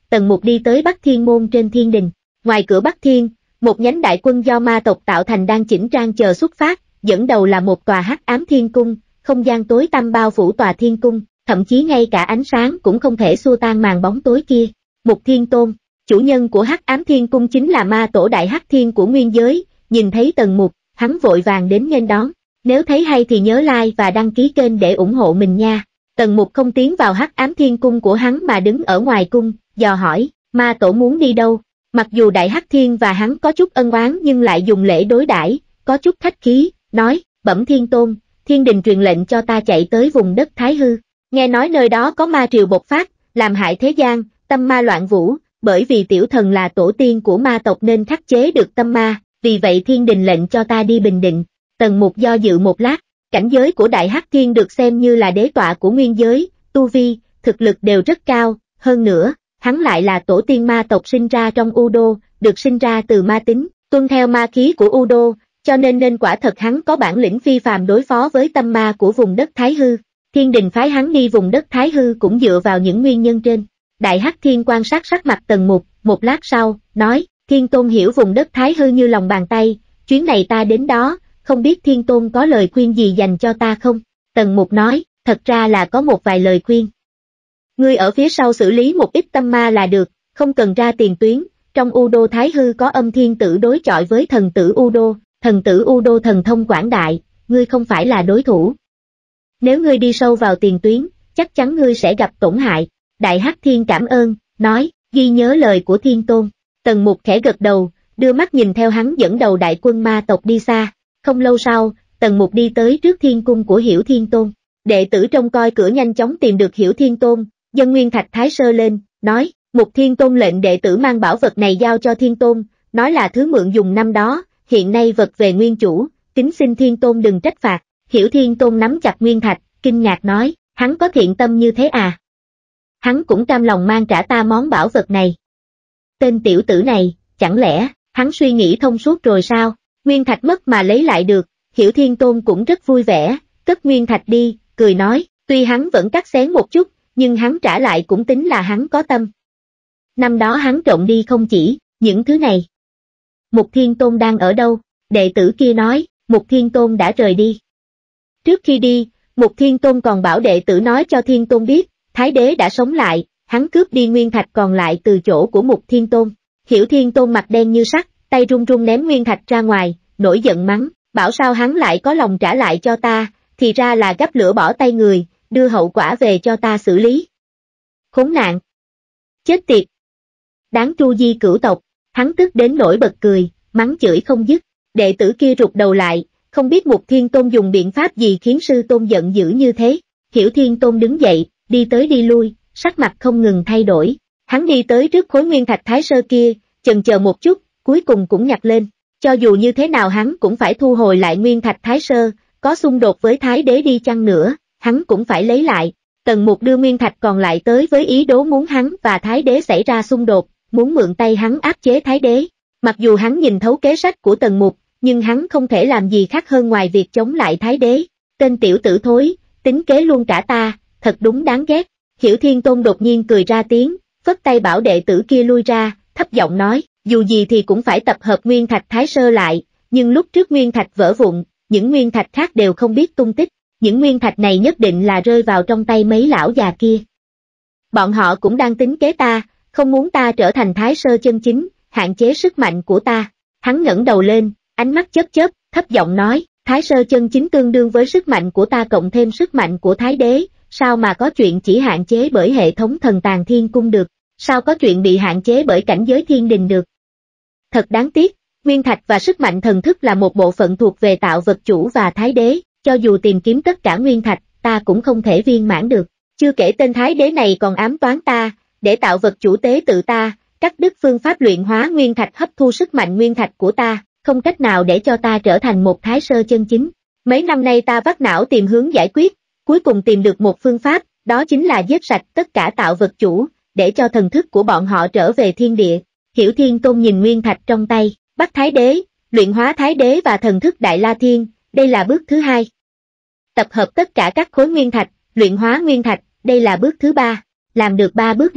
Tần Mục đi tới Bắc Thiên Môn trên thiên đình. Ngoài cửa Bắc Thiên, một nhánh đại quân do ma tộc tạo thành đang chỉnh trang chờ xuất phát, dẫn đầu là một tòa hắc ám thiên cung, không gian tối tăm bao phủ tòa thiên cung, thậm chí ngay cả ánh sáng cũng không thể xua tan màn bóng tối kia. Mục Thiên Tôn, chủ nhân của hắc ám thiên cung chính là ma tổ đại hắc thiên của nguyên giới, nhìn thấy Tần Mục, hắn vội vàng đến nghênh đón. Nếu thấy hay thì nhớ like và đăng ký kênh để ủng hộ mình nha. Tần Mục không tiến vào hắc ám thiên cung của hắn mà đứng ở ngoài cung, dò hỏi, ma tổ muốn đi đâu? Mặc dù đại hắc thiên và hắn có chút ân oán nhưng lại dùng lễ đối đãi, có chút khách khí, nói, bẩm thiên tôn, thiên đình truyền lệnh cho ta chạy tới vùng đất Thái Hư. Nghe nói nơi đó có ma triều bộc phát, làm hại thế gian, tâm ma loạn vũ, bởi vì tiểu thần là tổ tiên của ma tộc nên khắc chế được tâm ma, vì vậy thiên đình lệnh cho ta đi bình định. Tần Mục do dự một lát, cảnh giới của đại hắc thiên được xem như là đế tọa của nguyên giới, tu vi, thực lực đều rất cao, hơn nữa, hắn lại là tổ tiên ma tộc sinh ra trong U Đô, được sinh ra từ ma tính, tuân theo ma khí của U Đô, cho nên quả thật hắn có bản lĩnh phi phàm đối phó với tâm ma của vùng đất Thái Hư. Thiên đình phái hắn đi vùng đất Thái Hư cũng dựa vào những nguyên nhân trên. Đại hắc thiên quan sát sắc mặt Tần Mục, một lát sau, nói, Thiên Tôn hiểu vùng đất Thái Hư như lòng bàn tay, chuyến này ta đến đó, không biết Thiên Tôn có lời khuyên gì dành cho ta không? Tần Mục nói, thật ra là có một vài lời khuyên. Ngươi ở phía sau xử lý một ít tâm ma là được, không cần ra tiền tuyến, trong U Đô Thái Hư có âm thiên tử đối chọi với thần tử U Đô, thần tử U Đô thần thông quảng đại, ngươi không phải là đối thủ. Nếu ngươi đi sâu vào tiền tuyến, chắc chắn ngươi sẽ gặp tổn hại. Đại hắc thiên cảm ơn, nói, ghi nhớ lời của Thiên Tôn. Tần Mục khẽ gật đầu, đưa mắt nhìn theo hắn dẫn đầu đại quân ma tộc đi xa. Không lâu sau, Tần Mục đi tới trước thiên cung của Hiểu Thiên Tôn. Đệ tử trông coi cửa nhanh chóng tìm được Hiểu Thiên Tôn, dâng nguyên thạch thái sơ lên, nói, Mục Thiên Tôn lệnh đệ tử mang bảo vật này giao cho Thiên Tôn, nói là thứ mượn dùng năm đó, hiện nay vật về nguyên chủ, kính xin Thiên Tôn đừng trách phạt. Hiểu Thiên Tôn nắm chặt nguyên thạch, kinh ngạc nói, hắn có thiện tâm như thế à? Hắn cũng cam lòng mang trả ta món bảo vật này. Tên tiểu tử này, chẳng lẽ, hắn suy nghĩ thông suốt rồi sao? Nguyên thạch mất mà lấy lại được, Hiểu Thiên Tôn cũng rất vui vẻ, cất nguyên thạch đi, cười nói, tuy hắn vẫn cắt xén một chút, nhưng hắn trả lại cũng tính là hắn có tâm. Năm đó hắn trộm đi không chỉ, những thứ này. Mục Thiên Tôn đang ở đâu? Đệ tử kia nói, Mục Thiên Tôn đã rời đi. Trước khi đi, Mục Thiên Tôn còn bảo đệ tử nói cho Thiên Tôn biết, Thái Đế đã sống lại, hắn cướp đi nguyên thạch còn lại từ chỗ của Mục Thiên Tôn. Hiểu Thiên Tôn mặt đen như sắt, tay run run ném nguyên thạch ra ngoài, nổi giận mắng, bảo sao hắn lại có lòng trả lại cho ta, thì ra là gắp lửa bỏ tay người, đưa hậu quả về cho ta xử lý. Khốn nạn! Chết tiệt! Đáng tru di cửu tộc, hắn tức đến nỗi bật cười, mắng chửi không dứt. Đệ tử kia rụt đầu lại, không biết Mục Thiên Tôn dùng biện pháp gì khiến sư tôn giận dữ như thế. Hiểu Thiên Tôn đứng dậy, đi tới đi lui, sắc mặt không ngừng thay đổi. Hắn đi tới trước khối nguyên thạch thái sơ kia, chần chờ một chút, cuối cùng cũng nhặt lên. Cho dù như thế nào hắn cũng phải thu hồi lại nguyên thạch thái sơ, có xung đột với Thái Đế đi chăng nữa, hắn cũng phải lấy lại. Tần Mục đưa nguyên thạch còn lại tới với ý đố muốn hắn và Thái Đế xảy ra xung đột, muốn mượn tay hắn áp chế Thái Đế. Mặc dù hắn nhìn thấu kế sách của Tần Mục, nhưng hắn không thể làm gì khác hơn ngoài việc chống lại Thái Đế. Tên tiểu tử thối, tính kế luôn cả ta, thật đúng đáng ghét. Hiểu Thiên Tôn đột nhiên cười ra tiếng, phất tay bảo đệ tử kia lui ra, thấp giọng nói, dù gì thì cũng phải tập hợp nguyên thạch thái sơ lại, nhưng lúc trước nguyên thạch vỡ vụn, những nguyên thạch khác đều không biết tung tích, những nguyên thạch này nhất định là rơi vào trong tay mấy lão già kia. Bọn họ cũng đang tính kế ta, không muốn ta trở thành thái sơ chân chính, hạn chế sức mạnh của ta. Hắn ngẩng đầu lên, ánh mắt chớp chớp, thấp giọng nói, thái sơ chân chính tương đương với sức mạnh của ta cộng thêm sức mạnh của Thái Đế, sao mà có chuyện chỉ hạn chế bởi hệ thống thần tàng thiên cung được, sao có chuyện bị hạn chế bởi cảnh giới thiên đình được. Thật đáng tiếc, nguyên thạch và sức mạnh thần thức là một bộ phận thuộc về tạo vật chủ và Thái Đế, cho dù tìm kiếm tất cả nguyên thạch, ta cũng không thể viên mãn được. Chưa kể tên Thái Đế này còn ám toán ta, để tạo vật chủ tế tự ta, cắt đứt phương pháp luyện hóa nguyên thạch hấp thu sức mạnh nguyên thạch của ta, không cách nào để cho ta trở thành một thái sơ chân chính. Mấy năm nay ta vắt não tìm hướng giải quyết, cuối cùng tìm được một phương pháp, đó chính là giết sạch tất cả tạo vật chủ, để cho thần thức của bọn họ trở về thiên địa. Hiểu Thiên Tôn nhìn nguyên thạch trong tay, bắt Thái Đế, luyện hóa Thái Đế và thần thức Đại La Thiên, đây là bước thứ hai. Tập hợp tất cả các khối nguyên thạch, luyện hóa nguyên thạch, đây là bước thứ ba. Làm được ba bước này,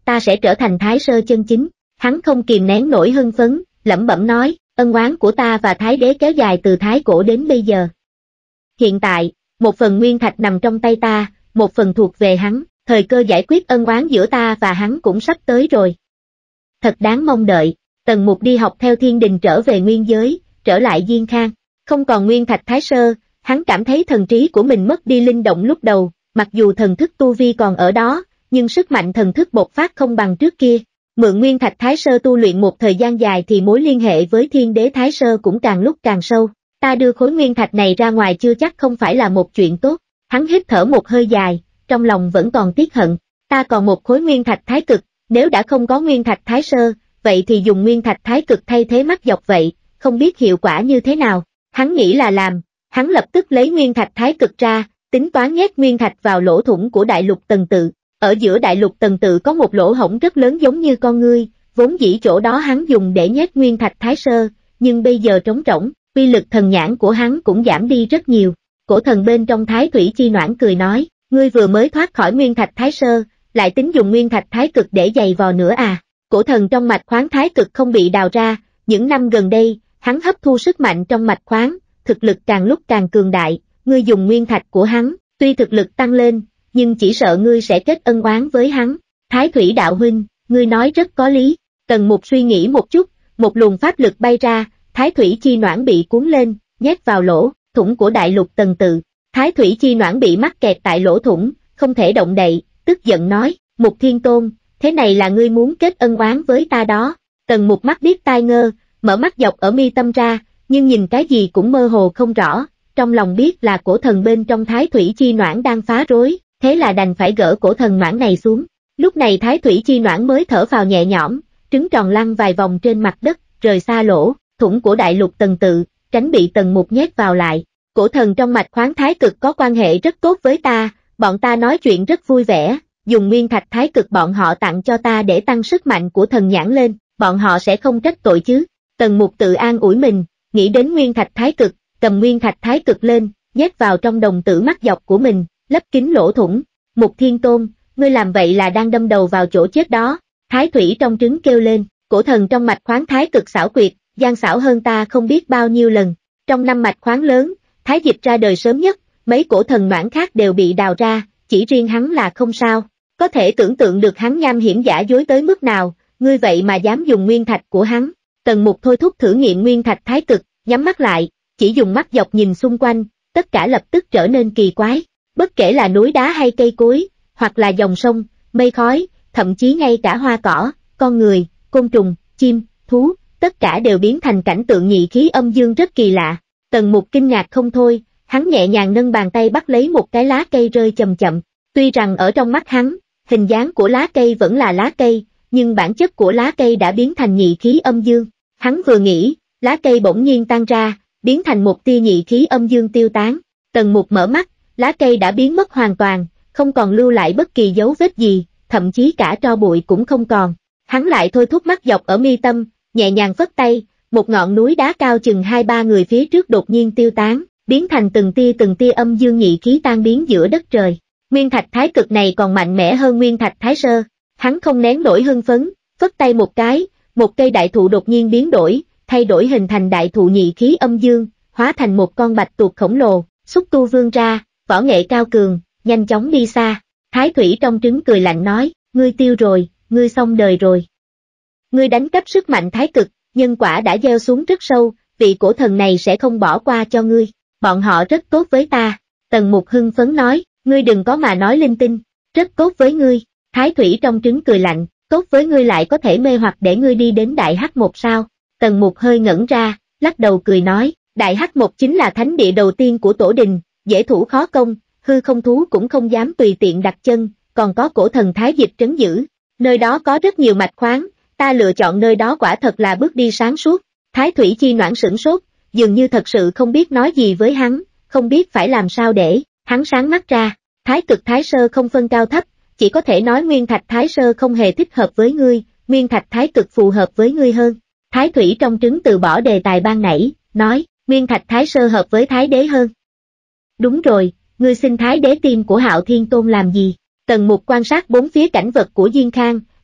ta sẽ trở thành Thái Sơ chân chính. Hắn không kìm nén nổi hưng phấn, lẩm bẩm nói, ân oán của ta và Thái đế kéo dài từ Thái cổ đến bây giờ. Hiện tại, một phần nguyên thạch nằm trong tay ta, một phần thuộc về hắn, thời cơ giải quyết ân oán giữa ta và hắn cũng sắp tới rồi. Thật đáng mong đợi. Tần Mục đi học theo thiên đình trở về nguyên giới, trở lại Diên Khang. Không còn nguyên thạch Thái Sơ, hắn cảm thấy thần trí của mình mất đi linh động lúc đầu, mặc dù thần thức tu vi còn ở đó, nhưng sức mạnh thần thức bộc phát không bằng trước kia. Mượn nguyên thạch Thái Sơ tu luyện một thời gian dài thì mối liên hệ với thiên đế Thái Sơ cũng càng lúc càng sâu. Ta đưa khối nguyên thạch này ra ngoài chưa chắc không phải là một chuyện tốt. Hắn hít thở một hơi dài, trong lòng vẫn còn tiếc hận. Ta còn một khối nguyên thạch Thái Cực, nếu đã không có nguyên thạch Thái Sơ, vậy thì dùng nguyên thạch Thái Cực thay thế mắt dọc vậy, không biết hiệu quả như thế nào. Hắn nghĩ là làm, hắn lập tức lấy nguyên thạch Thái Cực ra, tính toán nhét nguyên thạch vào lỗ thủng của đại lục Tần Tự. Ở giữa đại lục Tần Tự có một lỗ hổng rất lớn giống như con ngươi, vốn dĩ chỗ đó hắn dùng để nhét nguyên thạch Thái Sơ, nhưng bây giờ trống rỗng, uy lực thần nhãn của hắn cũng giảm đi rất nhiều. Cổ thần bên trong Thái Thủy Chi Noãn cười nói, ngươi vừa mới thoát khỏi nguyên thạch Thái Sơ, lại tính dùng nguyên thạch Thái Cực để giày vò nữa à? Cổ thần trong mạch khoáng Thái Cực không bị đào ra, những năm gần đây, hắn hấp thu sức mạnh trong mạch khoáng, thực lực càng lúc càng cường đại, ngươi dùng nguyên thạch của hắn, tuy thực lực tăng lên, nhưng chỉ sợ ngươi sẽ kết ân oán với hắn. Thái Thủy đạo huynh, ngươi nói rất có lý. Tần Mục suy nghĩ một chút, một luồng pháp lực bay ra, Thái Thủy Chi Noãn bị cuốn lên, nhét vào lỗ thủng của đại lục Tần Tự. Thái Thủy Chi Noãn bị mắc kẹt tại lỗ thủng, không thể động đậy, tức giận nói, Mục Thiên Tôn, thế này là ngươi muốn kết ân oán với ta đó. Tần Mục mắt điếc tai ngơ, mở mắt dọc ở mi tâm ra, nhưng nhìn cái gì cũng mơ hồ không rõ, trong lòng biết là cổ thần bên trong Thái Thủy Chi Noãn đang phá rối, thế là đành phải gỡ cổ thần noãn này xuống. Lúc này Thái Thủy Chi Noãn mới thở phào nhẹ nhõm, trứng tròn lăn vài vòng trên mặt đất, rời xa lỗ thủng của đại lục Tần Tự, tránh bị Tần Mục nhét vào lại. Cổ thần trong mạch khoáng Thái Cực có quan hệ rất tốt với ta, bọn ta nói chuyện rất vui vẻ, dùng nguyên thạch Thái Cực bọn họ tặng cho ta để tăng sức mạnh của thần nhãn lên, bọn họ sẽ không trách tội chứ. Tần Mục tự an ủi mình, nghĩ đến nguyên thạch Thái Cực, cầm nguyên thạch Thái Cực lên, nhét vào trong đồng tử mắt dọc của mình, lấp kín lỗ thủng. Mục Thiên Tôn, ngươi làm vậy là đang đâm đầu vào chỗ chết đó. Thái Thủy trong trứng kêu lên, cổ thần trong mạch khoáng Thái Cực xảo quyệt, gian xảo hơn ta không biết bao nhiêu lần. Trong 5 mạch khoáng lớn, Thái Dịch ra đời sớm nhất, mấy cổ thần noãn khác đều bị đào ra, chỉ riêng hắn là không sao. Có thể tưởng tượng được hắn nham hiểm giả dối tới mức nào, ngươi vậy mà dám dùng nguyên thạch của hắn. Tần Mục thôi thúc thử nghiệm nguyên thạch Thái Cực, nhắm mắt lại, chỉ dùng mắt dọc nhìn xung quanh, tất cả lập tức trở nên kỳ quái. Bất kể là núi đá hay cây cối, hoặc là dòng sông, mây khói, thậm chí ngay cả hoa cỏ, con người, côn trùng, chim, thú, tất cả đều biến thành cảnh tượng nhị khí âm dương rất kỳ lạ. Tần Mục kinh ngạc không thôi, hắn nhẹ nhàng nâng bàn tay bắt lấy một cái lá cây rơi chậm chậm. Tuy rằng ở trong mắt hắn, hình dáng của lá cây vẫn là lá cây, nhưng bản chất của lá cây đã biến thành nhị khí âm dương. Hắn vừa nghĩ, lá cây bỗng nhiên tan ra, biến thành một tia nhị khí âm dương tiêu tán. Tần Mục mở mắt, lá cây đã biến mất hoàn toàn, không còn lưu lại bất kỳ dấu vết gì, thậm chí cả tro bụi cũng không còn. Hắn lại thôi thúc mắt dọc ở mi tâm, nhẹ nhàng phất tay, một ngọn núi đá cao chừng 2-3 người phía trước đột nhiên tiêu tán, biến thành từng tia âm dương nhị khí tan biến giữa đất trời. Nguyên thạch Thái Cực này còn mạnh mẽ hơn nguyên thạch Thái Sơ. Hắn không nén nổi hưng phấn, phất tay một cái, một cây đại thụ đột nhiên biến đổi, thay đổi hình thành đại thụ nhị khí âm dương, hóa thành một con bạch tuộc khổng lồ, xúc tu vươn ra, võ nghệ cao cường, nhanh chóng đi xa. Thái Thủy trong trứng cười lạnh nói, ngươi tiêu rồi, ngươi xong đời rồi. Ngươi đánh cắp sức mạnh Thái Cực, nhân quả đã gieo xuống rất sâu, vị cổ thần này sẽ không bỏ qua cho ngươi, bọn họ rất tốt với ta. Tần Mục hưng phấn nói, ngươi đừng có mà nói linh tinh, rất tốt với ngươi. Thái Thủy trong trứng cười lạnh, tốt với ngươi lại có thể mê hoặc để ngươi đi đến Đại Hắc Một sao? Tần Mục hơi ngẩn ra, lắc đầu cười nói, Đại Hắc Một chính là thánh địa đầu tiên của Tổ Đình, dễ thủ khó công, hư không thú cũng không dám tùy tiện đặt chân, còn có cổ thần Thái Dịch trấn giữ. Nơi đó có rất nhiều mạch khoáng, ta lựa chọn nơi đó quả thật là bước đi sáng suốt. Thái Thủy Chi Noãn sửng sốt, dường như thật sự không biết nói gì với hắn, không biết phải làm sao để, hắn sáng mắt ra, Thái Cực Thái Sơ không phân cao thấp, chỉ có thể nói nguyên thạch Thái Sơ không hề thích hợp với ngươi, nguyên thạch Thái Cực phù hợp với ngươi hơn. Thái Thủy trong trứng từ bỏ đề tài ban nãy, nói, nguyên thạch Thái Sơ hợp với Thái Đế hơn. Đúng rồi, ngươi xin Thái Đế tim của Hạo Thiên Tôn làm gì? Tần Mục quan sát bốn phía cảnh vật của Diên Khang,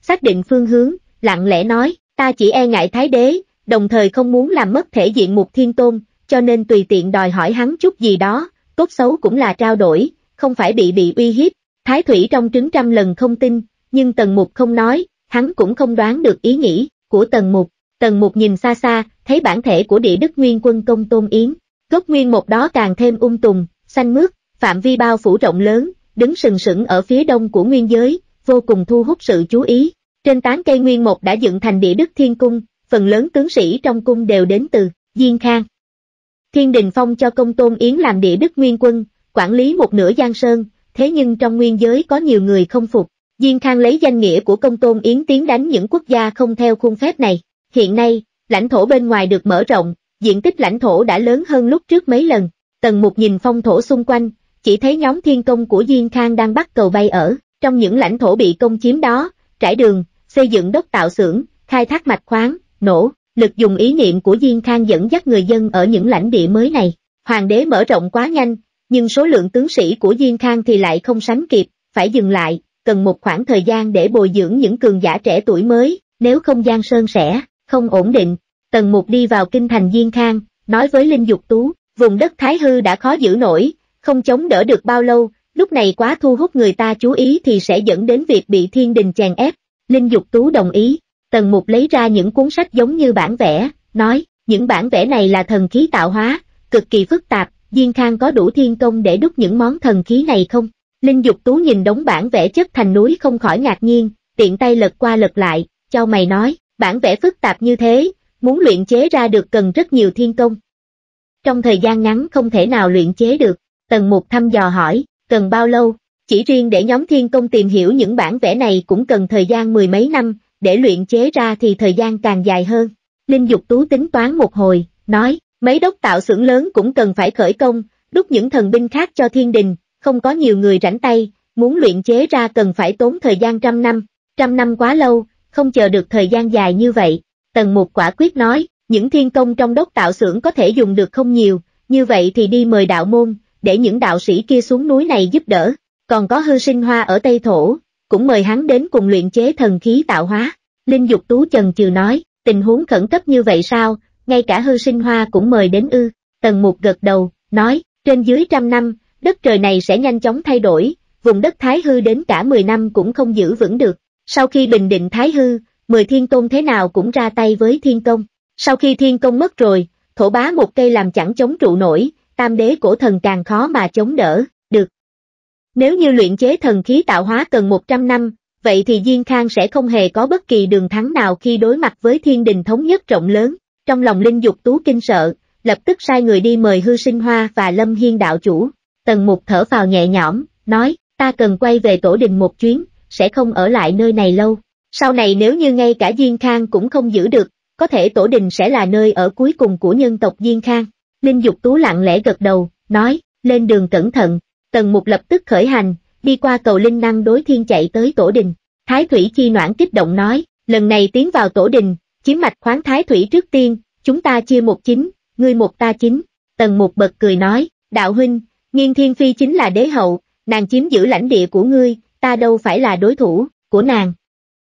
xác định phương hướng, lặng lẽ nói, ta chỉ e ngại Thái đế, đồng thời không muốn làm mất thể diện Mục Thiên Tôn, cho nên tùy tiện đòi hỏi hắn chút gì đó, tốt xấu cũng là trao đổi, không phải bị uy hiếp. Thái Thủy trong trứng trăm lần không tin, nhưng Tần Mục không nói, hắn cũng không đoán được ý nghĩ của Tần Mục. Tần Mục nhìn xa xa, thấy bản thể của Địa Đức Nguyên Quân Công Tôn Yến, gốc nguyên một đó càng thêm tùng, xanh mướt, phạm vi bao phủ rộng lớn, đứng sừng sững ở phía đông của nguyên giới, vô cùng thu hút sự chú ý. Trên tán cây nguyên một đã dựng thành Địa Đức Thiên Cung, phần lớn tướng sĩ trong cung đều đến từ Diên Khang. Thiên Đình phong cho Công Tôn Yến làm Địa Đức Nguyên Quân, quản lý một nửa Giang Sơn, thế nhưng trong nguyên giới có nhiều người không phục. Diên Khang lấy danh nghĩa của Công Tôn Yến tiến đánh những quốc gia không theo khuôn phép này. Hiện nay, lãnh thổ bên ngoài được mở rộng, diện tích lãnh thổ đã lớn hơn lúc trước mấy lần. Tần Mục nhìn phong thổ xung quanh, chỉ thấy nhóm thiên công của Diên Khang đang bắt cầu bay ở trong những lãnh thổ bị công chiếm đó, trải đường, xây dựng đốc tạo xưởng, khai thác mạch khoáng, nỗ lực dùng ý niệm của Diên Khang dẫn dắt người dân ở những lãnh địa mới này. Hoàng đế mở rộng quá nhanh, nhưng số lượng tướng sĩ của Diên Khang thì lại không sánh kịp, phải dừng lại, cần một khoảng thời gian để bồi dưỡng những cường giả trẻ tuổi mới, nếu không Giang Sơn sẽ không ổn định. Tần Mục đi vào kinh thành Diên Khang, nói với Linh Dục Tú, vùng đất Thái Hư đã khó giữ nổi, không chống đỡ được bao lâu, lúc này quá thu hút người ta chú ý thì sẽ dẫn đến việc bị thiên đình chèn ép. Linh Dục Tú đồng ý. Tần Mục lấy ra những cuốn sách giống như bản vẽ, nói, những bản vẽ này là thần khí tạo hóa, cực kỳ phức tạp, Diên Khang có đủ thiên công để đúc những món thần khí này không? Linh Dục Tú nhìn đống bản vẽ chất thành núi không khỏi ngạc nhiên, tiện tay lật qua lật lại, chau mày nói, bản vẽ phức tạp như thế, muốn luyện chế ra được cần rất nhiều thiên công. Trong thời gian ngắn không thể nào luyện chế được. Tần Mục thăm dò hỏi, cần bao lâu? Chỉ riêng để nhóm thiên công tìm hiểu những bản vẽ này cũng cần thời gian mười mấy năm, để luyện chế ra thì thời gian càng dài hơn. Linh Dục Tú tính toán một hồi, nói, mấy đốc tạo xưởng lớn cũng cần phải khởi công, đúc những thần binh khác cho thiên đình, không có nhiều người rảnh tay, muốn luyện chế ra cần phải tốn thời gian trăm năm quá lâu, không chờ được thời gian dài như vậy. Tần Mục quả quyết nói, những thiên công trong đốc tạo xưởng có thể dùng được không nhiều, như vậy thì đi mời đạo môn, để những đạo sĩ kia xuống núi này giúp đỡ, còn có Hư Sinh Hoa ở Tây Thổ, cũng mời hắn đến cùng luyện chế thần khí tạo hóa. Linh Dục Tú chần chừ nói, tình huống khẩn cấp như vậy sao, ngay cả Hư Sinh Hoa cũng mời đến ư? Tần Mục gật đầu, nói, trên dưới 100 năm, đất trời này sẽ nhanh chóng thay đổi, vùng đất Thái Hư đến cả 10 năm cũng không giữ vững được. Sau khi bình định Thái Hư, 10 thiên tôn thế nào cũng ra tay với thiên công. Sau khi thiên công mất rồi, thổ bá một cây làm chẳng chống trụ nổi, tam đế cổ thần càng khó mà chống đỡ được. Nếu như luyện chế thần khí tạo hóa cần 100 năm, vậy thì Diên Khang sẽ không hề có bất kỳ đường thắng nào khi đối mặt với thiên đình thống nhất rộng lớn. Trong lòng Linh Dục Tú kinh sợ, lập tức sai người đi mời Hư Sinh Hoa và Lâm Hiên đạo chủ. Tần Mục thở phào nhẹ nhõm, nói, ta cần quay về tổ đình một chuyến, sẽ không ở lại nơi này lâu. Sau này nếu như ngay cả Diên Khang cũng không giữ được, có thể tổ đình sẽ là nơi ở cuối cùng của nhân tộc Diên Khang. Linh Dục Tú lặng lẽ gật đầu, nói, lên đường cẩn thận. Tần Mục lập tức khởi hành, đi qua cầu linh năng đối thiên chạy tới tổ đình. Thái Thủy Chi Noãn kích động nói, lần này tiến vào tổ đình, chiếm mạch khoáng Thái Thủy trước tiên, chúng ta chia một chính, ngươi một ta chính. Tần Mục bật cười nói, đạo huynh, Nghiên Thiên Phi chính là đế hậu, nàng chiếm giữ lãnh địa của ngươi, ta đâu phải là đối thủ của nàng.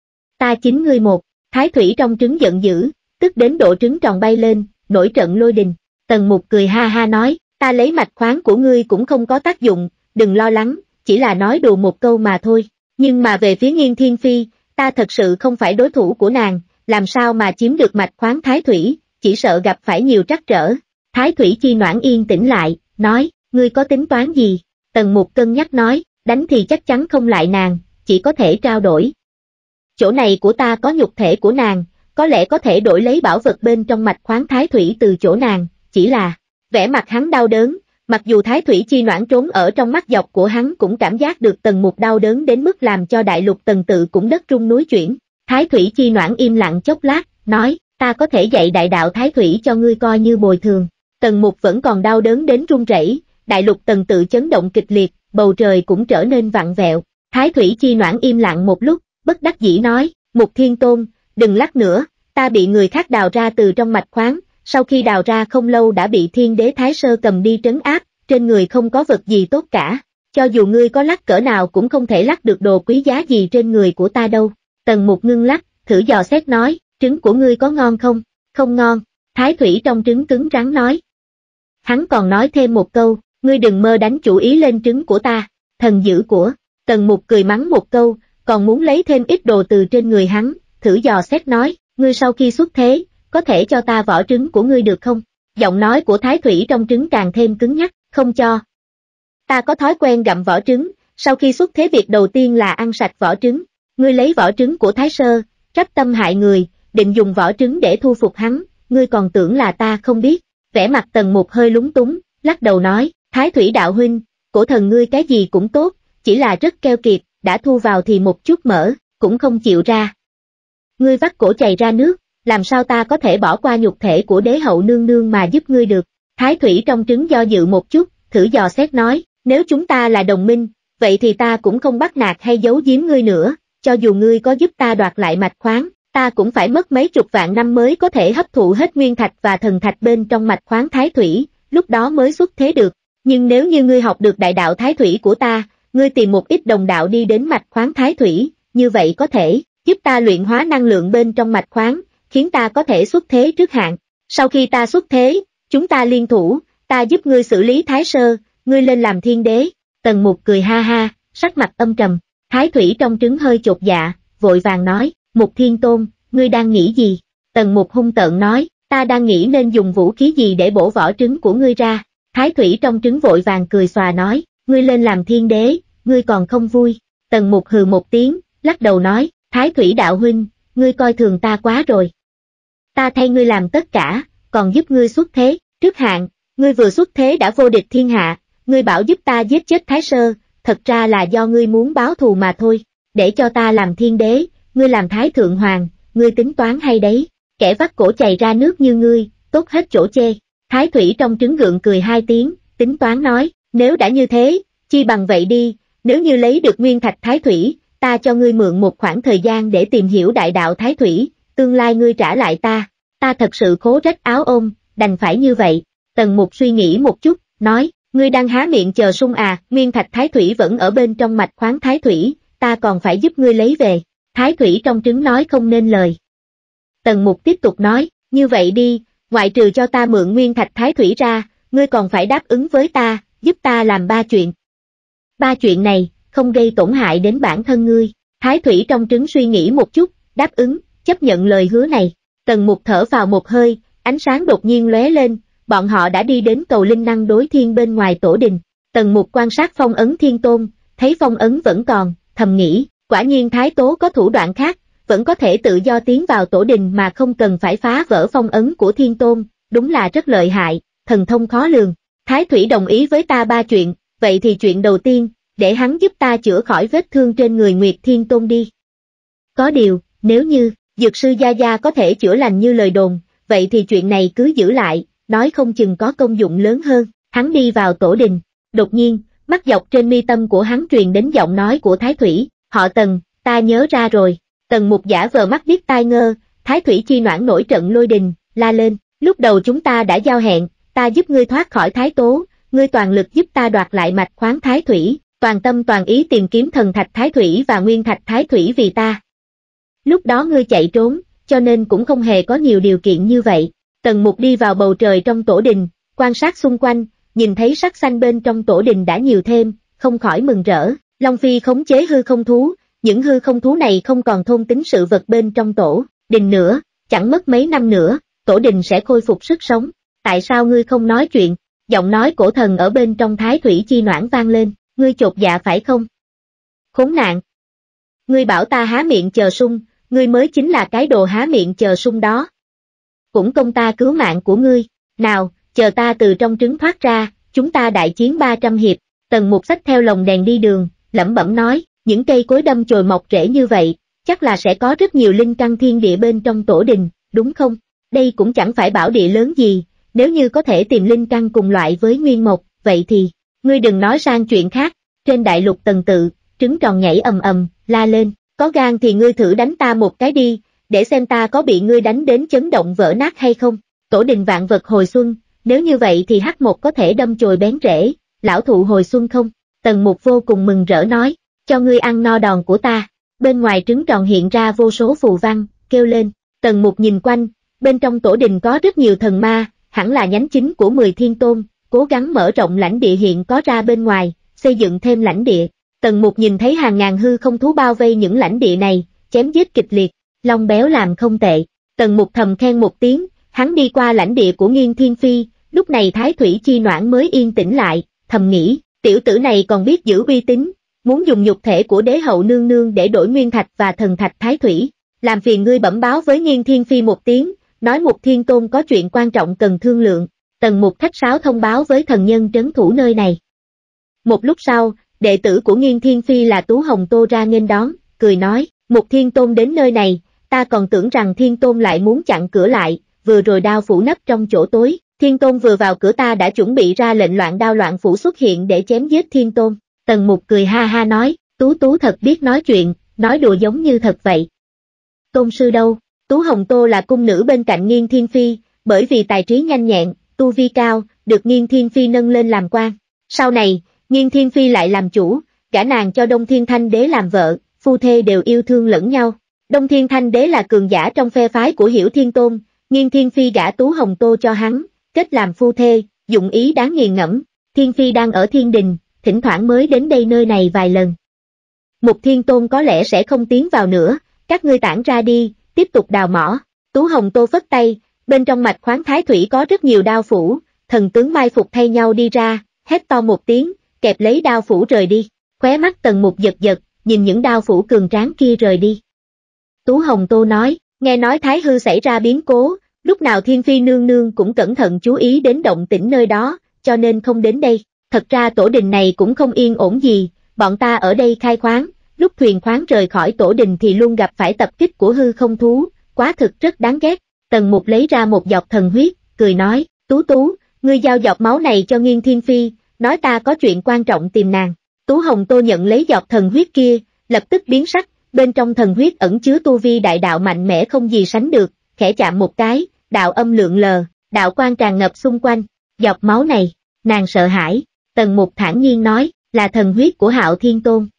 Ta chính ngươi một. Thái Thủy trong trứng giận dữ, tức đến độ trứng tròn bay lên, nổi trận lôi đình. Tần Mục cười ha ha nói, ta lấy mạch khoáng của ngươi cũng không có tác dụng, đừng lo lắng, chỉ là nói đùa một câu mà thôi. Nhưng mà về phía Nghiên Thiên Phi, ta thật sự không phải đối thủ của nàng, làm sao mà chiếm được mạch khoáng Thái Thủy, chỉ sợ gặp phải nhiều trắc trở. Thái Thủy Chi Noãn yên tĩnh lại, nói, ngươi có tính toán gì? Tần Mục cân nhắc nói, đánh thì chắc chắn không lại nàng, chỉ có thể trao đổi. Chỗ này của ta có nhục thể của nàng, có lẽ có thể đổi lấy bảo vật bên trong mạch khoáng Thái Thủy từ chỗ nàng, chỉ là, vẻ mặt hắn đau đớn, mặc dù Thái Thủy Chi Noãn trốn ở trong mắt dọc của hắn cũng cảm giác được Tần Mục đau đớn đến mức làm cho đại lục Tần tự cũng đất rung núi chuyển. Thái Thủy Chi Noãn im lặng chốc lát, nói, ta có thể dạy đại đạo Thái Thủy cho ngươi coi như bồi thường. Tần Mục vẫn còn đau đớn đến run rẩy, đại lục Tần tự chấn động kịch liệt, bầu trời cũng trở nên vặn vẹo. Thái Thủy Chi Noãn im lặng một lúc, bất đắc dĩ nói, Mục Thiên Tôn, đừng lắc nữa, ta bị người khác đào ra từ trong mạch khoáng, sau khi đào ra không lâu đã bị Thiên Đế Thái Sơ cầm đi trấn áp, trên người không có vật gì tốt cả, cho dù ngươi có lắc cỡ nào cũng không thể lắc được đồ quý giá gì trên người của ta đâu. Tần Mục ngưng lắc, thử dò xét nói, trứng của ngươi có ngon không? Không ngon, Thái Thủy trong trứng cứng rắn nói. Hắn còn nói thêm một câu, ngươi đừng mơ đánh chủ ý lên trứng của ta, thần dữ của. Tần Mục cười mắng một câu, còn muốn lấy thêm ít đồ từ trên người hắn, thử dò xét nói, ngươi sau khi xuất thế, có thể cho ta vỏ trứng của ngươi được không? Giọng nói của Thái Thủy trong trứng càng thêm cứng nhắc, không cho. Ta có thói quen gặm vỏ trứng, sau khi xuất thế việc đầu tiên là ăn sạch vỏ trứng. Ngươi lấy vỏ trứng của Thái Sơ, trách tâm hại người, định dùng vỏ trứng để thu phục hắn, ngươi còn tưởng là ta không biết. Vẻ mặt Tần Mục hơi lúng túng, lắc đầu nói, Thái Thủy đạo huynh, cổ thần ngươi cái gì cũng tốt, chỉ là rất keo kiệt, đã thu vào thì một chút mỡ, cũng không chịu ra. Ngươi vắt cổ chày ra nước, làm sao ta có thể bỏ qua nhục thể của đế hậu nương nương mà giúp ngươi được. Thái Thủy trong trứng do dự một chút, thử dò xét nói, nếu chúng ta là đồng minh, vậy thì ta cũng không bắt nạt hay giấu giếm ngươi nữa, cho dù ngươi có giúp ta đoạt lại mạch khoáng, ta cũng phải mất mấy chục vạn năm mới có thể hấp thụ hết nguyên thạch và thần thạch bên trong mạch khoáng Thái Thủy, lúc đó mới xuất thế được. Nhưng nếu như ngươi học được đại đạo Thái Thủy của ta, ngươi tìm một ít đồng đạo đi đến mạch khoáng Thái Thủy, như vậy có thể giúp ta luyện hóa năng lượng bên trong mạch khoáng, khiến ta có thể xuất thế trước hạn. Sau khi ta xuất thế, chúng ta liên thủ, ta giúp ngươi xử lý Thái Sơ, ngươi lên làm thiên đế. Tần Mục cười ha ha, sắc mặt âm trầm. Thái Thủy trong trứng hơi chột dạ, vội vàng nói, Mục Thiên Tôn, ngươi đang nghĩ gì? Tần Mục hung tợn nói, ta đang nghĩ nên dùng vũ khí gì để bổ vỏ trứng của ngươi ra. Thái Thủy trong trứng vội vàng cười xòa nói, ngươi lên làm thiên đế, ngươi còn không vui. Tần Mục hừ một tiếng, lắc đầu nói, Thái Thủy đạo huynh, ngươi coi thường ta quá rồi. Ta thay ngươi làm tất cả, còn giúp ngươi xuất thế, trước hạn, ngươi vừa xuất thế đã vô địch thiên hạ, ngươi bảo giúp ta giết chết Thái Sơ, thật ra là do ngươi muốn báo thù mà thôi, để cho ta làm thiên đế, ngươi làm Thái Thượng Hoàng, ngươi tính toán hay đấy, kẻ vắt cổ chày ra nước như ngươi, tốt hết chỗ chê. Thái Thủy trong trứng gượng cười hai tiếng, tính toán nói, nếu đã như thế, chi bằng vậy đi, nếu như lấy được nguyên thạch Thái Thủy, ta cho ngươi mượn một khoảng thời gian để tìm hiểu đại đạo Thái Thủy, tương lai ngươi trả lại ta thật sự khố rách áo ôm, đành phải như vậy. Tần Mục suy nghĩ một chút, nói, ngươi đang há miệng chờ sung à, nguyên thạch Thái Thủy vẫn ở bên trong mạch khoáng Thái Thủy, ta còn phải giúp ngươi lấy về. Thái Thủy trong trứng nói không nên lời. Tần Mục tiếp tục nói, như vậy đi, ngoại trừ cho ta mượn nguyên thạch Thái Thủy ra, ngươi còn phải đáp ứng với ta, giúp ta làm 3 chuyện. 3 chuyện này, không gây tổn hại đến bản thân ngươi. Thái Thủy trong trứng suy nghĩ một chút, đáp ứng, chấp nhận lời hứa này. Tần Mục thở vào một hơi, ánh sáng đột nhiên lóe lên, bọn họ đã đi đến cầu linh năng đối thiên bên ngoài tổ đình. Tần Mục quan sát phong ấn Thiên Tôn, thấy phong ấn vẫn còn, thầm nghĩ, quả nhiên Thái Tố có thủ đoạn khác, vẫn có thể tự do tiến vào tổ đình mà không cần phải phá vỡ phong ấn của Thiên Tôn, đúng là rất lợi hại, thần thông khó lường. Thái Thủy đồng ý với ta 3 chuyện, vậy thì chuyện đầu tiên, để hắn giúp ta chữa khỏi vết thương trên người Nguyệt Thiên Tôn đi. Có điều, nếu như Dược sư Gia Gia có thể chữa lành như lời đồn, vậy thì chuyện này cứ giữ lại, nói không chừng có công dụng lớn hơn. Hắn đi vào tổ đình, đột nhiên, mắt dọc trên mi tâm của hắn truyền đến giọng nói của Thái Thủy, họ Tần, ta nhớ ra rồi. Tần Mục giả vờ mắt biết tai ngơ, Thái Thủy chi noãn nổi trận lôi đình, la lên, lúc đầu chúng ta đã giao hẹn, ta giúp ngươi thoát khỏi Thái Tố, ngươi toàn lực giúp ta đoạt lại mạch khoáng Thái Thủy, toàn tâm toàn ý tìm kiếm thần thạch Thái Thủy và nguyên thạch Thái Thủy vì ta. Lúc đó ngươi chạy trốn, cho nên cũng không hề có nhiều điều kiện như vậy. Tần Mục đi vào bầu trời trong tổ đình, quan sát xung quanh, nhìn thấy sắc xanh bên trong tổ đình đã nhiều thêm, không khỏi mừng rỡ. Long Phi khống chế hư không thú, những hư không thú này không còn thôn tính sự vật bên trong tổ đình nữa, chẳng mất mấy năm nữa, tổ đình sẽ khôi phục sức sống. Tại sao ngươi không nói chuyện? Giọng nói cổ thần ở bên trong Thái Thủy chi noãn vang lên, ngươi chột dạ phải không? Khốn nạn! Ngươi bảo ta há miệng chờ sung, ngươi mới chính là cái đồ há miệng chờ sung đó. Cũng công ta cứu mạng của ngươi, nào, chờ ta từ trong trứng thoát ra, chúng ta đại chiến 300 hiệp. Tần Mục xách theo lồng đèn đi đường, lẩm bẩm nói, những cây cối đâm chồi mọc rễ như vậy, chắc là sẽ có rất nhiều linh căn thiên địa bên trong tổ đình, đúng không? Đây cũng chẳng phải bảo địa lớn gì, nếu như có thể tìm linh căn cùng loại với nguyên mộc, vậy thì, ngươi đừng nói sang chuyện khác. Trên đại lục Tần Tự, trứng tròn nhảy ầm ầm, la lên, có gan thì ngươi thử đánh ta một cái đi, để xem ta có bị ngươi đánh đến chấn động vỡ nát hay không. Tổ đình vạn vật hồi xuân, nếu như vậy thì H1 có thể đâm chồi bén rễ, lão thụ hồi xuân không? Tần Mục vô cùng mừng rỡ nói, cho ngươi ăn no đòn của ta. Bên bên ngoài trứng tròn hiện ra vô số phù văn, kêu lên. Tần Mục nhìn quanh, bên trong tổ đình có rất nhiều thần ma, hẳn là nhánh chính của 10 thiên tôn, cố gắng mở rộng lãnh địa hiện có ra bên ngoài, xây dựng thêm lãnh địa. Tần Mục nhìn thấy hàng ngàn hư không thú bao vây những lãnh địa này, chém giết kịch liệt, Long Béo làm không tệ. Tần Mục thầm khen một tiếng, hắn đi qua lãnh địa của Nghiên Thiên Phi, lúc này Thái Thủy Chi Noãn mới yên tĩnh lại, thầm nghĩ, tiểu tử này còn biết giữ uy tín, muốn dùng nhục thể của đế hậu nương nương để đổi nguyên thạch và thần thạch Thái Thủy. Làm phiền ngươi bẩm báo với Nghiên Thiên Phi một tiếng, nói Mục Thiên Tôn có chuyện quan trọng cần thương lượng. Tần Mục khách sáo thông báo với thần nhân trấn thủ nơi này. Một lúc sau, đệ tử của Nghiên Thiên Phi là Tú Hồng Tô ra nghênh đón, cười nói, Mục Thiên Tôn đến nơi này, ta còn tưởng rằng Thiên Tôn lại muốn chặn cửa lại, vừa rồi đao phủ nấp trong chỗ tối, Thiên Tôn vừa vào cửa ta đã chuẩn bị ra lệnh loạn đao loạn phủ xuất hiện để chém giết Thiên Tôn. Tần Mục cười ha ha nói, Tú thật biết nói chuyện, nói đùa giống như thật vậy. Tôn sư đâu? Tú Hồng Tô là cung nữ bên cạnh Nghiên Thiên Phi, bởi vì tài trí nhanh nhẹn, tu vi cao, được Nghiên Thiên Phi nâng lên làm quan. Sau này, Nghiên Thiên Phi lại làm chủ, gả nàng cho Đông Thiên Thanh Đế làm vợ, phu thê đều yêu thương lẫn nhau. Đông Thiên Thanh Đế là cường giả trong phe phái của Hiểu Thiên Tôn, Nghiên Thiên Phi gả Tú Hồng Tô cho hắn, kết làm phu thê, dụng ý đáng nghiền ngẫm. Thiên Phi đang ở Thiên Đình, thỉnh thoảng mới đến đây nơi này vài lần. Mục Thiên Tôn có lẽ sẽ không tiến vào nữa, các ngươi tản ra đi, tiếp tục đào mỏ. Tú Hồng Tô phất tay, bên trong mạch khoáng Thái Thủy có rất nhiều đao phủ, thần tướng mai phục thay nhau đi ra, hét to một tiếng, kẹp lấy đao phủ rời đi. Khóe mắt Tần Mục giật giật, nhìn những đao phủ cường tráng kia rời đi. Tú Hồng Tô nói, nghe nói Thái Hư xảy ra biến cố, lúc nào Thiên Phi nương nương cũng cẩn thận chú ý đến động tĩnh nơi đó, cho nên không đến đây. Thật ra tổ đình này cũng không yên ổn gì, bọn ta ở đây khai khoáng, lúc thuyền khoáng rời khỏi tổ đình thì luôn gặp phải tập kích của hư không thú, quá thực rất đáng ghét. Tần Mục lấy ra một giọt thần huyết, cười nói, Tú, ngươi giao giọt máu này cho Nghiên Thiên Phi, nói ta có chuyện quan trọng tìm nàng. Tú Hồng Tô nhận lấy giọt thần huyết kia, lập tức biến sắc, bên trong thần huyết ẩn chứa tu vi đại đạo mạnh mẽ không gì sánh được, khẽ chạm một cái, đạo âm lượn lờ, đạo quang tràn ngập xung quanh. Giọt máu này, nàng sợ hãi. Tần Mục thản nhiên nói, là thần huyết của Hạo Thiên Tôn.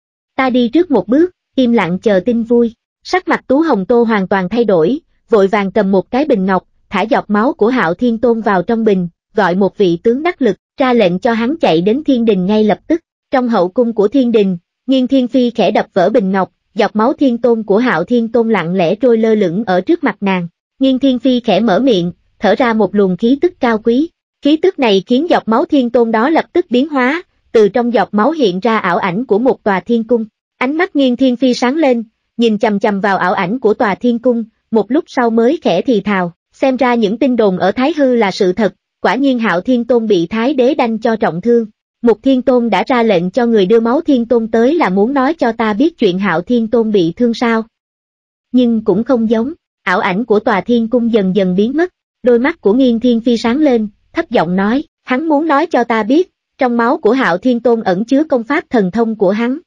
Ta đi trước một bước, im lặng chờ tin vui. Sắc mặt Tú Hồng Tô hoàn toàn thay đổi, vội vàng cầm một cái bình ngọc, thả giọt máu của Hạo Thiên Tôn vào trong bình, gọi một vị tướng đắc lực, ra lệnh cho hắn chạy đến Thiên Đình ngay lập tức. Trong hậu cung của Thiên Đình, Nghiên Thiên Phi khẽ đập vỡ bình ngọc, giọt máu Thiên Tôn của Hạo Thiên Tôn lặng lẽ trôi lơ lửng ở trước mặt nàng. Nghiên Thiên Phi khẽ mở miệng, thở ra một luồng khí tức cao quý. Khí tức này khiến giọt máu Thiên Tôn đó lập tức biến hóa, từ trong giọt máu hiện ra ảo ảnh của một tòa thiên cung. Ánh mắt Nghiên Thiên Phi sáng lên, nhìn chằm chằm vào ảo ảnh của tòa thiên cung, một lúc sau mới khẽ thì thào, xem ra những tin đồn ở Thái Hư là sự thật, quả nhiên Hạo Thiên Tôn bị Thái Đế đanh cho trọng thương. Mục Thiên Tôn đã ra lệnh cho người đưa máu Thiên Tôn tới là muốn nói cho ta biết chuyện Hạo Thiên Tôn bị thương sao. Nhưng cũng không giống, ảo ảnh của tòa thiên cung dần dần biến mất, đôi mắt của Nghiên Thiên Phi sáng lên, thấp giọng nói, hắn muốn nói cho ta biết, trong máu của Hạo Thiên Tôn ẩn chứa công pháp thần thông của hắn.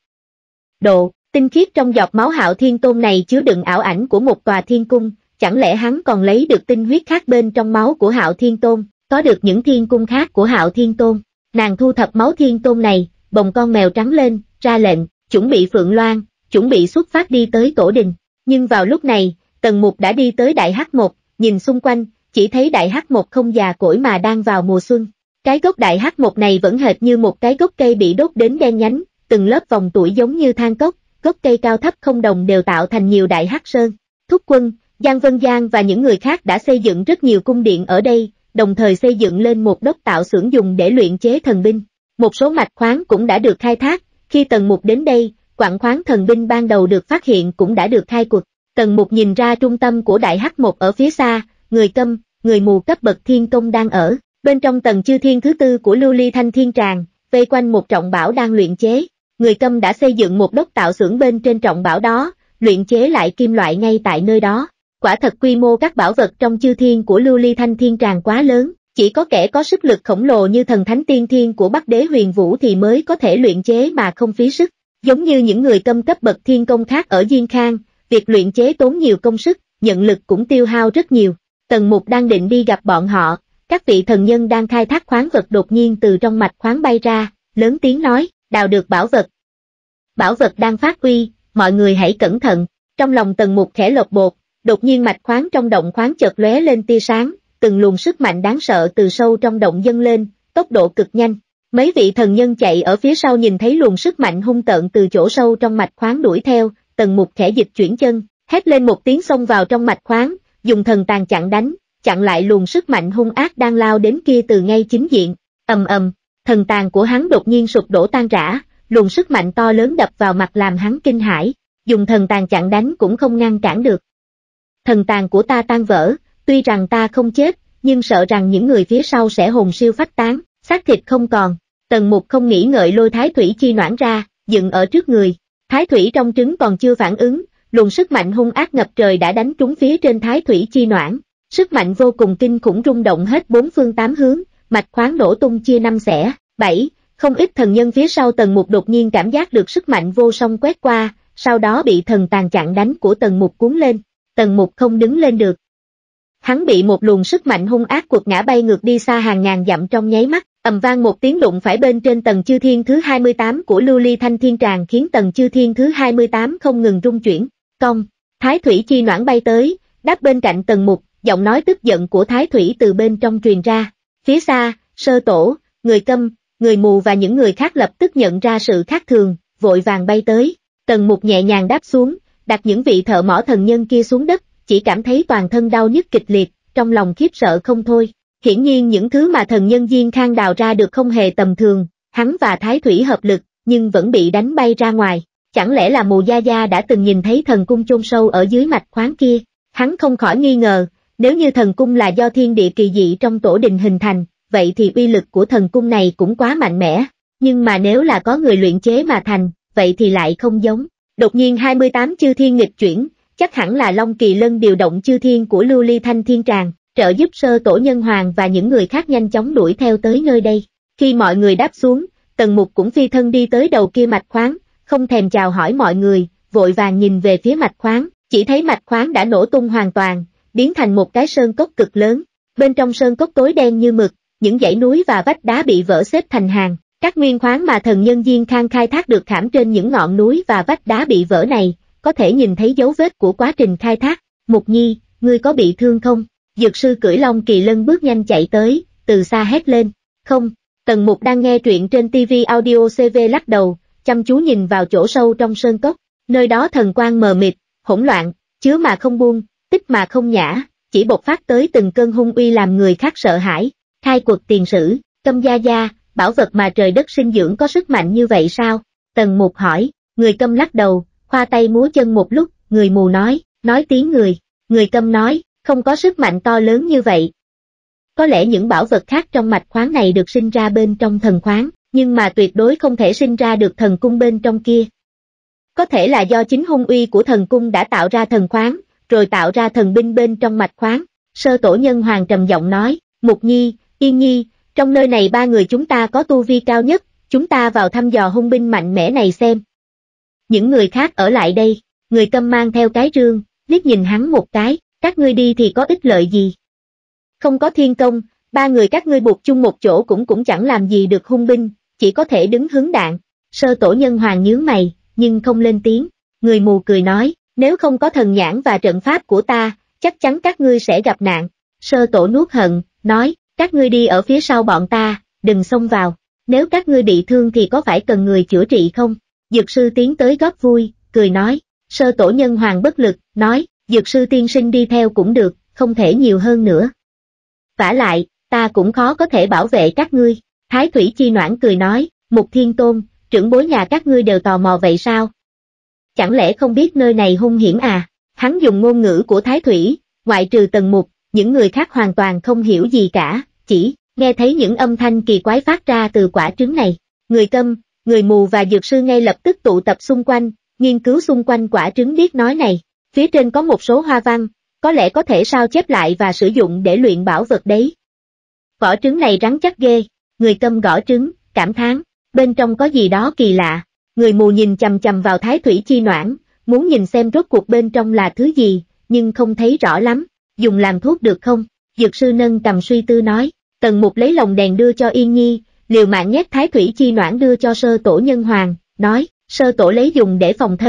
Độ, tinh khiết trong giọt máu Hạo Thiên Tôn này chứa đựng ảo ảnh của một tòa thiên cung, chẳng lẽ hắn còn lấy được tinh huyết khác bên trong máu của Hạo Thiên Tôn, có được những thiên cung khác của Hạo Thiên Tôn. Nàng thu thập máu Thiên Tôn này, bồng con mèo trắng lên, ra lệnh, chuẩn bị Phượng Loan, chuẩn bị xuất phát đi tới tổ đình. Nhưng vào lúc này, Tần Mục đã đi tới Đại Hắc Một, nhìn xung quanh, chỉ thấy Đại Hắc Một không già cỗi mà đang vào mùa xuân. Cái gốc Đại Hắc Một này vẫn hệt như một cái gốc cây bị đốt đến đen nhánh, từng lớp vòng tuổi giống như than cốc, gốc cây cao thấp không đồng đều tạo thành nhiều Đại Hắc Sơn. Thúc Quân, Giang Vân Giang và những người khác đã xây dựng rất nhiều cung điện ở đây, đồng thời xây dựng lên một đốc tạo xưởng dùng để luyện chế thần binh. Một số mạch khoáng cũng đã được khai thác, khi Tần Mục đến đây, quặng khoáng thần binh ban đầu được phát hiện cũng đã được khai quật. Tần Mục nhìn ra trung tâm của Đại Hắc Một ở phía xa, người câm, người mù cấp bậc thiên công đang ở, bên trong tầng chư thiên thứ tư của Lưu Ly Thanh Thiên Tràng, vây quanh một trọng bảo đang luyện chế. Người câm đã xây dựng một đốc tạo xưởng bên trên trọng bảo đó, luyện chế lại kim loại ngay tại nơi đó. Quả thật quy mô các bảo vật trong chư thiên của Lưu Ly Thanh Thiên Tràng quá lớn, chỉ có kẻ có sức lực khổng lồ như thần thánh tiên thiên của Bắc Đế Huyền Vũ thì mới có thể luyện chế mà không phí sức. Giống như những người câm cấp bậc thiên công khác ở Diên Khang, việc luyện chế tốn nhiều công sức, nhận lực cũng tiêu hao rất nhiều. Tần Mục đang định đi gặp bọn họ, các vị thần nhân đang khai thác khoáng vật đột nhiên từ trong mạch khoáng bay ra, lớn tiếng nói, đào được bảo vật. Bảo vật đang phát uy, mọi người hãy cẩn thận. Trong lòng Tần Mục khẽ lột bột, đột nhiên mạch khoáng trong động khoáng chợt lóe lên tia sáng, từng luồng sức mạnh đáng sợ từ sâu trong động dâng lên, tốc độ cực nhanh. Mấy vị thần nhân chạy ở phía sau nhìn thấy luồng sức mạnh hung tợn từ chỗ sâu trong mạch khoáng đuổi theo, Tần Mục khẽ dịch chuyển chân, hét lên một tiếng xông vào trong mạch khoáng, dùng thần tàn chặn lại luồng sức mạnh hung ác đang lao đến kia từ ngay chính diện. Ầm ầm, thần tàn của hắn đột nhiên sụp đổ tan rã, luồng sức mạnh to lớn đập vào mặt làm hắn kinh hãi, dùng thần tàn chặn đánh cũng không ngăn cản được. Thần tàn của ta tan vỡ, tuy rằng ta không chết, nhưng sợ rằng những người phía sau sẽ hồn siêu phách tán, xác thịt không còn. Tần Mục không nghĩ ngợi lôi thái thủy chi noãn ra, dựng ở trước người. Thái thủy trong trứng còn chưa phản ứng, luồng sức mạnh hung ác ngập trời đã đánh trúng phía trên thái thủy chi noãn. Sức mạnh vô cùng kinh khủng rung động hết bốn phương tám hướng, mạch khoáng nổ tung chia năm xẻ, bảy. Không ít thần nhân phía sau Tần Mục đột nhiên cảm giác được sức mạnh vô song quét qua, sau đó bị thần tàn chặn đánh của Tần Mục cuốn lên. Tần Mục không đứng lên được. Hắn bị một luồng sức mạnh hung ác quật ngã bay ngược đi xa hàng ngàn dặm trong nháy mắt, ầm vang một tiếng đụng phải bên trên tầng chư thiên thứ 28 của Lưu Ly Thanh Thiên Tràng khiến tầng chư thiên thứ 28 không ngừng rung chuyển. Cong, Thái Thủy chi noãn bay tới, đáp bên cạnh Tần Mục, giọng nói tức giận của Thái Thủy từ bên trong truyền ra. Phía xa, Sơ Tổ, người câm, người mù và những người khác lập tức nhận ra sự khác thường, vội vàng bay tới. Tần Mục nhẹ nhàng đáp xuống, đặt những vị thợ mỏ thần nhân kia xuống đất, chỉ cảm thấy toàn thân đau nhức kịch liệt, trong lòng khiếp sợ không thôi. Hiển nhiên những thứ mà thần nhân Diên Khang đào ra được không hề tầm thường, hắn và Thái Thủy hợp lực, nhưng vẫn bị đánh bay ra ngoài. Chẳng lẽ là Mù Gia Gia đã từng nhìn thấy thần cung chôn sâu ở dưới mạch khoáng kia? Hắn không khỏi nghi ngờ, nếu như thần cung là do thiên địa kỳ dị trong tổ đình hình thành, vậy thì uy lực của thần cung này cũng quá mạnh mẽ. Nhưng mà nếu là có người luyện chế mà thành, vậy thì lại không giống. Đột nhiên 28 chư thiên nghịch chuyển, chắc hẳn là Long Kỳ Lân điều động chư thiên của Lưu Ly Thanh Thiên Tràng, trợ giúp Sơ Tổ Nhân Hoàng và những người khác nhanh chóng đuổi theo tới nơi đây. Khi mọi người đáp xuống, Tần Mục cũng phi thân đi tới đầu kia mạch khoáng, không thèm chào hỏi mọi người, vội vàng nhìn về phía mạch khoáng, chỉ thấy mạch khoáng đã nổ tung hoàn toàn, biến thành một cái sơn cốc cực lớn. Bên trong sơn cốc tối đen như mực, những dãy núi và vách đá bị vỡ xếp thành hàng. Các nguyên khoáng mà thần nhân Diên Khang khai thác được khảm trên những ngọn núi và vách đá bị vỡ này, có thể nhìn thấy dấu vết của quá trình khai thác. Mục Nhi, ngươi có bị thương không? Dược sư cưỡi Long Kỳ Lân bước nhanh chạy tới, từ xa hét lên. Không. Tần Mục đang nghe truyện trên TV Audio CV lắc đầu, chăm chú nhìn vào chỗ sâu trong sơn cốc. Nơi đó thần quang mờ mịt, hỗn loạn, chứa mà không buông, tích mà không nhả, chỉ bộc phát tới từng cơn hung uy làm người khác sợ hãi. Khai quật tiền sử, Câm Gia Gia, bảo vật mà trời đất sinh dưỡng có sức mạnh như vậy sao? Tần Mục hỏi. Người câm lắc đầu, khoa tay múa chân một lúc, người mù nói tiếng người. Người câm nói, không có sức mạnh to lớn như vậy. Có lẽ những bảo vật khác trong mạch khoáng này được sinh ra bên trong thần khoáng, nhưng mà tuyệt đối không thể sinh ra được thần cung bên trong kia. Có thể là do chính hung uy của thần cung đã tạo ra thần khoáng, rồi tạo ra thần binh bên trong mạch khoáng. Sơ Tổ Nhân Hoàng trầm giọng nói, Mục Nhi, Yên Nhi, trong nơi này ba người chúng ta có tu vi cao nhất, chúng ta vào thăm dò hung binh mạnh mẽ này xem. Những người khác ở lại đây. Người câm mang theo cái rương, liếc nhìn hắn một cái, các ngươi đi thì có ích lợi gì? Không có thiên công, ba người các ngươi buộc chung một chỗ cũng chẳng làm gì được hung binh, chỉ có thể đứng hứng đạn. Sơ Tổ Nhân Hoàng nhướng mày, nhưng không lên tiếng. Người mù cười nói, nếu không có thần nhãn và trận pháp của ta, chắc chắn các ngươi sẽ gặp nạn. Sơ Tổ nuốt hận, nói, các ngươi đi ở phía sau bọn ta, đừng xông vào. Nếu các ngươi bị thương thì có phải cần người chữa trị không? Dược sư tiến tới góp vui, cười nói. Sơ Tổ Nhân Hoàng bất lực, nói, dược sư tiên sinh đi theo cũng được, không thể nhiều hơn nữa. Vả lại, ta cũng khó có thể bảo vệ các ngươi. Thái Thủy chi noãn cười nói, Mục Thiên Tôn, trưởng bối nhà các ngươi đều tò mò vậy sao? Chẳng lẽ không biết nơi này hung hiểm à? Hắn dùng ngôn ngữ của Thái Thủy, ngoại trừ Tần Mục, những người khác hoàn toàn không hiểu gì cả, chỉ nghe thấy những âm thanh kỳ quái phát ra từ quả trứng này. Người câm, người mù và dược sư ngay lập tức tụ tập xung quanh, nghiên cứu xung quanh quả trứng biết nói này. Phía trên có một số hoa văn, có lẽ có thể sao chép lại và sử dụng để luyện bảo vật đấy. Vỏ trứng này rắn chắc ghê. Người câm gõ trứng, cảm thán, bên trong có gì đó kỳ lạ. Người mù nhìn chằm chằm vào Thái Thủy chi noãn, muốn nhìn xem rốt cuộc bên trong là thứ gì, nhưng không thấy rõ lắm. Dùng làm thuốc được không? Dược sư nâng cầm suy tư nói. Tần Mục lấy lồng đèn đưa cho Yên Nhi, liều mạng nhét Thái Thủy chi noãn đưa cho Sơ Tổ Nhân Hoàng, nói, Sơ Tổ lấy dùng để phòng thân,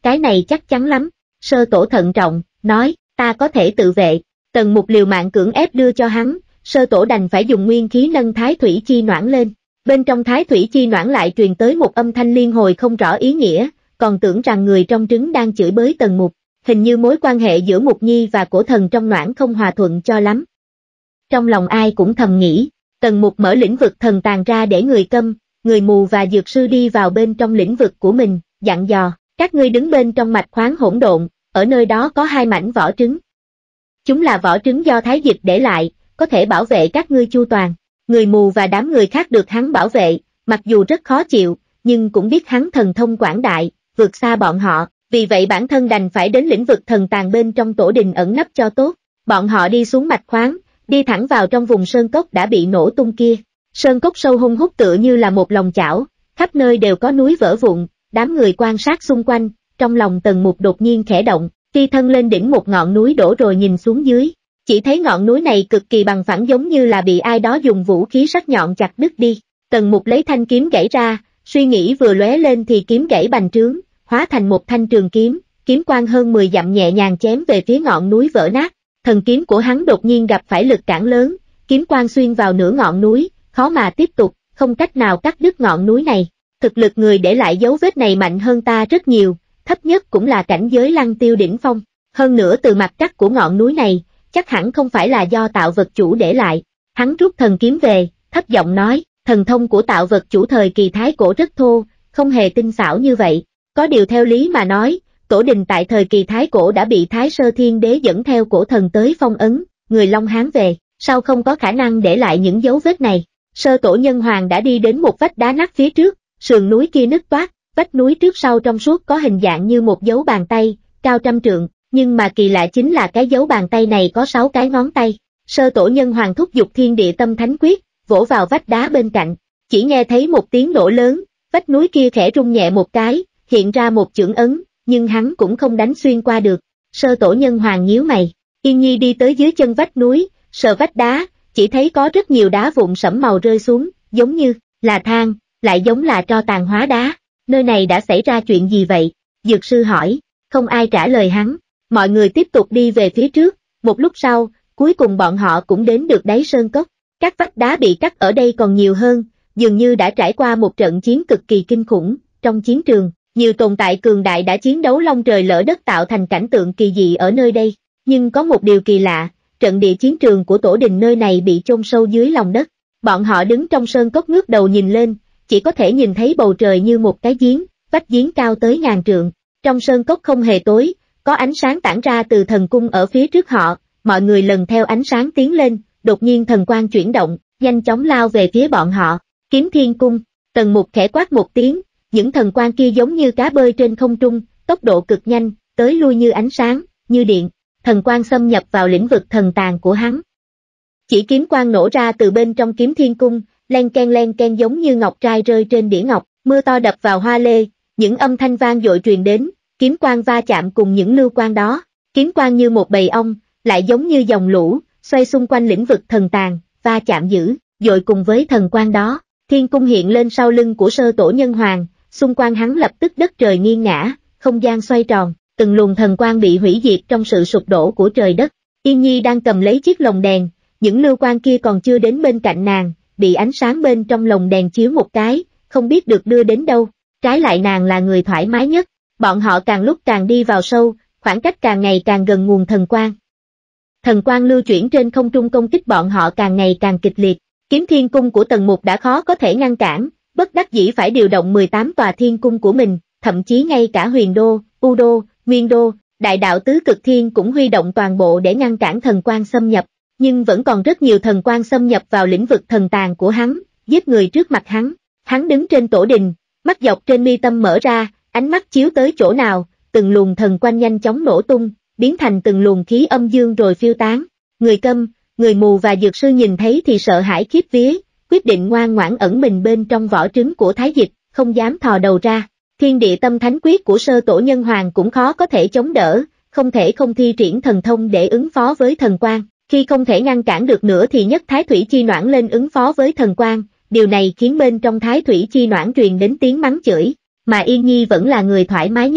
cái này chắc chắn lắm. Sơ tổ thận trọng, nói, ta có thể tự vệ. Tần Mục liều mạng cưỡng ép đưa cho hắn, sơ tổ đành phải dùng nguyên khí nâng thái thủy chi noãn lên. Bên trong thái thủy chi noãn lại truyền tới một âm thanh liên hồi không rõ ý nghĩa, còn tưởng rằng người trong trứng đang chửi bới Tần Mục. Hình như mối quan hệ giữa Mục Nhi và cổ thần trong noãn không hòa thuận cho lắm. Trong lòng ai cũng thầm nghĩ, Tần Mục mở lĩnh vực thần tàng ra để người câm, người mù và dược sư đi vào bên trong lĩnh vực của mình, dặn dò, các ngươi đứng bên trong mạch khoáng hỗn độn, ở nơi đó có 2 mảnh vỏ trứng. Chúng là vỏ trứng do Thái Dịch để lại, có thể bảo vệ các ngươi chu toàn. Người mù và đám người khác được hắn bảo vệ, mặc dù rất khó chịu, nhưng cũng biết hắn thần thông quảng đại, vượt xa bọn họ, vì vậy bản thân đành phải đến lĩnh vực thần tàng bên trong tổ đình ẩn nấp cho tốt. Bọn họ đi xuống mạch khoáng, đi thẳng vào trong vùng sơn cốc đã bị nổ tung kia. Sơn cốc sâu hun hút tựa như là một lòng chảo, khắp nơi đều có núi vỡ vụn, đám người quan sát xung quanh, trong lòng Tần Mục đột nhiên khẽ động, phi thân lên đỉnh một ngọn núi đổ rồi nhìn xuống dưới. Chỉ thấy ngọn núi này cực kỳ bằng phẳng giống như là bị ai đó dùng vũ khí sắc nhọn chặt đứt đi. Tần Mục lấy thanh kiếm gãy ra, suy nghĩ vừa lóe lên thì kiếm gãy bành trướng, hóa thành một thanh trường kiếm, kiếm quang hơn 10 dặm nhẹ nhàng chém về phía ngọn núi vỡ nát. Thần kiếm của hắn đột nhiên gặp phải lực cản lớn, kiếm quang xuyên vào nửa ngọn núi, khó mà tiếp tục, không cách nào cắt đứt ngọn núi này. Thực lực người để lại dấu vết này mạnh hơn ta rất nhiều, thấp nhất cũng là cảnh giới lăng tiêu đỉnh phong. Hơn nữa từ mặt cắt của ngọn núi này, chắc hẳn không phải là do tạo vật chủ để lại. Hắn rút thần kiếm về, thấp giọng nói, thần thông của tạo vật chủ thời kỳ thái cổ rất thô, không hề tinh xảo như vậy. Có điều theo lý mà nói, tổ đình tại thời kỳ thái cổ đã bị Thái Sơ Thiên Đế dẫn theo cổ thần tới phong ấn, người Long Hán về, sao không có khả năng để lại những dấu vết này. Sơ tổ nhân hoàng đã đi đến một vách đá nát phía trước, sườn núi kia nứt toác, vách núi trước sau trong suốt có hình dạng như một dấu bàn tay, cao 100 trượng, nhưng mà kỳ lạ chính là cái dấu bàn tay này có 6 cái ngón tay. Sơ tổ nhân hoàng thúc giục thiên địa tâm thánh quyết, vỗ vào vách đá bên cạnh, chỉ nghe thấy một tiếng nổ lớn, vách núi kia khẽ rung nhẹ một cái, hiện ra một chưởng ấn, nhưng hắn cũng không đánh xuyên qua được. Sơ tổ nhân hoàng nhíu mày, Yên Nhi đi tới dưới chân vách núi, sờ vách đá, chỉ thấy có rất nhiều đá vụn sẫm màu rơi xuống, giống như là than, lại giống là tro tàn hóa đá. Nơi này đã xảy ra chuyện gì vậy? Dược sư hỏi, không ai trả lời hắn. Mọi người tiếp tục đi về phía trước, một lúc sau, cuối cùng bọn họ cũng đến được đáy sơn cốc. Các vách đá bị cắt ở đây còn nhiều hơn, dường như đã trải qua một trận chiến cực kỳ kinh khủng. Trong chiến trường, nhiều tồn tại cường đại đã chiến đấu long trời lỡ đất tạo thành cảnh tượng kỳ dị ở nơi đây. Nhưng có một điều kỳ lạ, trận địa chiến trường của tổ đình nơi này bị chôn sâu dưới lòng đất. Bọn họ đứng trong sơn cốc ngước đầu nhìn lên, chỉ có thể nhìn thấy bầu trời như một cái giếng, vách giếng cao tới ngàn trượng. Trong sơn cốc không hề tối, có ánh sáng tản ra từ thần cung ở phía trước họ, mọi người lần theo ánh sáng tiến lên, đột nhiên thần quang chuyển động, nhanh chóng lao về phía bọn họ. Kiếm Thiên Cung, Tần Mục khẽ quát một tiếng, những thần quang kia giống như cá bơi trên không trung, tốc độ cực nhanh, tới lui như ánh sáng, như điện, thần quang xâm nhập vào lĩnh vực thần tàng của hắn. Chỉ kiếm quang nổ ra từ bên trong Kiếm Thiên Cung, len ken giống như ngọc trai rơi trên đĩa ngọc, mưa to đập vào hoa lê, những âm thanh vang dội truyền đến, kiếm quang va chạm cùng những lưu quang đó, kiếm quang như một bầy ong, lại giống như dòng lũ, xoay xung quanh lĩnh vực thần tàng, va chạm dữ, dội cùng với thần quang đó. Thiên cung hiện lên sau lưng của sơ tổ nhân hoàng, xung quanh hắn lập tức đất trời nghiêng ngã, không gian xoay tròn, từng luồng thần quang bị hủy diệt trong sự sụp đổ của trời đất. Yên Nhi đang cầm lấy chiếc lồng đèn, những lưu quang kia còn chưa đến bên cạnh nàng, bị ánh sáng bên trong lồng đèn chiếu một cái, không biết được đưa đến đâu. Trái lại nàng là người thoải mái nhất, bọn họ càng lúc càng đi vào sâu, khoảng cách càng ngày càng gần nguồn thần quang. Thần quang lưu chuyển trên không trung công kích bọn họ càng ngày càng kịch liệt. Kiếm Thiên Cung của Tần Mục đã khó có thể ngăn cản, bất đắc dĩ phải điều động 18 tòa thiên cung của mình, thậm chí ngay cả Huyền Đô, U Đô, Nguyên Đô, Đại Đạo Tứ Cực Thiên cũng huy động toàn bộ để ngăn cản thần quang xâm nhập, nhưng vẫn còn rất nhiều thần quang xâm nhập vào lĩnh vực thần tàng của hắn, giết người trước mặt hắn. Hắn đứng trên tổ đình, mắt dọc trên mi tâm mở ra, ánh mắt chiếu tới chỗ nào, từng luồng thần quang nhanh chóng nổ tung, biến thành từng luồng khí âm dương rồi phiêu tán. Người câm, người mù và dược sư nhìn thấy thì sợ hãi khiếp vía, quyết định ngoan ngoãn ẩn mình bên trong vỏ trứng của Thái Dịch, không dám thò đầu ra. Thiên địa tâm thánh quyết của sơ tổ nhân hoàng cũng khó có thể chống đỡ, không thể không thi triển thần thông để ứng phó với thần quang. Khi không thể ngăn cản được nữa thì nhất Thái Thủy Chi Noãn lên ứng phó với thần quang, điều này khiến bên trong Thái Thủy Chi Noãn truyền đến tiếng mắng chửi, mà Yên Nhi vẫn là người thoải mái nhất.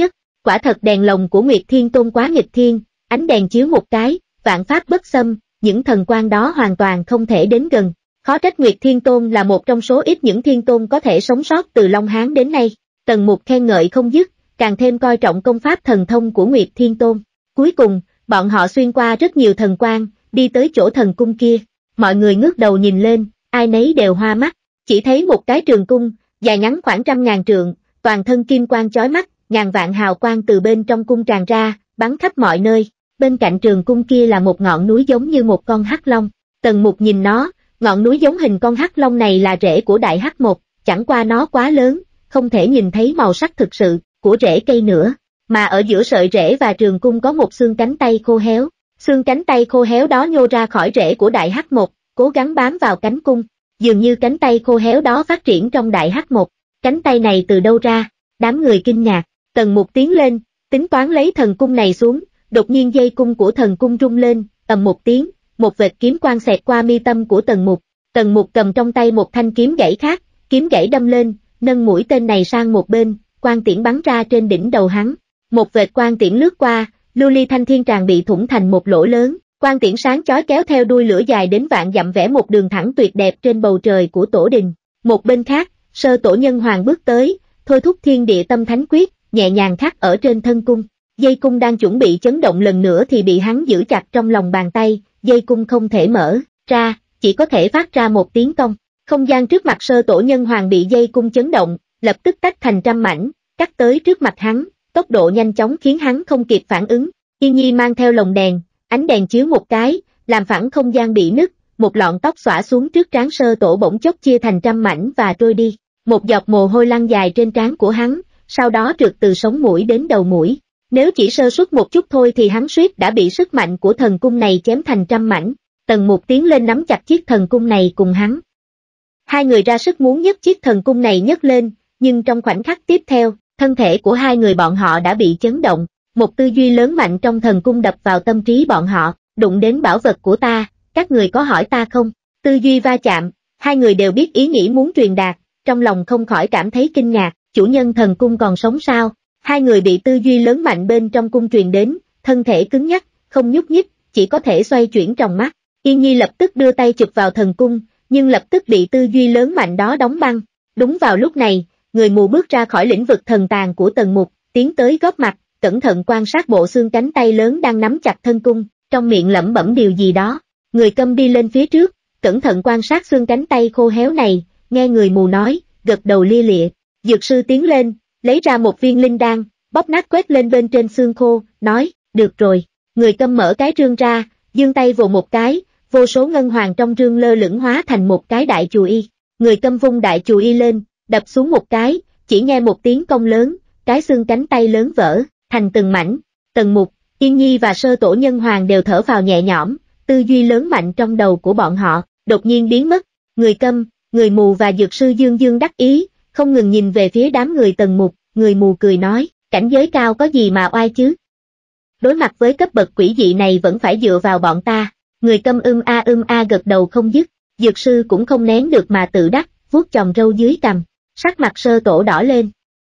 Quả thật đèn lồng của Nguyệt Thiên Tôn quá nghịch thiên, ánh đèn chiếu một cái, vạn pháp bất xâm, những thần quang đó hoàn toàn không thể đến gần. Khó trách Nguyệt Thiên Tôn là một trong số ít những thiên tôn có thể sống sót từ Long Hán đến nay. Tần Mục khen ngợi không dứt, càng thêm coi trọng công pháp thần thông của Nguyệt Thiên Tôn. Cuối cùng, bọn họ xuyên qua rất nhiều thần quang, đi tới chỗ thần cung kia. Mọi người ngước đầu nhìn lên, ai nấy đều hoa mắt, chỉ thấy một cái trường cung, dài ngắn khoảng 100.000 trượng, toàn thân kim quang chói mắt, ngàn vạn hào quang từ bên trong cung tràn ra, bắn khắp mọi nơi. Bên cạnh trường cung kia là một ngọn núi giống như một con hắc long. Tần Mục nhìn nó, ngọn núi giống hình con hắc long này là rễ của đại hắc mộc, chẳng qua nó quá lớn, không thể nhìn thấy màu sắc thực sự của rễ cây nữa, mà ở giữa sợi rễ và trường cung có một xương cánh tay khô héo. Xương cánh tay khô héo đó nhô ra khỏi rễ của đại hắc mộc, cố gắng bám vào cánh cung. Dường như cánh tay khô héo đó phát triển trong đại hắc mộc. Cánh tay này từ đâu ra? Đám người kinh ngạc. Tần Mục tiến lên, tính toán lấy thần cung này xuống. Đột nhiên dây cung của thần cung rung lên, ầm một tiếng, một vệt kiếm quang xẹt qua mi tâm của Tần Mục. Tần Mục cầm trong tay một thanh kiếm gãy khác, kiếm gãy đâm lên, nâng mũi tên này sang một bên, quang tiễn bắn ra trên đỉnh đầu hắn. Một vệt quang tiễn lướt qua, lưu ly thanh thiên tràng bị thủng thành một lỗ lớn, quang tiễn sáng chói kéo theo đuôi lửa dài đến vạn dặm vẽ một đường thẳng tuyệt đẹp trên bầu trời của tổ đình. Một bên khác, Sơ Tổ Nhân Hoàng bước tới, thôi thúc thiên địa tâm thánh quyết, nhẹ nhàng khắc ở trên thân cung. Dây cung đang chuẩn bị chấn động lần nữa thì bị hắn giữ chặt trong lòng bàn tay, dây cung không thể mở ra, chỉ có thể phát ra một tiếng cong. Không gian trước mặt Sơ Tổ Nhân Hoàng bị dây cung chấn động, lập tức tách thành trăm mảnh, cắt tới trước mặt hắn, tốc độ nhanh chóng khiến hắn không kịp phản ứng. Yên Nhi mang theo lồng đèn, ánh đèn chiếu một cái, làm phẳng không gian bị nứt, một lọn tóc xõa xuống trước trán Sơ Tổ bỗng chốc chia thành trăm mảnh và trôi đi. Một giọt mồ hôi lăn dài trên trán của hắn, sau đó trượt từ sống mũi đến đầu mũi. Nếu chỉ sơ suất một chút thôi thì hắn suýt đã bị sức mạnh của thần cung này chém thành trăm mảnh. Tần Mục tiến lên nắm chặt chiếc thần cung này cùng hắn. Hai người ra sức muốn nhấc chiếc thần cung này nhấc lên, nhưng trong khoảnh khắc tiếp theo, thân thể của hai người bọn họ đã bị chấn động. Một tư duy lớn mạnh trong thần cung đập vào tâm trí bọn họ, đụng đến bảo vật của ta, các người có hỏi ta không? Tư duy va chạm, hai người đều biết ý nghĩ muốn truyền đạt, trong lòng không khỏi cảm thấy kinh ngạc, chủ nhân thần cung còn sống sao? Hai người bị tư duy lớn mạnh bên trong cung truyền đến, thân thể cứng nhắc, không nhúc nhích, chỉ có thể xoay chuyển trong mắt. Yên Nhi lập tức đưa tay chụp vào thần cung, nhưng lập tức bị tư duy lớn mạnh đó đóng băng. Đúng vào lúc này, người mù bước ra khỏi lĩnh vực thần tàng của Tần Mục, tiến tới góp mặt, cẩn thận quan sát bộ xương cánh tay lớn đang nắm chặt thân cung, trong miệng lẩm bẩm điều gì đó. Người câm đi lên phía trước, cẩn thận quan sát xương cánh tay khô héo này, nghe người mù nói, gật đầu lia lịa. Dược sư tiến lên, lấy ra một viên linh đan, bóp nát quét lên bên trên xương khô, nói, được rồi. Người câm mở cái rương ra, giương tay vồ một cái, vô số ngân hoàng trong rương lơ lửng hóa thành một cái đại chù y. Người câm vung đại chù y lên, đập xuống một cái, chỉ nghe một tiếng cong lớn, cái xương cánh tay lớn vỡ thành từng mảnh. Tần Mục, Yên Nhi và Sơ Tổ Nhân Hoàng đều thở phào nhẹ nhõm, tư duy lớn mạnh trong đầu của bọn họ đột nhiên biến mất. Người câm, người mù và dược sư dương dương đắc ý, không ngừng nhìn về phía đám người Tần Mục. Người mù cười nói, cảnh giới cao có gì mà oai chứ? Đối mặt với cấp bậc quỷ dị này vẫn phải dựa vào bọn ta. Người câm a gật đầu không dứt. Dược sư cũng không nén được mà tự đắc, vuốt chòm râu dưới cằm, sắc mặt Sơ Tổ đỏ lên.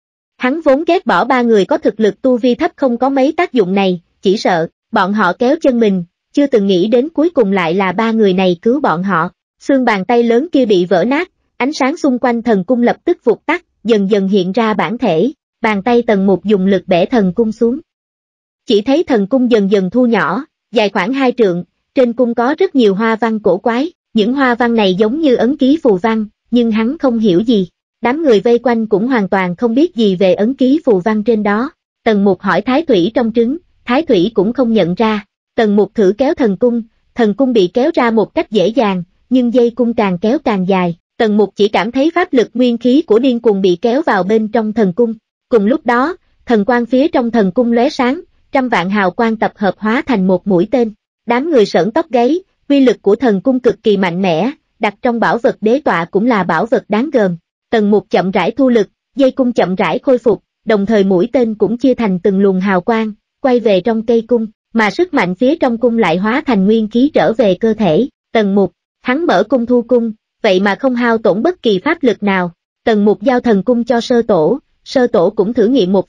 Hắn vốn ghét bỏ ba người có thực lực tu vi thấp không có mấy tác dụng này, chỉ sợ bọn họ kéo chân mình, chưa từng nghĩ đến cuối cùng lại là ba người này cứu bọn họ. Xương bàn tay lớn kia bị vỡ nát, ánh sáng xung quanh thần cung lập tức vụt tắt, dần dần hiện ra bản thể. Bàn tay Tần Mục dùng lực bẻ thần cung xuống. Chỉ thấy thần cung dần dần thu nhỏ, dài khoảng 2 trượng, trên cung có rất nhiều hoa văn cổ quái, những hoa văn này giống như ấn ký phù văn, nhưng hắn không hiểu gì. Đám người vây quanh cũng hoàn toàn không biết gì về ấn ký phù văn trên đó. Tần Mục hỏi Thái Thủy trong trứng, Thái Thủy cũng không nhận ra. Tần Mục thử kéo thần cung bị kéo ra một cách dễ dàng, nhưng dây cung càng kéo càng dài. Tần Mục chỉ cảm thấy pháp lực nguyên khí của điên cuồng bị kéo vào bên trong thần cung. Cùng lúc đó, thần quang phía trong thần cung lóe sáng, trăm vạn hào quang tập hợp hóa thành một mũi tên. Đám người sởn tóc gáy, uy lực của thần cung cực kỳ mạnh mẽ, đặt trong bảo vật đế tọa cũng là bảo vật đáng gờm. Tần Mục chậm rãi thu lực, dây cung chậm rãi khôi phục, đồng thời mũi tên cũng chia thành từng luồng hào quang, quay về trong cây cung, mà sức mạnh phía trong cung lại hóa thành nguyên khí trở về cơ thể. Tần Mục, hắn mở cung thu cung, vậy mà không hao tổn bất kỳ pháp lực nào. Tần Mục giao thần cung cho Sơ Tổ cũng thử nghiệm một phen,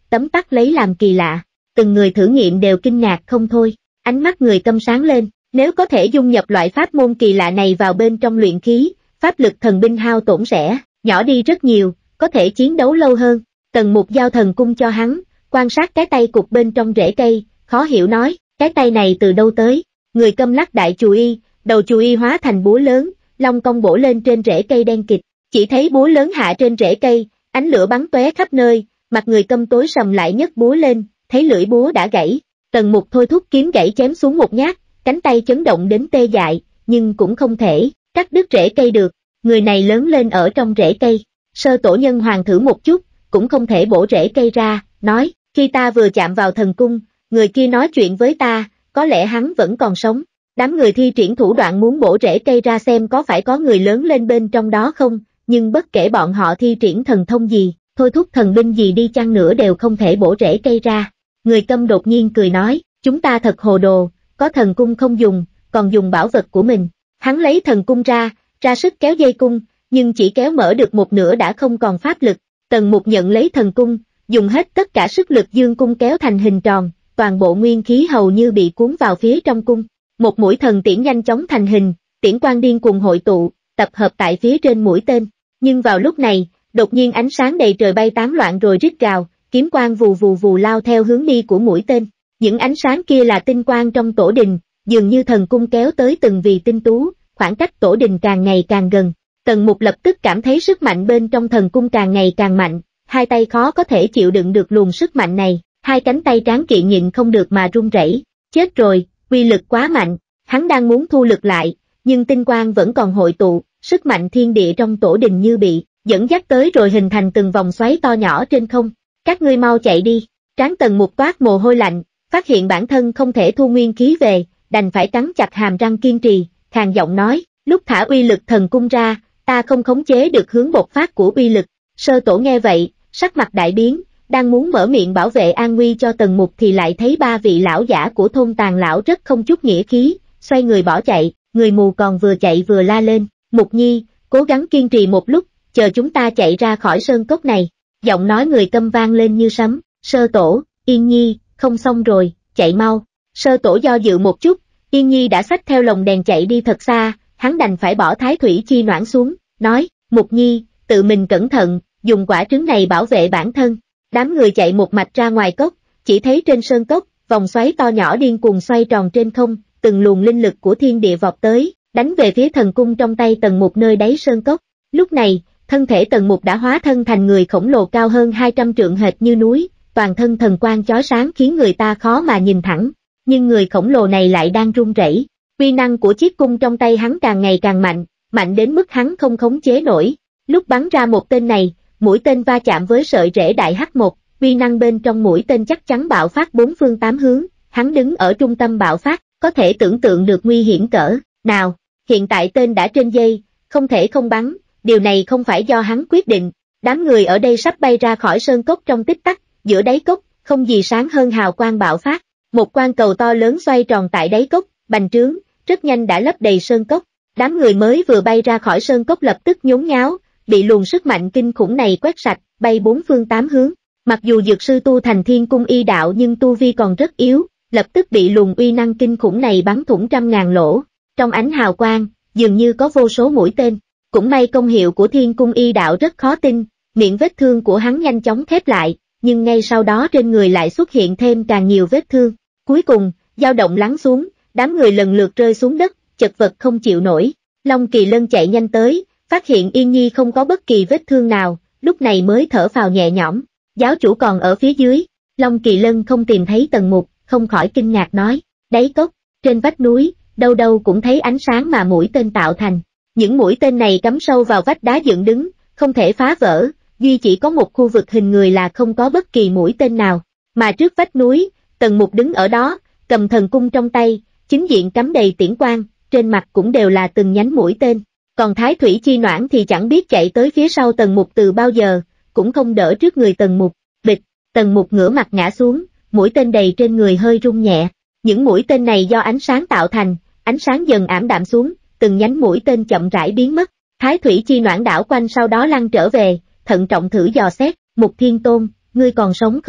tấm tắc lấy làm kỳ lạ. Từng người thử nghiệm đều kinh ngạc không thôi, ánh mắt người Câm sáng lên, nếu có thể dung nhập loại pháp môn kỳ lạ này vào bên trong luyện khí, pháp lực thần binh hao tổn sẽ nhỏ đi rất nhiều, có thể chiến đấu lâu hơn. Tần Mục giao thần cung cho hắn, quan sát cái tay cục bên trong rễ cây, khó hiểu nói, cái tay này từ đâu tới? Người Câm lắc đại chù y, đầu chù y hóa thành búa lớn, long cong bổ lên trên rễ cây đen kịt, chỉ thấy búa lớn hạ trên rễ cây, ánh lửa bắn tóe khắp nơi, mặt người Câm tối sầm lại nhấc búa lên, thấy lưỡi búa đã gãy. Tần Mục thôi thúc kiếm gãy chém xuống một nhát, cánh tay chấn động đến tê dại, nhưng cũng không thể cắt đứt rễ cây được. Người này lớn lên ở trong rễ cây. Sơ tổ nhân hoàng thử một chút, cũng không thể bổ rễ cây ra, nói, khi ta vừa chạm vào thần cung, người kia nói chuyện với ta, có lẽ hắn vẫn còn sống. Đám người thi triển thủ đoạn muốn bổ rễ cây ra xem có phải có người lớn lên bên trong đó không, nhưng bất kể bọn họ thi triển thần thông gì, thôi thúc thần binh gì đi chăng nữa đều không thể bổ rễ cây ra. Người Câm đột nhiên cười nói, chúng ta thật hồ đồ, có thần cung không dùng, còn dùng bảo vật của mình. Hắn lấy thần cung ra sức kéo dây cung, nhưng chỉ kéo mở được một nửa đã không còn pháp lực. Tần Mục nhận lấy thần cung, dùng hết tất cả sức lực dương cung kéo thành hình tròn, toàn bộ nguyên khí hầu như bị cuốn vào phía trong cung. Một mũi thần tiễn nhanh chóng thành hình, tiễn quang điên cuồng hội tụ, tập hợp tại phía trên mũi tên. Nhưng vào lúc này, đột nhiên ánh sáng đầy trời bay tán loạn rồi rít gào, kiếm quang vù vù vù lao theo hướng đi của mũi tên. Những ánh sáng kia là tinh quang trong tổ đình, dường như thần cung kéo tới từng vì tinh tú, khoảng cách tổ đình càng ngày càng gần. Tần Mục lập tức cảm thấy sức mạnh bên trong thần cung càng ngày càng mạnh, hai tay khó có thể chịu đựng được luồng sức mạnh này, hai cánh tay tráng kiện nhịn không được mà run rẩy. Chết rồi, uy lực quá mạnh, hắn đang muốn thu lực lại, nhưng tinh quang vẫn còn hội tụ, sức mạnh thiên địa trong tổ đình như bị dẫn dắt tới rồi hình thành từng vòng xoáy to nhỏ trên không. Các ngươi mau chạy đi. Trán Tần Mục toát mồ hôi lạnh, phát hiện bản thân không thể thu nguyên khí về, đành phải cắn chặt hàm răng kiên trì, khàn giọng nói, lúc thả uy lực thần cung ra, ta không khống chế được hướng bộc phát của uy lực. Sơ tổ nghe vậy, sắc mặt đại biến, đang muốn mở miệng bảo vệ an nguy cho Tần Mục thì lại thấy ba vị lão giả của thôn Tàn lão rất không chút nghĩa khí, xoay người bỏ chạy. Người mù còn vừa chạy vừa la lên, Mục Nhi, cố gắng kiên trì một lúc, chờ chúng ta chạy ra khỏi sơn cốc này. Giọng nói người Câm vang lên như sấm, Sơ tổ, Yên Nhi, không xong rồi, chạy mau. Sơ tổ do dự một chút, Yên Nhi đã xách theo lồng đèn chạy đi thật xa, hắn đành phải bỏ thái thủy chi noãn xuống, nói, Mục Nhi, tự mình cẩn thận, dùng quả trứng này bảo vệ bản thân. Đám người chạy một mạch ra ngoài cốc, chỉ thấy trên sơn cốc, vòng xoáy to nhỏ điên cuồng xoay tròn trên không, từng luồng linh lực của thiên địa vọt tới, đánh về phía thần cung trong tay Tần Mục nơi đáy sơn cốc. Lúc này, thân thể Tần Mục đã hóa thân thành người khổng lồ cao hơn 200 trượng hệt như núi, toàn thân thần quang chói sáng khiến người ta khó mà nhìn thẳng. Nhưng người khổng lồ này lại đang run rẩy. Uy năng của chiếc cung trong tay hắn càng ngày càng mạnh, mạnh đến mức hắn không khống chế nổi. Lúc bắn ra một tên này, mũi tên va chạm với sợi rễ đại hắc một, uy năng bên trong mũi tên chắc chắn bạo phát bốn phương tám hướng, hắn đứng ở trung tâm bạo phát, có thể tưởng tượng được nguy hiểm cỡ nào. Hiện tại tên đã trên dây, không thể không bắn, điều này không phải do hắn quyết định. Đám người ở đây sắp bay ra khỏi sơn cốc trong tích tắc, giữa đáy cốc, không gì sáng hơn hào quang bạo phát. Một quang cầu to lớn xoay tròn tại đáy cốc, bành trướng, rất nhanh đã lấp đầy sơn cốc. Đám người mới vừa bay ra khỏi sơn cốc lập tức nhốn nháo, bị luồng sức mạnh kinh khủng này quét sạch, bay bốn phương tám hướng. Mặc dù dược sư tu thành thiên cung y đạo nhưng tu vi còn rất yếu, lập tức bị luồng uy năng kinh khủng này bắn thủng trăm ngàn lỗ. Trong ánh hào quang, dường như có vô số mũi tên. Cũng may công hiệu của thiên cung y đạo rất khó tin, miệng vết thương của hắn nhanh chóng khép lại, nhưng ngay sau đó trên người lại xuất hiện thêm càng nhiều vết thương. Cuối cùng, dao động lắng xuống, đám người lần lượt rơi xuống đất, chật vật không chịu nổi. Long Kỳ Lân chạy nhanh tới, phát hiện Yên Nhi không có bất kỳ vết thương nào, lúc này mới thở phào nhẹ nhõm. Giáo chủ còn ở phía dưới. Long Kỳ Lân không tìm thấy Tần Mục, không khỏi kinh ngạc nói, đáy cốc, trên vách núi, đâu đâu cũng thấy ánh sáng mà mũi tên tạo thành. Những mũi tên này cắm sâu vào vách đá dựng đứng, không thể phá vỡ, duy chỉ có một khu vực hình người là không có bất kỳ mũi tên nào. Mà trước vách núi, Tần Mục đứng ở đó, cầm thần cung trong tay, chính diện cắm đầy tiễn quang, trên mặt cũng đều là từng nhánh mũi tên. Còn Thái Thủy Chi Noãn thì chẳng biết chạy tới phía sau Tần Mục từ bao giờ, cũng không đỡ trước người Tần Mục. Bịch, Tần Mục ngửa mặt ngã xuống, mũi tên đầy trên người hơi rung nhẹ. Những mũi tên này do ánh sáng tạo thành, ánh sáng dần ảm đạm xuống, từng nhánh mũi tên chậm rãi biến mất. Thái Thủy Chi Noãn đảo quanh sau đó lăn trở về, thận trọng thử dò xét, Mục Thiên Tôn, ngươi còn sống không?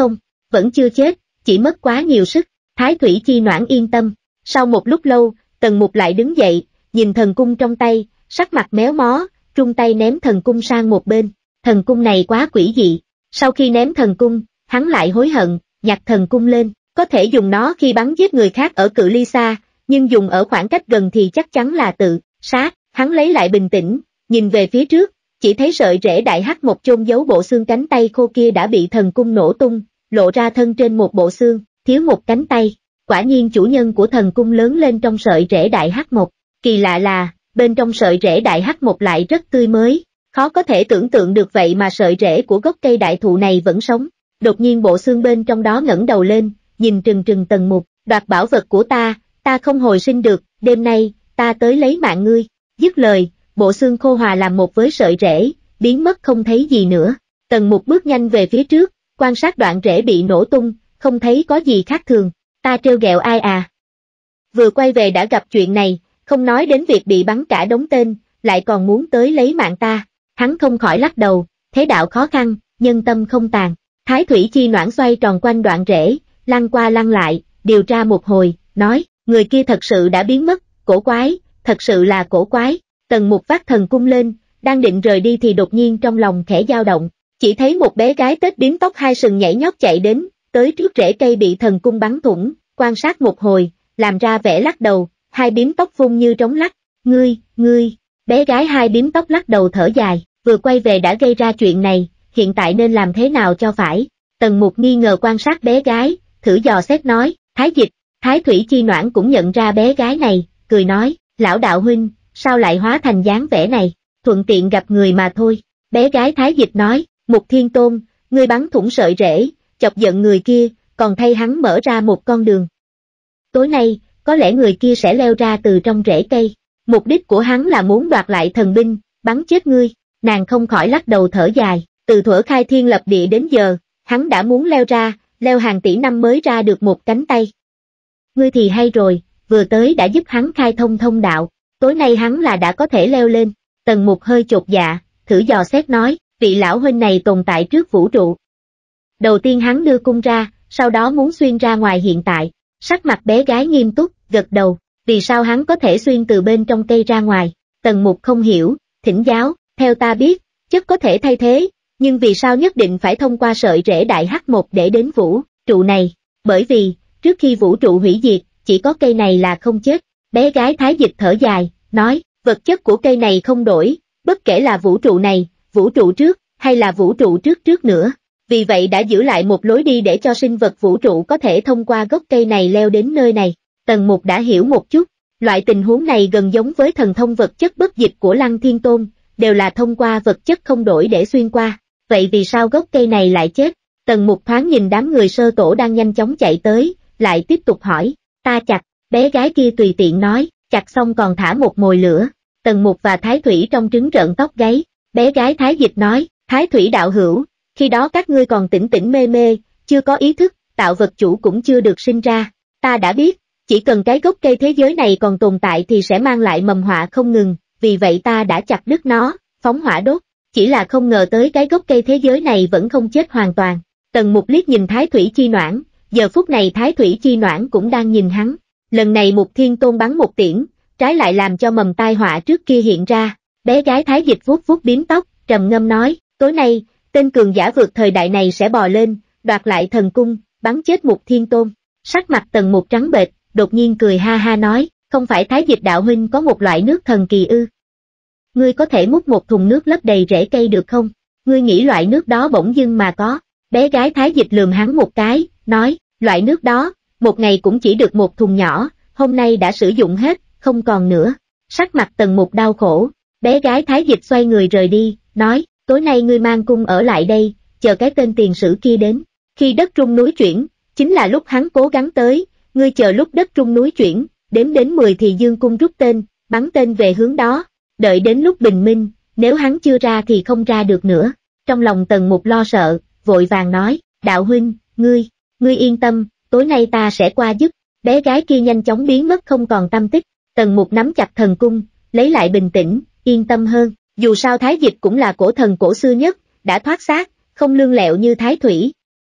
vẫn chưa chết, chỉ mất quá nhiều sức. Thái Thủy Chi Noãn yên tâm. Sau một lúc lâu, Tần Mục lại đứng dậy, nhìn thần cung trong tay, sắc mặt méo mó, trung tay ném thần cung sang một bên. Thần cung này quá quỷ dị. Sau khi ném thần cung, hắn lại hối hận, nhặt thần cung lên, có thể dùng nó khi bắn giết người khác ở cự ly xa, nhưng dùng ở khoảng cách gần thì chắc chắn là tự sát. Hắn lấy lại bình tĩnh, nhìn về phía trước, chỉ thấy sợi rễ đại hắc một chôn giấu bộ xương cánh tay khô kia đã bị thần cung nổ tung, lộ ra thân trên một bộ xương, thiếu một cánh tay. Quả nhiên chủ nhân của thần cung lớn lên trong sợi rễ đại hắc một. Kỳ lạ là, bên trong sợi rễ đại hắc một lại rất tươi mới, khó có thể tưởng tượng được vậy mà sợi rễ của gốc cây đại thụ này vẫn sống. Đột nhiên bộ xương bên trong đó ngẩng đầu lên, nhìn trừng trừng Tần Mục, đoạt bảo vật của ta không hồi sinh được, đêm nay, ta tới lấy mạng ngươi. Dứt lời, bộ xương khô hòa làm một với sợi rễ, biến mất không thấy gì nữa. Tần Mục bước nhanh về phía trước, quan sát đoạn rễ bị nổ tung, không thấy có gì khác thường. Ta trêu ghẹo ai à? Vừa quay về đã gặp chuyện này, không nói đến việc bị bắn cả đống tên, lại còn muốn tới lấy mạng ta. Hắn không khỏi lắc đầu, thế đạo khó khăn, nhân tâm không tàn. Thái Thủy Chi Noãn xoay tròn quanh đoạn rễ, lăn qua lăn lại, điều tra một hồi, nói, người kia thật sự đã biến mất, cổ quái, thật sự là cổ quái. Tần Mục vác thần cung lên, đang định rời đi thì đột nhiên trong lòng khẽ dao động, chỉ thấy một bé gái tết bím tóc hai sừng nhảy nhót chạy đến, tới trước rễ cây bị thần cung bắn thủng, quan sát một hồi, làm ra vẻ lắc đầu, hai bím tóc vung như trống lắc. Ngươi, bé gái hai bím tóc lắc đầu thở dài, vừa quay về đã gây ra chuyện này, hiện tại nên làm thế nào cho phải. Tần Mục nghi ngờ quan sát bé gái, thử dò xét nói, Thái Dịch. Thái Thủy Chi Noãn cũng nhận ra bé gái này, cười nói, lão đạo huynh, sao lại hóa thành dáng vẻ này, thuận tiện gặp người mà thôi. Bé gái Thái Dịch nói, Mục Thiên Tôn, ngươi bắn thủng sợi rễ, chọc giận người kia, còn thay hắn mở ra một con đường. Tối nay, có lẽ người kia sẽ leo ra từ trong rễ cây, mục đích của hắn là muốn đoạt lại thần binh, bắn chết ngươi. Nàng không khỏi lắc đầu thở dài, từ thuở khai thiên lập địa đến giờ, hắn đã muốn leo ra, leo hàng tỷ năm mới ra được một cánh tay. Ngươi thì hay rồi, vừa tới đã giúp hắn khai thông đạo, tối nay hắn là đã có thể leo lên. Tần Mục hơi chột dạ, thử dò xét nói, vị lão huynh này tồn tại trước vũ trụ. Đầu tiên hắn đưa cung ra, sau đó muốn xuyên ra ngoài hiện tại. Sắc mặt bé gái nghiêm túc, gật đầu, vì sao hắn có thể xuyên từ bên trong cây ra ngoài. Tần Mục không hiểu, thỉnh giáo, theo ta biết, chất có thể thay thế, nhưng vì sao nhất định phải thông qua sợi rễ đại hắc một để đến vũ trụ này, bởi vì, trước khi vũ trụ hủy diệt, chỉ có cây này là không chết. Bé gái Thái Dịch thở dài, nói, vật chất của cây này không đổi, bất kể là vũ trụ này, vũ trụ trước, hay là vũ trụ trước nữa. Vì vậy đã giữ lại một lối đi để cho sinh vật vũ trụ có thể thông qua gốc cây này leo đến nơi này. Tần Mục đã hiểu một chút, loại tình huống này gần giống với thần thông vật chất bất diệt của Lăng Thiên Tôn, đều là thông qua vật chất không đổi để xuyên qua. Vậy vì sao gốc cây này lại chết? Tần Mục thoáng nhìn đám người sơ tổ đang nhanh chóng chạy tới, lại tiếp tục hỏi, ta chặt. Bé gái kia tùy tiện nói, chặt xong còn thả một mồi lửa. Tần Mục và Thái Thủy trong trứng rợn tóc gáy. Bé gái Thái Dịch nói, Thái Thủy đạo hữu, khi đó các ngươi còn tỉnh tỉnh mê mê, chưa có ý thức, tạo vật chủ cũng chưa được sinh ra. Ta đã biết, chỉ cần cái gốc cây thế giới này còn tồn tại thì sẽ mang lại mầm họa không ngừng, vì vậy ta đã chặt đứt nó, phóng hỏa đốt. Chỉ là không ngờ tới cái gốc cây thế giới này vẫn không chết hoàn toàn. Tần Mục liếc nhìn Thái Thủy Chi Noãn, giờ phút này Thái Thủy Chi Noãn cũng đang nhìn hắn. Lần này Mục Thiên Tôn bắn một tiễn, trái lại làm cho mầm tai họa trước kia hiện ra. Bé gái Thái Dịch vuốt vuốt bím tóc, trầm ngâm nói, tối nay, tên cường giả vượt thời đại này sẽ bò lên, đoạt lại thần cung, bắn chết Mục Thiên Tôn. Sắc mặt Tần Mục trắng bệch, đột nhiên cười ha ha nói, không phải Thái Dịch đạo huynh có một loại nước thần kỳ ư? Ngươi có thể múc một thùng nước lấp đầy rễ cây được không? Ngươi nghĩ loại nước đó bỗng dưng mà có? Bé gái Thái Dịch lườm hắn một cái, nói, loại nước đó, một ngày cũng chỉ được một thùng nhỏ, hôm nay đã sử dụng hết, không còn nữa. Sắc mặt Tần Mục đau khổ, bé gái Thái Dịch xoay người rời đi, nói, tối nay ngươi mang cung ở lại đây, chờ cái tên tiền sử kia đến. Khi đất rung núi chuyển, chính là lúc hắn cố gắng tới, ngươi chờ lúc đất rung núi chuyển, đếm đến 10 thì dương cung rút tên, bắn tên về hướng đó, đợi đến lúc bình minh, nếu hắn chưa ra thì không ra được nữa. Trong lòng Tần Mục lo sợ, vội vàng nói, đạo huynh, ngươi yên tâm, tối nay ta sẽ qua giúp. Bé gái kia nhanh chóng biến mất không còn tăm tích. Tần Mục nắm chặt thần cung, lấy lại bình tĩnh, yên tâm hơn, dù sao Thái Dịch cũng là cổ thần cổ xưa nhất, đã thoát xác, không lương lẹo như Thái Thủy.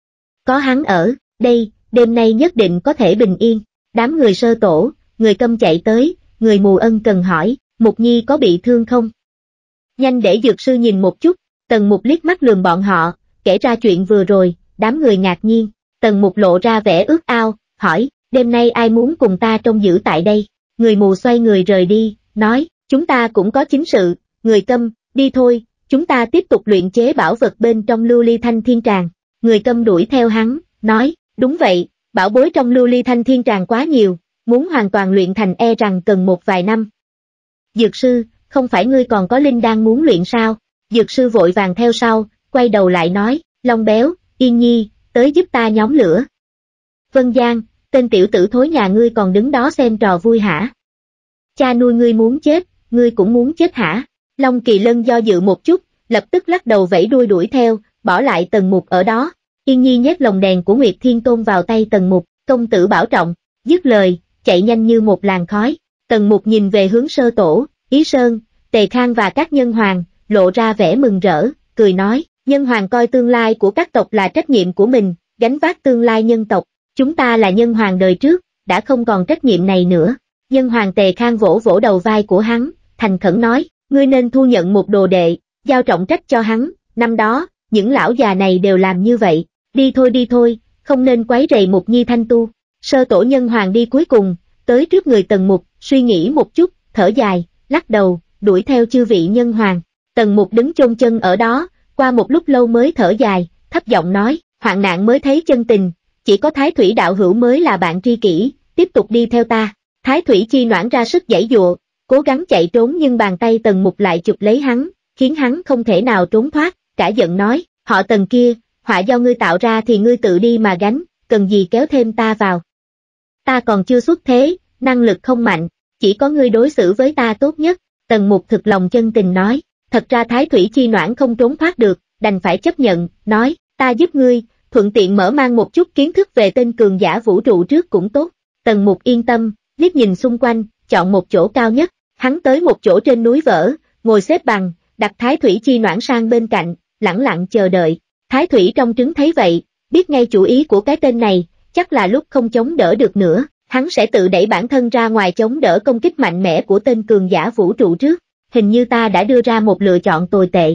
có hắn ở đây, đêm nay nhất định có thể bình yên. Đám người Sơ Tổ, người Câm chạy tới, người mù ân cần hỏi, Mục Nhi có bị thương không? Nhanh để dược sư nhìn một chút. Tần Mục liếc mắt lườm bọn họ, kể ra chuyện vừa rồi. Đám người ngạc nhiên. Tần Mục lộ ra vẻ ước ao, hỏi, đêm nay ai muốn cùng ta trông giữ tại đây? Người mù xoay người rời đi, nói, chúng ta cũng có chính sự. Người Câm, đi thôi, chúng ta tiếp tục luyện chế bảo vật bên trong lưu ly thanh thiên tràng. Người Câm đuổi theo hắn, nói, đúng vậy, bảo bối trong lưu ly thanh thiên tràng quá nhiều, muốn hoàn toàn luyện thành e rằng cần một vài năm. Dược sư, không phải ngươi còn có linh đan muốn luyện sao? Dược sư vội vàng theo sau, quay đầu lại nói, Long Béo, Yên Nhi, tới giúp ta nhóm lửa. Vân Giang, tên tiểu tử thối nhà ngươi còn đứng đó xem trò vui hả? Cha nuôi ngươi muốn chết, ngươi cũng muốn chết hả? Long Kỳ Lân do dự một chút, lập tức lắc đầu vẫy đuôi đuổi theo, bỏ lại Tần Mục ở đó. Yên Nhi nhét lồng đèn của Nguyệt Thiên Tôn vào tay Tần Mục, công tử bảo trọng, dứt lời, chạy nhanh như một làn khói. Tần Mục nhìn về hướng Sơ Tổ, Ý Sơn, Tề Khang và các nhân hoàng, lộ ra vẻ mừng rỡ, cười nói, nhân hoàng coi tương lai của các tộc là trách nhiệm của mình, gánh vác tương lai nhân tộc, chúng ta là nhân hoàng đời trước, đã không còn trách nhiệm này nữa. Nhân hoàng Tề Khang vỗ vỗ đầu vai của hắn, thành khẩn nói, ngươi nên thu nhận một đồ đệ, giao trọng trách cho hắn, năm đó, những lão già này đều làm như vậy, đi thôi, không nên quấy rầy Mục Nhi thanh tu. Sơ Tổ nhân hoàng đi cuối cùng, tới trước người Tần Mục, suy nghĩ một chút, thở dài, lắc đầu, đuổi theo chư vị nhân hoàng. Tần Mục đứng chôn chân ở đó, qua một lúc lâu mới thở dài, thấp giọng nói, hoạn nạn mới thấy chân tình, chỉ có Thái Thủy đạo hữu mới là bạn tri kỷ, tiếp tục đi theo ta. Thái Thủy Chi Noãn ra sức giãy giụa, cố gắng chạy trốn nhưng bàn tay Tần Mục lại chụp lấy hắn, khiến hắn không thể nào trốn thoát, cả giận nói, họ Tần kia, họa do ngươi tạo ra thì ngươi tự đi mà gánh, cần gì kéo thêm ta vào. Ta còn chưa xuất thế, năng lực không mạnh, chỉ có ngươi đối xử với ta tốt nhất. Tần Mục thực lòng chân tình nói, thật ra Thái Thủy Chi Noãn không trốn thoát được, đành phải chấp nhận, nói, ta giúp ngươi, thuận tiện mở mang một chút kiến thức về tên cường giả vũ trụ trước cũng tốt. Tần Mục yên tâm, liếc nhìn xung quanh, chọn một chỗ cao nhất, hắn tới một chỗ trên núi vỡ, ngồi xếp bằng, đặt Thái Thủy Chi Noãn sang bên cạnh, lẳng lặng chờ đợi. Thái Thủy trong trứng thấy vậy, biết ngay chủ ý của cái tên này, chắc là lúc không chống đỡ được nữa, hắn sẽ tự đẩy bản thân ra ngoài chống đỡ công kích mạnh mẽ của tên cường giả vũ trụ trước. Hình như ta đã đưa ra một lựa chọn tồi tệ.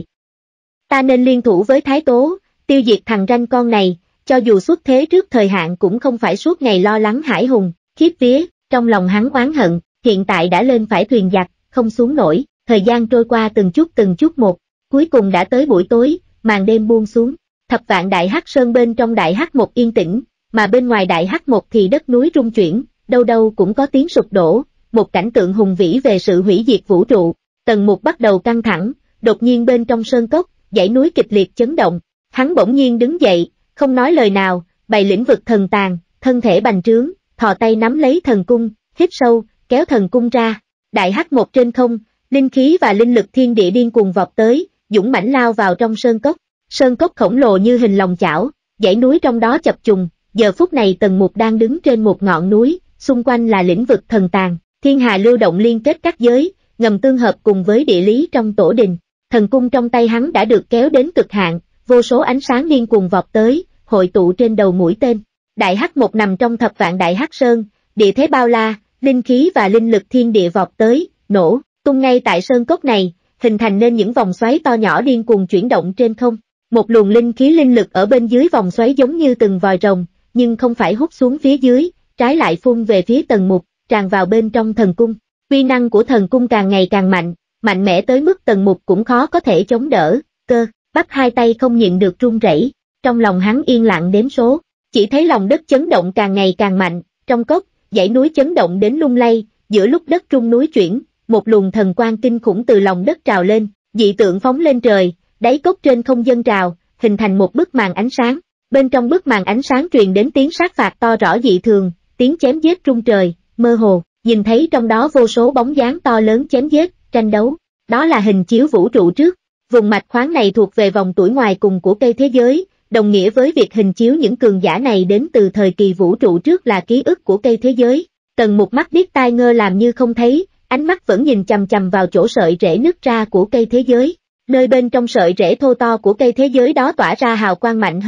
Ta nên liên thủ với Thái Tố, tiêu diệt thằng ranh con này, cho dù xuất thế trước thời hạn cũng không phải suốt ngày lo lắng hải hùng, khiếp vía, trong lòng hắn oán hận, hiện tại đã lên phải thuyền giặc, không xuống nổi, thời gian trôi qua từng chút một, cuối cùng đã tới buổi tối, màn đêm buông xuống, thập vạn đại hắc sơn bên trong đại hắc một yên tĩnh, mà bên ngoài đại hắc một thì đất núi rung chuyển, đâu đâu cũng có tiếng sụp đổ, một cảnh tượng hùng vĩ về sự hủy diệt vũ trụ. Tần Mục bắt đầu căng thẳng, đột nhiên bên trong sơn cốc, dãy núi kịch liệt chấn động, hắn bỗng nhiên đứng dậy, không nói lời nào, bày lĩnh vực thần tàn, thân thể bành trướng, thò tay nắm lấy thần cung, hít sâu, kéo thần cung ra, đại hắc một trên không, linh khí và linh lực thiên địa điên cuồng vọt tới, dũng mãnh lao vào trong sơn cốc khổng lồ như hình lòng chảo, dãy núi trong đó chập trùng, giờ phút này Tần Mục đang đứng trên một ngọn núi, xung quanh là lĩnh vực thần tàn, thiên hà lưu động liên kết các giới, ngầm tương hợp cùng với địa lý trong tổ đình, thần cung trong tay hắn đã được kéo đến cực hạn, vô số ánh sáng điên cuồng vọt tới, hội tụ trên đầu mũi tên. Đại hắc một nằm trong thập vạn đại hắc sơn, địa thế bao la, linh khí và linh lực thiên địa vọt tới, nổ, tung ngay tại sơn cốc này, hình thành nên những vòng xoáy to nhỏ điên cuồng chuyển động trên không. Một luồng linh khí linh lực ở bên dưới vòng xoáy giống như từng vòi rồng, nhưng không phải hút xuống phía dưới, trái lại phun về phía Tần Mục, tràn vào bên trong thần cung. Uy năng của thần cung càng ngày càng mạnh, mạnh mẽ tới mức Tần Mục cũng khó có thể chống đỡ, cơ, bắp hai tay không nhịn được run rẩy, trong lòng hắn yên lặng đếm số, chỉ thấy lòng đất chấn động càng ngày càng mạnh, trong cốc, dãy núi chấn động đến lung lay, giữa lúc đất rung núi chuyển, một luồng thần quang kinh khủng từ lòng đất trào lên, dị tượng phóng lên trời, đáy cốc trên không dâng trào, hình thành một bức màn ánh sáng, bên trong bức màn ánh sáng truyền đến tiếng sát phạt to rõ dị thường, tiếng chém giết rung trời, mơ hồ. Nhìn thấy trong đó vô số bóng dáng to lớn chém giết, tranh đấu, đó là hình chiếu vũ trụ trước. Vùng mạch khoáng này thuộc về vòng tuổi ngoài cùng của cây thế giới, đồng nghĩa với việc hình chiếu những cường giả này đến từ thời kỳ vũ trụ trước là ký ức của cây thế giới. Tần Mục mắt điếc tai ngơ làm như không thấy, ánh mắt vẫn nhìn chằm chằm vào chỗ sợi rễ nứt ra của cây thế giới. Nơi bên trong sợi rễ thô to của cây thế giới đó tỏa ra hào quang mạnh hơn,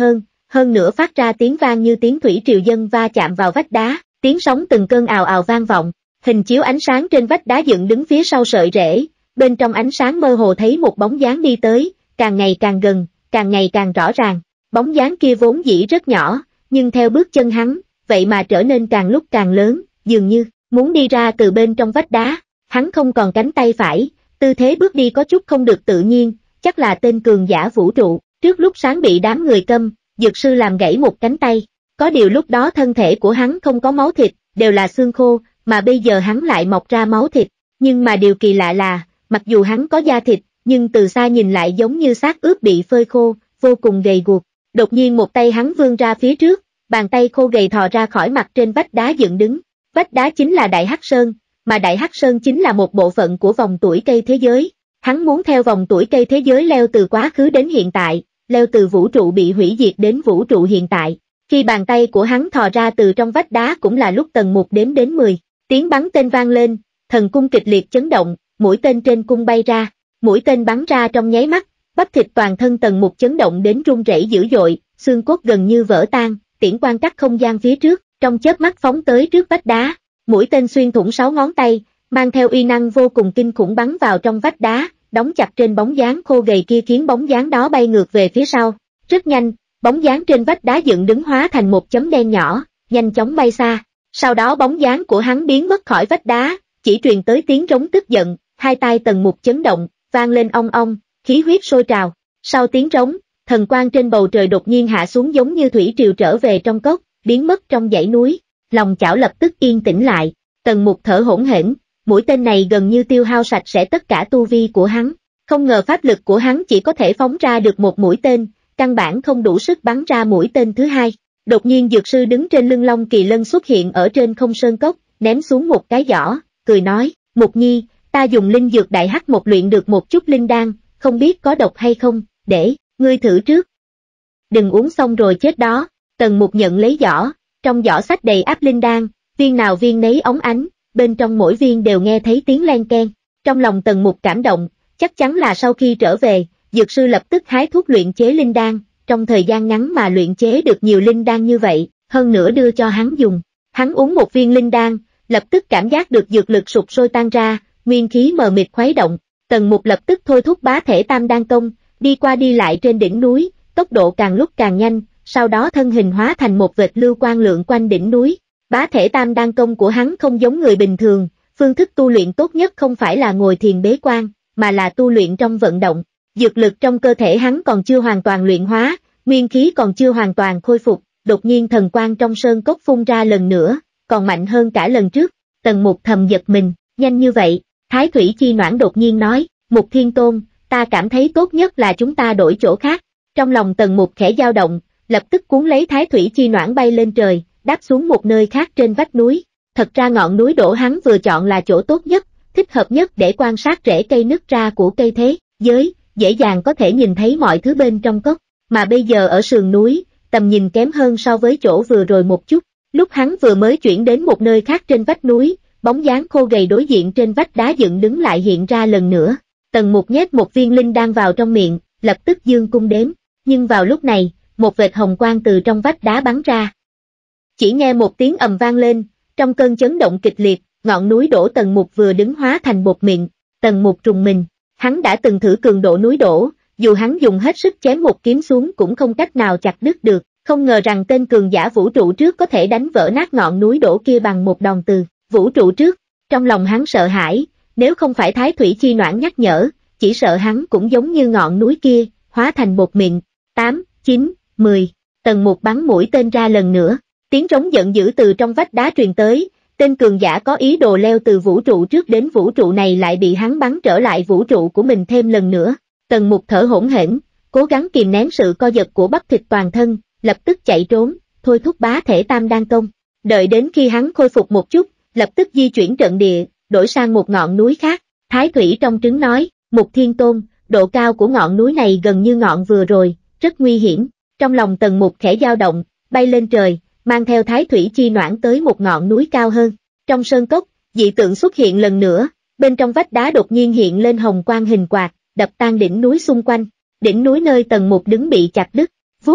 hơn nữa phát ra tiếng vang như tiếng thủy triều dân va chạm vào vách đá, tiếng sóng từng cơn ào ào vang vọng. Hình chiếu ánh sáng trên vách đá dựng đứng phía sau sợi rễ, bên trong ánh sáng mơ hồ thấy một bóng dáng đi tới, càng ngày càng gần, càng ngày càng rõ ràng. Bóng dáng kia vốn dĩ rất nhỏ, nhưng theo bước chân hắn, vậy mà trở nên càng lúc càng lớn, dường như muốn đi ra từ bên trong vách đá. Hắn không còn cánh tay phải, tư thế bước đi có chút không được tự nhiên, chắc là tên cường giả vũ trụ. Trước lúc sáng bị đám người câm, dược sư làm gãy một cánh tay, có điều lúc đó thân thể của hắn không có máu thịt, đều là xương khô, mà bây giờ hắn lại mọc ra máu thịt. Nhưng mà điều kỳ lạ là, mặc dù hắn có da thịt, nhưng từ xa nhìn lại giống như xác ướp bị phơi khô, vô cùng gầy guộc. Đột nhiên một tay hắn vươn ra phía trước, bàn tay khô gầy thò ra khỏi mặt trên vách đá dựng đứng. Vách đá chính là Đại Hắc Sơn, mà Đại Hắc Sơn chính là một bộ phận của vòng tuổi cây thế giới. Hắn muốn theo vòng tuổi cây thế giới leo từ quá khứ đến hiện tại, leo từ vũ trụ bị hủy diệt đến vũ trụ hiện tại. Khi bàn tay của hắn thò ra từ trong vách đá cũng là lúc Tần Mục đếm đến 10, tiếng bắn tên vang lên, thần cung kịch liệt chấn động, mũi tên trên cung bay ra, mũi tên bắn ra trong nháy mắt, bắp thịt toàn thân Tần Mục chấn động đến run rẩy dữ dội, xương cốt gần như vỡ tan, tiễn quang cắt không gian phía trước, trong chớp mắt phóng tới trước vách đá, mũi tên xuyên thủng 6 ngón tay, mang theo uy năng vô cùng kinh khủng bắn vào trong vách đá, đóng chặt trên bóng dáng khô gầy kia khiến bóng dáng đó bay ngược về phía sau. Rất nhanh, bóng dáng trên vách đá dựng đứng hóa thành một chấm đen nhỏ, nhanh chóng bay xa. Sau đó bóng dáng của hắn biến mất khỏi vách đá, chỉ truyền tới tiếng rống tức giận, hai tai Tần Mục chấn động, vang lên ong ong, khí huyết sôi trào. Sau tiếng rống, thần quang trên bầu trời đột nhiên hạ xuống giống như thủy triều trở về trong cốc, biến mất trong dãy núi. Lòng chảo lập tức yên tĩnh lại, Tần Mục thở hổn hển, mũi tên này gần như tiêu hao sạch sẽ tất cả tu vi của hắn. Không ngờ pháp lực của hắn chỉ có thể phóng ra được một mũi tên, căn bản không đủ sức bắn ra mũi tên thứ hai. Đột nhiên dược sư đứng trên lưng Long Kỳ Lân xuất hiện ở trên không sơn cốc, ném xuống một cái giỏ, cười nói, Mục Nhi, ta dùng linh dược đại hắc một luyện được một chút linh đan, không biết có độc hay không, để, ngươi thử trước. Đừng uống xong rồi chết đó. Tần Mục nhận lấy giỏ, trong giỏ sách đầy áp linh đan, viên nào viên nấy óng ánh, bên trong mỗi viên đều nghe thấy tiếng len keng. Trong lòng Tần Mục cảm động, chắc chắn là sau khi trở về, dược sư lập tức hái thuốc luyện chế linh đan, trong thời gian ngắn mà luyện chế được nhiều linh đan như vậy, hơn nữa đưa cho hắn dùng. Hắn uống một viên linh đan, lập tức cảm giác được dược lực sụp sôi tan ra, nguyên khí mờ mịt khuấy động. Tần Mục lập tức thôi thúc bá thể tam đan công, đi qua đi lại trên đỉnh núi, tốc độ càng lúc càng nhanh, sau đó thân hình hóa thành một vệt lưu quang lượn quanh đỉnh núi. Bá thể tam đan công của hắn không giống người bình thường, phương thức tu luyện tốt nhất không phải là ngồi thiền bế quan, mà là tu luyện trong vận động. Dược lực trong cơ thể hắn còn chưa hoàn toàn luyện hóa, nguyên khí còn chưa hoàn toàn khôi phục, đột nhiên thần quang trong sơn cốc phun ra lần nữa, còn mạnh hơn cả lần trước. Tần Mục thầm giật mình, nhanh như vậy. Thái Thủy Chi Noãn đột nhiên nói, Mục Thiên Tôn, ta cảm thấy tốt nhất là chúng ta đổi chỗ khác. Trong lòng Tần Mục khẽ dao động, lập tức cuốn lấy Thái Thủy Chi Noãn bay lên trời, đáp xuống một nơi khác trên vách núi. Thật ra ngọn núi đổ hắn vừa chọn là chỗ tốt nhất, thích hợp nhất để quan sát rễ cây nứt ra của cây thế giới, dễ dàng có thể nhìn thấy mọi thứ bên trong cốc. Mà bây giờ ở sườn núi, tầm nhìn kém hơn so với chỗ vừa rồi một chút. Lúc hắn vừa mới chuyển đến một nơi khác trên vách núi, bóng dáng khô gầy đối diện trên vách đá dựng đứng lại hiện ra lần nữa. Tần Mục nhét một viên linh đan vào trong miệng, lập tức dương cung đếm. Nhưng vào lúc này, một vệt hồng quang từ trong vách đá bắn ra. Chỉ nghe một tiếng ầm vang lên, trong cơn chấn động kịch liệt, ngọn núi đổ Tần Mục vừa đứng hóa thành bột mịn. Tần Mục rùng mình, hắn đã từng thử cường độ núi đổ, dù hắn dùng hết sức chém một kiếm xuống cũng không cách nào chặt đứt được, không ngờ rằng tên cường giả vũ trụ trước có thể đánh vỡ nát ngọn núi đổ kia bằng một đòn từ vũ trụ trước. Trong lòng hắn sợ hãi, nếu không phải Thái Thủy Chi Noãn nhắc nhở, chỉ sợ hắn cũng giống như ngọn núi kia, hóa thành bột mịn. 8, 9, 10, Tần Mục bắn mũi tên ra lần nữa, tiếng trống giận dữ từ trong vách đá truyền tới, tên cường giả có ý đồ leo từ vũ trụ trước đến vũ trụ này lại bị hắn bắn trở lại vũ trụ của mình thêm lần nữa. Tần Mục thở hổn hển, cố gắng kìm nén sự co giật của bắp thịt toàn thân, lập tức chạy trốn, thôi thúc bá thể tam đan công. Đợi đến khi hắn khôi phục một chút, lập tức di chuyển trận địa, đổi sang một ngọn núi khác. Thái Thủy trong trứng nói, Mục Thiên Tôn, độ cao của ngọn núi này gần như ngọn vừa rồi, rất nguy hiểm. Trong lòng Tần Mục khẽ dao động, bay lên trời, mang theo Thái Thủy Chi Noãn tới một ngọn núi cao hơn. Trong sơn cốc, dị tượng xuất hiện lần nữa, bên trong vách đá đột nhiên hiện lên hồng quang hình quạt, đập tan đỉnh núi xung quanh. Đỉnh núi nơi Tần Mục đứng bị chặt đứt, vút,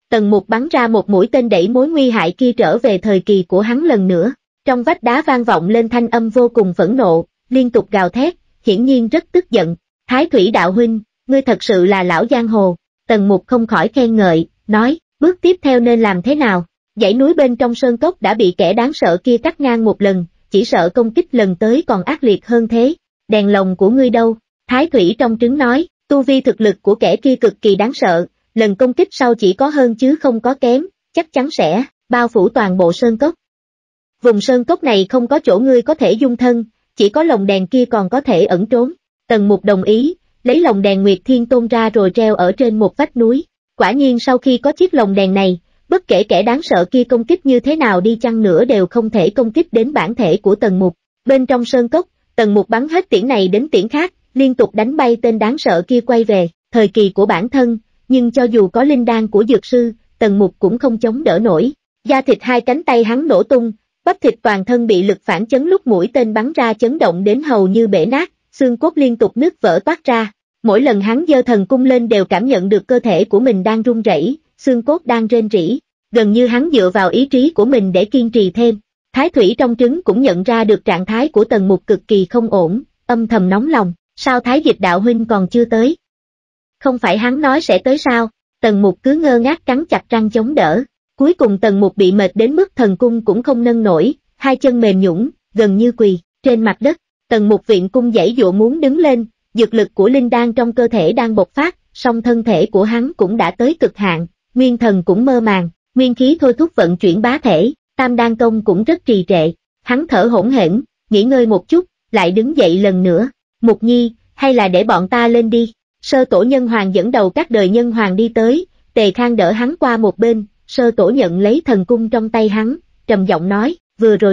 Tần Mục bắn ra một mũi tên đẩy mối nguy hại kia trở về thời kỳ của hắn lần nữa. Trong vách đá vang vọng lên thanh âm vô cùng phẫn nộ, liên tục gào thét, hiển nhiên rất tức giận. Thái Thủy đạo huynh, ngươi thật sự là lão giang hồ. Tần Mục không khỏi khen ngợi, nói, bước tiếp theo nên làm thế nào? Dãy núi bên trong sơn cốc đã bị kẻ đáng sợ kia cắt ngang một lần, chỉ sợ công kích lần tới còn ác liệt hơn thế. Đèn lồng của ngươi đâu? Thái Thủy trong trứng nói, tu vi thực lực của kẻ kia cực kỳ đáng sợ, lần công kích sau chỉ có hơn chứ không có kém, chắc chắn sẽ bao phủ toàn bộ sơn cốc. Vùng sơn cốc này không có chỗ ngươi có thể dung thân, chỉ có lồng đèn kia còn có thể ẩn trốn. Tần Mục đồng ý, lấy lồng đèn Nguyệt Thiên Tôn ra rồi treo ở trên một vách núi. Quả nhiên sau khi có chiếc lồng đèn này, bất kể kẻ đáng sợ kia công kích như thế nào đi chăng nữa đều không thể công kích đến bản thể của Tần Mục. Bên trong sơn cốc, Tần Mục bắn hết tiễn này đến tiễn khác, liên tục đánh bay tên đáng sợ kia quay về, thời kỳ của bản thân, nhưng cho dù có linh đan của dược sư, Tần Mục cũng không chống đỡ nổi. Da thịt hai cánh tay hắn nổ tung, bắp thịt toàn thân bị lực phản chấn lúc mũi tên bắn ra chấn động đến hầu như bể nát, xương cốt liên tục nứt vỡ toát ra. Mỗi lần hắn giơ thần cung lên đều cảm nhận được cơ thể của mình đang run rẩy, xương cốt đang rên rỉ, gần như hắn dựa vào ý chí của mình để kiên trì thêm. Thái Thủy trong trứng cũng nhận ra được trạng thái của Tần Mục cực kỳ không ổn, âm thầm nóng lòng, sao Thái Dịch đạo huynh còn chưa tới? Không phải hắn nói sẽ tới sao? Tần Mục cứ ngơ ngác cắn chặt răng chống đỡ, cuối cùng Tần Mục bị mệt đến mức thần cung cũng không nâng nổi, hai chân mềm nhũn, gần như quỳ trên mặt đất. Tần Mục viện cung giãy giụa muốn đứng lên, dược lực của linh đan trong cơ thể đang bộc phát, song thân thể của hắn cũng đã tới cực hạn, nguyên thần cũng mơ màng, nguyên khí thôi thúc vận chuyển bá thể, tam đan công cũng rất trì trệ. Hắn thở hổn hển, nghỉ ngơi một chút, lại đứng dậy lần nữa. Mục Nhi, hay là để bọn ta lên đi. Sơ tổ nhân hoàng dẫn đầu các đời nhân hoàng đi tới, Tề Khang đỡ hắn qua một bên, sơ tổ nhận lấy thần cung trong tay hắn, trầm giọng nói, vừa rồi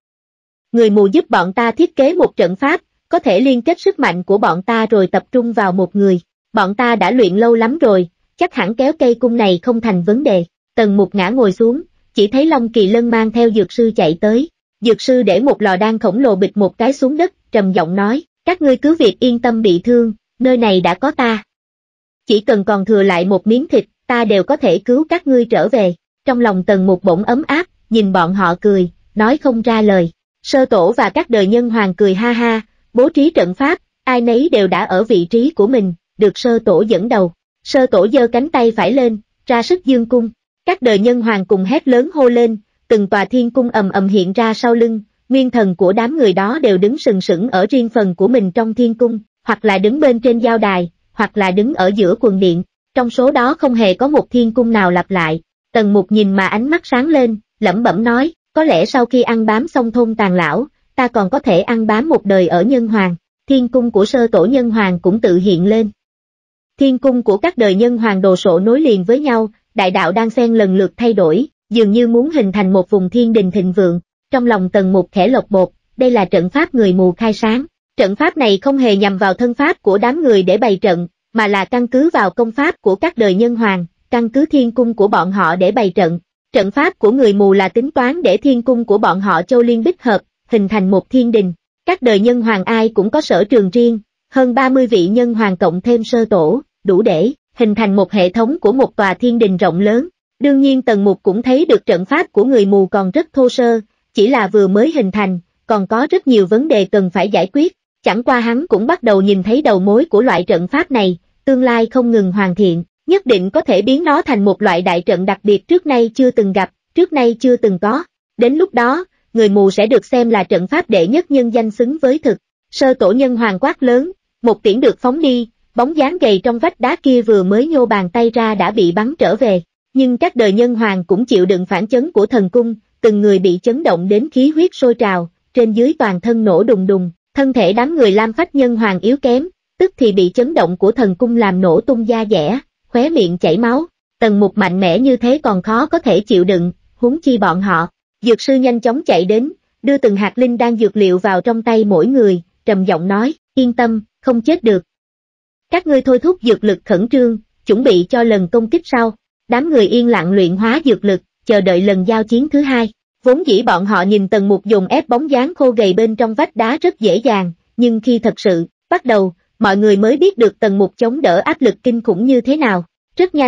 người mù giúp bọn ta thiết kế một trận pháp, có thể liên kết sức mạnh của bọn ta rồi tập trung vào một người. Bọn ta đã luyện lâu lắm rồi, chắc hẳn kéo cây cung này không thành vấn đề. Tần Mục ngã ngồi xuống, chỉ thấy Long Kỳ Lân mang theo dược sư chạy tới. Dược sư để một lò đan khổng lồ bịch một cái xuống đất, trầm giọng nói, các ngươi cứ việc yên tâm bị thương, nơi này đã có ta. Chỉ cần còn thừa lại một miếng thịt, ta đều có thể cứu các ngươi trở về. Trong lòng Tần Mục bỗng ấm áp, nhìn bọn họ cười, nói không ra lời. Sơ tổ và các đời nhân hoàng cười ha ha, bố trí trận pháp, ai nấy đều đã ở vị trí của mình, được sơ tổ dẫn đầu. Sơ tổ giơ cánh tay phải lên, ra sức dương cung. Các đời nhân hoàng cùng hét lớn hô lên, từng tòa thiên cung ầm ầm hiện ra sau lưng, nguyên thần của đám người đó đều đứng sừng sững ở riêng phần của mình trong thiên cung, hoặc là đứng bên trên giao đài, hoặc là đứng ở giữa quần điện. Trong số đó không hề có một thiên cung nào lặp lại. Tần Mục nhìn mà ánh mắt sáng lên, lẩm bẩm nói, có lẽ sau khi ăn bám xong thôn Tàn Lão, ta còn có thể ăn bám một đời ở nhân hoàng. Thiên cung của sơ tổ nhân hoàng cũng tự hiện lên. Thiên cung của các đời nhân hoàng đồ sộ nối liền với nhau, đại đạo đang xen lần lượt thay đổi, dường như muốn hình thành một vùng thiên đình thịnh vượng. Trong lòng Tần Mục khẽ lộc bột, đây là trận pháp người mù khai sáng. Trận pháp này không hề nhằm vào thân pháp của đám người để bày trận, mà là căn cứ vào công pháp của các đời nhân hoàng, căn cứ thiên cung của bọn họ để bày trận. Trận pháp của người mù là tính toán để thiên cung của bọn họ châu liên bích hợp, hình thành một thiên đình. Các đời nhân hoàng ai cũng có sở trường riêng, hơn 30 vị nhân hoàng cộng thêm sơ tổ, đủ để hình thành một hệ thống của một tòa thiên đình rộng lớn. Đương nhiên Tần Mục cũng thấy được trận pháp của người mù còn rất thô sơ, chỉ là vừa mới hình thành, còn có rất nhiều vấn đề cần phải giải quyết. Chẳng qua hắn cũng bắt đầu nhìn thấy đầu mối của loại trận pháp này, tương lai không ngừng hoàn thiện, nhất định có thể biến nó thành một loại đại trận đặc biệt trước nay chưa từng gặp, trước nay chưa từng có. Đến lúc đó, người mù sẽ được xem là trận pháp đệ nhất nhân danh xứng với thực. Sơ tổ nhân hoàng quát lớn, một tiễn được phóng đi, bóng dáng gầy trong vách đá kia vừa mới nhô bàn tay ra đã bị bắn trở về. Nhưng các đời nhân hoàng cũng chịu đựng phản chấn của thần cung, từng người bị chấn động đến khí huyết sôi trào, trên dưới toàn thân nổ đùng đùng. Thân thể đám người Lam Phách nhân hoàng yếu kém, tức thì bị chấn động của thần cung làm nổ tung da dẻ, khóe miệng chảy máu. Tần Mục mạnh mẽ như thế còn khó có thể chịu đựng, huống chi bọn họ. Dược sư nhanh chóng chạy đến, đưa từng hạt linh đan dược liệu vào trong tay mỗi người, trầm giọng nói, yên tâm, không chết được. Các ngươi thôi thúc dược lực khẩn trương, chuẩn bị cho lần công kích sau. Đám người yên lặng luyện hóa dược lực, chờ đợi lần giao chiến thứ hai. Vốn dĩ bọn họ nhìn Tần Mục dùng ép bóng dáng khô gầy bên trong vách đá rất dễ dàng, nhưng khi thật sự bắt đầu, mọi người mới biết được Tần Mục chống đỡ áp lực kinh khủng như thế nào. Rất nhanh,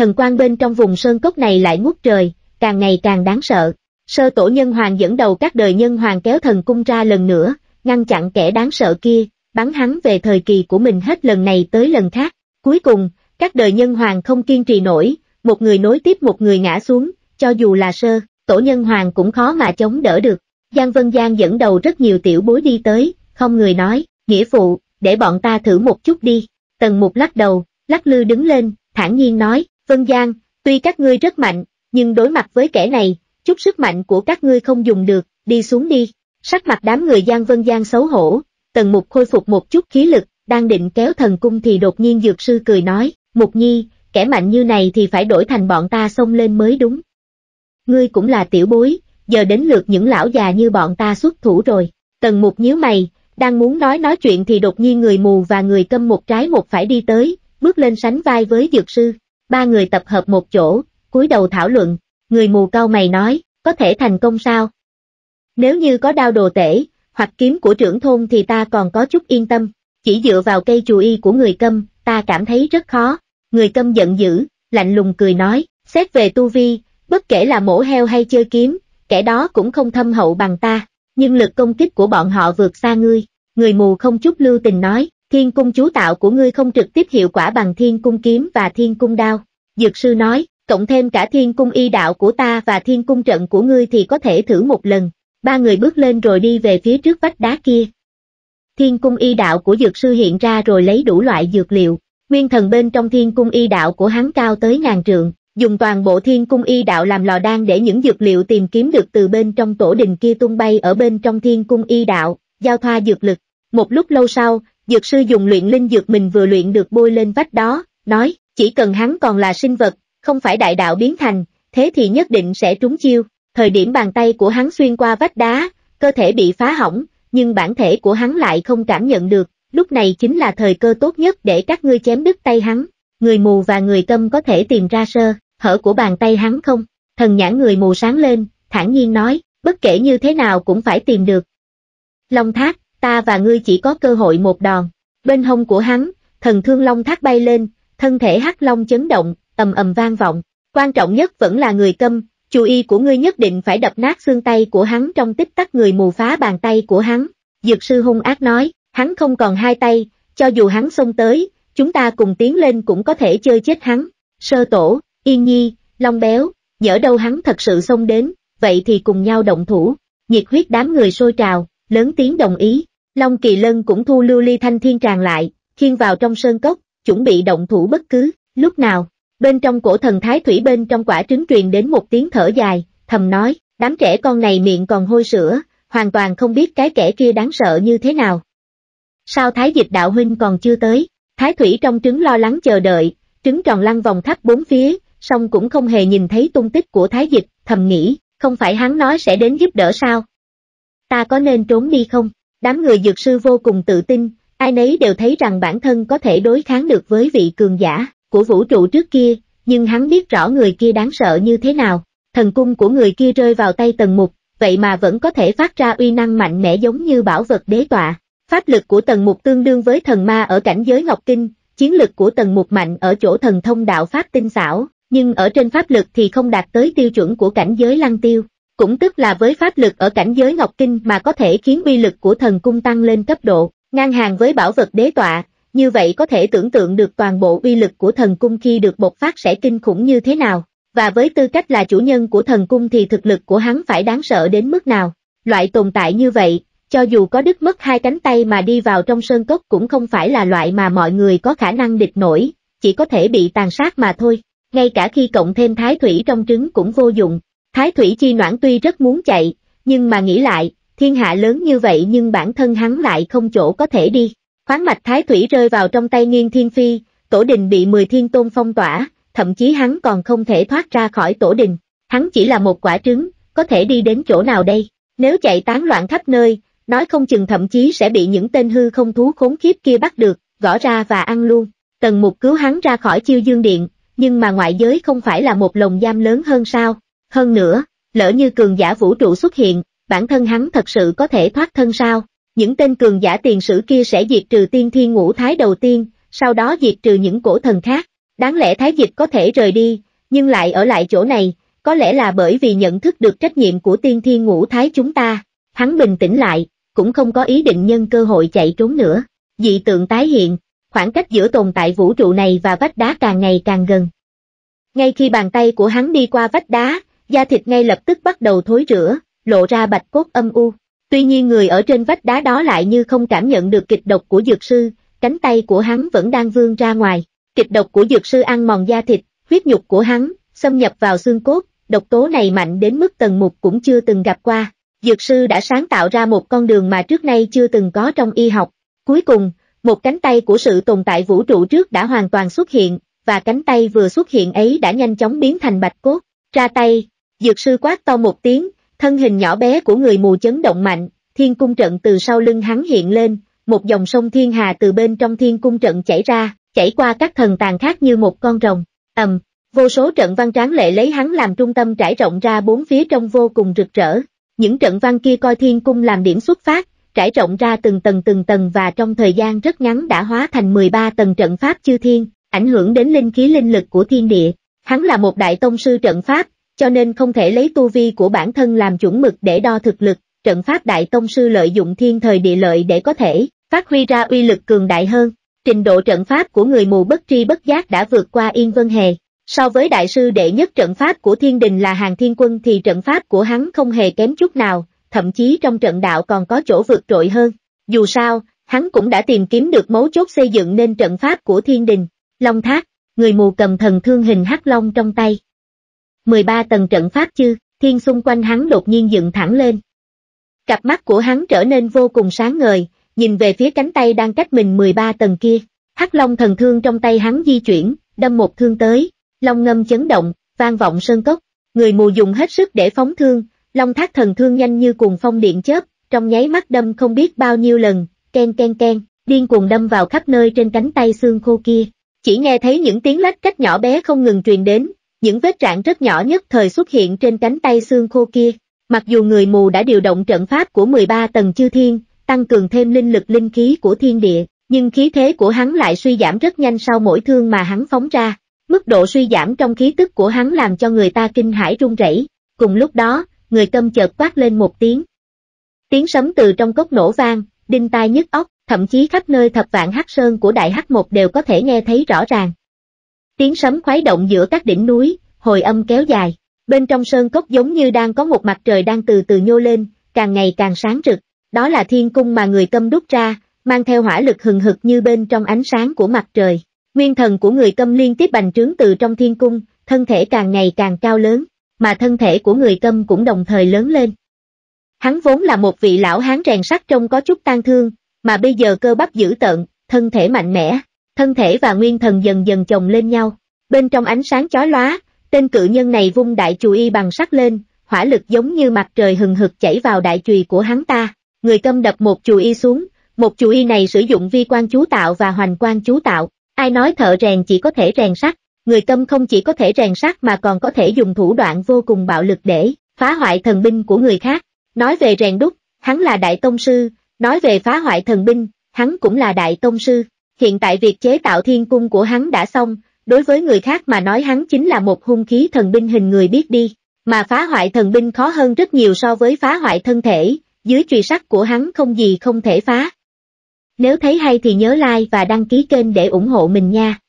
thần quang bên trong vùng sơn cốc này lại ngút trời, càng ngày càng đáng sợ. Sơ tổ nhân hoàng dẫn đầu các đời nhân hoàng kéo thần cung ra lần nữa, ngăn chặn kẻ đáng sợ kia, bắn hắn về thời kỳ của mình hết lần này tới lần khác. Cuối cùng, các đời nhân hoàng không kiên trì nổi, một người nối tiếp một người ngã xuống, cho dù là sơ tổ nhân hoàng cũng khó mà chống đỡ được. Giang Vân Giang dẫn đầu rất nhiều tiểu bối đi tới, không người nói, nghĩa phụ, để bọn ta thử một chút đi. Tần Mục lắc đầu, lắc lư đứng lên, thản nhiên nói, Vân Giang, tuy các ngươi rất mạnh, nhưng đối mặt với kẻ này, chút sức mạnh của các ngươi không dùng được, đi xuống đi. Sắc mặt đám người Giang Vân Giang xấu hổ, Tần Mục khôi phục một chút khí lực, đang định kéo thần cung thì đột nhiên dược sư cười nói, Mục Nhi, kẻ mạnh như này thì phải đổi thành bọn ta xông lên mới đúng. Ngươi cũng là tiểu bối, giờ đến lượt những lão già như bọn ta xuất thủ rồi. Tần Mục nhíu mày, đang muốn nói chuyện thì đột nhiên người mù và người câm một trái một phải đi tới, bước lên sánh vai với dược sư. Ba người tập hợp một chỗ, cúi đầu thảo luận, người mù cau mày nói, có thể thành công sao? Nếu như có đao đồ tể, hoặc kiếm của trưởng thôn thì ta còn có chút yên tâm, chỉ dựa vào cây chù y của người câm, ta cảm thấy rất khó. Người câm giận dữ, lạnh lùng cười nói, xét về tu vi, bất kể là mổ heo hay chơi kiếm, kẻ đó cũng không thâm hậu bằng ta, nhưng lực công kích của bọn họ vượt xa ngươi. Người mù không chút lưu tình nói, thiên cung chú tạo của ngươi không trực tiếp hiệu quả bằng thiên cung kiếm và thiên cung đao. Dược sư nói, cộng thêm cả thiên cung y đạo của ta và thiên cung trận của ngươi thì có thể thử một lần. Ba người bước lên rồi đi về phía trước vách đá kia. Thiên cung y đạo của dược sư hiện ra rồi lấy đủ loại dược liệu. Nguyên thần bên trong thiên cung y đạo của hắn cao tới ngàn trượng, dùng toàn bộ thiên cung y đạo làm lò đan để những dược liệu tìm kiếm được từ bên trong tổ đình kia tung bay ở bên trong thiên cung y đạo, giao thoa dược lực. Một lúc lâu sau, dược sư dùng luyện linh dược mình vừa luyện được bôi lên vách đó, nói, chỉ cần hắn còn là sinh vật, không phải đại đạo biến thành, thế thì nhất định sẽ trúng chiêu. Thời điểm bàn tay của hắn xuyên qua vách đá, cơ thể bị phá hỏng, nhưng bản thể của hắn lại không cảm nhận được, lúc này chính là thời cơ tốt nhất để các ngươi chém đứt tay hắn. Người mù và người câm có thể tìm ra sơ hở của bàn tay hắn không? Thần nhãn người mù sáng lên, thản nhiên nói, bất kể như thế nào cũng phải tìm được. Long Thác, ta và ngươi chỉ có cơ hội một đòn. Bên hông của hắn, thần thương Long Thác bay lên, thân thể hắc long chấn động, ầm ầm vang vọng. Quan trọng nhất vẫn là người câm, chú ý của ngươi nhất định phải đập nát xương tay của hắn trong tích tắc. Người mù phá bàn tay của hắn. Dược sư hung ác nói, hắn không còn hai tay, cho dù hắn xông tới, chúng ta cùng tiến lên cũng có thể chơi chết hắn. Sơ tổ, Yên Nhi, Long Béo, nhỡ đâu hắn thật sự xông đến, vậy thì cùng nhau động thủ. Nhiệt huyết đám người sôi trào, lớn tiếng đồng ý. Long Kỳ Lân cũng thu lưu ly thanh thiên tràn lại, khiêng vào trong sơn cốc, chuẩn bị động thủ bất cứ lúc nào. Bên trong cổ thần thái thủy bên trong quả trứng truyền đến một tiếng thở dài, thầm nói, đám trẻ con này miệng còn hôi sữa, hoàn toàn không biết cái kẻ kia đáng sợ như thế nào. Sao Thái Dịch đạo huynh còn chưa tới? Thái thủy trong trứng lo lắng chờ đợi, trứng tròn lăn vòng khắp bốn phía, song cũng không hề nhìn thấy tung tích của Thái Dịch, thầm nghĩ, không phải hắn nói sẽ đến giúp đỡ sao? Ta có nên trốn đi không? Đám người dược sư vô cùng tự tin, ai nấy đều thấy rằng bản thân có thể đối kháng được với vị cường giả của vũ trụ trước kia, nhưng hắn biết rõ người kia đáng sợ như thế nào. Thần cung của người kia rơi vào tay Tần Mục, vậy mà vẫn có thể phát ra uy năng mạnh mẽ giống như bảo vật đế tọa. Pháp lực của Tần Mục tương đương với thần ma ở cảnh giới Ngọc Kinh, chiến lực của Tần Mục mạnh ở chỗ thần thông đạo pháp tinh xảo, nhưng ở trên pháp lực thì không đạt tới tiêu chuẩn của cảnh giới Lăng Tiêu. Cũng tức là với pháp lực ở cảnh giới Ngọc Kinh mà có thể khiến uy lực của thần cung tăng lên cấp độ, ngang hàng với bảo vật đế tọa, như vậy có thể tưởng tượng được toàn bộ uy lực của thần cung khi được bộc phát sẽ kinh khủng như thế nào, và với tư cách là chủ nhân của thần cung thì thực lực của hắn phải đáng sợ đến mức nào. Loại tồn tại như vậy, cho dù có đứt mất hai cánh tay mà đi vào trong sơn cốc cũng không phải là loại mà mọi người có khả năng địch nổi, chỉ có thể bị tàn sát mà thôi. Ngay cả khi cộng thêm thái thủy trong trứng cũng vô dụng. Thái thủy chi noãn tuy rất muốn chạy, nhưng mà nghĩ lại, thiên hạ lớn như vậy nhưng bản thân hắn lại không chỗ có thể đi. Khoáng mạch thái thủy rơi vào trong tay Nghiên Thiên Phi, tổ đình bị 10 thiên tôn phong tỏa, thậm chí hắn còn không thể thoát ra khỏi tổ đình. Hắn chỉ là một quả trứng, có thể đi đến chỗ nào đây? Nếu chạy tán loạn khắp nơi, nói không chừng thậm chí sẽ bị những tên hư không thú khốn khiếp kia bắt được, gõ ra và ăn luôn. Tần Mục cứu hắn ra khỏi Chiêu Dương Điện, nhưng mà ngoại giới không phải là một lồng giam lớn hơn sao? Hơn nữa, lỡ như cường giả vũ trụ xuất hiện, bản thân hắn thật sự có thể thoát thân sao? Những tên cường giả tiền sử kia sẽ diệt trừ tiên thiên ngũ thái đầu tiên, sau đó diệt trừ những cổ thần khác. Đáng lẽ Thái Dịch có thể rời đi, nhưng lại ở lại chỗ này, có lẽ là bởi vì nhận thức được trách nhiệm của tiên thiên ngũ thái chúng ta. Hắn bình tĩnh lại, cũng không có ý định nhân cơ hội chạy trốn nữa. Dị tượng tái hiện, khoảng cách giữa tồn tại vũ trụ này và vách đá càng ngày càng gần. Ngay khi bàn tay của hắn đi qua vách đá, da thịt ngay lập tức bắt đầu thối rữa, lộ ra bạch cốt âm u. Tuy nhiên người ở trên vách đá đó lại như không cảm nhận được kịch độc của dược sư, cánh tay của hắn vẫn đang vươn ra ngoài. Kịch độc của dược sư ăn mòn da thịt, huyết nhục của hắn, xâm nhập vào xương cốt, độc tố này mạnh đến mức Tần Mục cũng chưa từng gặp qua. Dược sư đã sáng tạo ra một con đường mà trước nay chưa từng có trong y học. Cuối cùng, một cánh tay của sự tồn tại vũ trụ trước đã hoàn toàn xuất hiện, và cánh tay vừa xuất hiện ấy đã nhanh chóng biến thành bạch cốt. Ra tay, dược sư quát to một tiếng, thân hình nhỏ bé của người mù chấn động mạnh, thiên cung trận từ sau lưng hắn hiện lên, một dòng sông thiên hà từ bên trong thiên cung trận chảy ra, chảy qua các thần tàn khác như một con rồng. Vô số trận văn tráng lệ lấy hắn làm trung tâm trải rộng ra bốn phía trông vô cùng rực rỡ. Những trận văn kia coi thiên cung làm điểm xuất phát, trải rộng ra từng tầng và trong thời gian rất ngắn đã hóa thành 13 tầng trận pháp chư thiên, ảnh hưởng đến linh khí linh lực của thiên địa. Hắn là một đại tông sư trận pháp, cho nên không thể lấy tu vi của bản thân làm chuẩn mực để đo thực lực. Trận pháp đại tông sư lợi dụng thiên thời địa lợi để có thể phát huy ra uy lực cường đại hơn. Trình độ trận pháp của người mù bất tri bất giác đã vượt qua Yên Vân Hề. So với đại sư đệ nhất trận pháp của thiên đình là Hàng Thiên Quân thì trận pháp của hắn không hề kém chút nào, thậm chí trong trận đạo còn có chỗ vượt trội hơn. Dù sao, hắn cũng đã tìm kiếm được mấu chốt xây dựng nên trận pháp của thiên đình. Long Thác, người mù cầm thần thương hình hắc long trong tay. 13 tầng trận pháp chư thiên xung quanh hắn đột nhiên dựng thẳng lên. Cặp mắt của hắn trở nên vô cùng sáng ngời, nhìn về phía cánh tay đang cách mình 13 tầng kia. Hắc long thần thương trong tay hắn di chuyển, đâm một thương tới. Long ngâm chấn động, vang vọng sơn cốc. Người mù dùng hết sức để phóng thương, Long Thác thần thương nhanh như cuồng phong điện chớp, trong nháy mắt đâm không biết bao nhiêu lần, ken ken ken, điên cuồng đâm vào khắp nơi trên cánh tay xương khô kia. Chỉ nghe thấy những tiếng lách cách nhỏ bé không ngừng truyền đến, những vết rạn rất nhỏ nhất thời xuất hiện trên cánh tay xương khô kia. Mặc dù người mù đã điều động trận pháp của 13 tầng chư thiên, tăng cường thêm linh lực linh khí của thiên địa, nhưng khí thế của hắn lại suy giảm rất nhanh sau mỗi thương mà hắn phóng ra. Mức độ suy giảm trong khí tức của hắn làm cho người ta kinh hãi run rẩy. Cùng lúc đó, người câm chợt quát lên một tiếng. Tiếng sấm từ trong cốc nổ vang, đinh tai nhức óc, thậm chí khắp nơi thập vạn hắc sơn của Đại Hắc Mộc đều có thể nghe thấy rõ ràng. Tiếng sấm khuấy động giữa các đỉnh núi, hồi âm kéo dài. Bên trong sơn cốc giống như đang có một mặt trời đang từ từ nhô lên, càng ngày càng sáng rực. Đó là thiên cung mà người câm đúc ra, mang theo hỏa lực hừng hực như bên trong ánh sáng của mặt trời. Nguyên thần của người câm liên tiếp bành trướng từ trong thiên cung, thân thể càng ngày càng cao lớn, mà thân thể của người câm cũng đồng thời lớn lên. Hắn vốn là một vị lão hán rèn sắt trông có chút tang thương, mà bây giờ cơ bắp dữ tợn, thân thể mạnh mẽ, thân thể và nguyên thần dần dần chồng lên nhau. Bên trong ánh sáng chói lóa, tên cự nhân này vung đại chùy y bằng sắt lên, hỏa lực giống như mặt trời hừng hực chảy vào đại chùy của hắn ta. Người câm đập một chùy y xuống, một chùy y này sử dụng vi quan chú tạo và hoành quan chú tạo. Ai nói thợ rèn chỉ có thể rèn sắt, người câm không chỉ có thể rèn sắt mà còn có thể dùng thủ đoạn vô cùng bạo lực để phá hoại thần binh của người khác. Nói về rèn đúc, hắn là đại tông sư, nói về phá hoại thần binh, hắn cũng là đại tông sư. Hiện tại việc chế tạo thiên cung của hắn đã xong, đối với người khác mà nói hắn chính là một hung khí thần binh hình người biết đi, mà phá hoại thần binh khó hơn rất nhiều so với phá hoại thân thể, dưới chùy sắt của hắn không gì không thể phá. Nếu thấy hay thì nhớ like và đăng ký kênh để ủng hộ mình nha.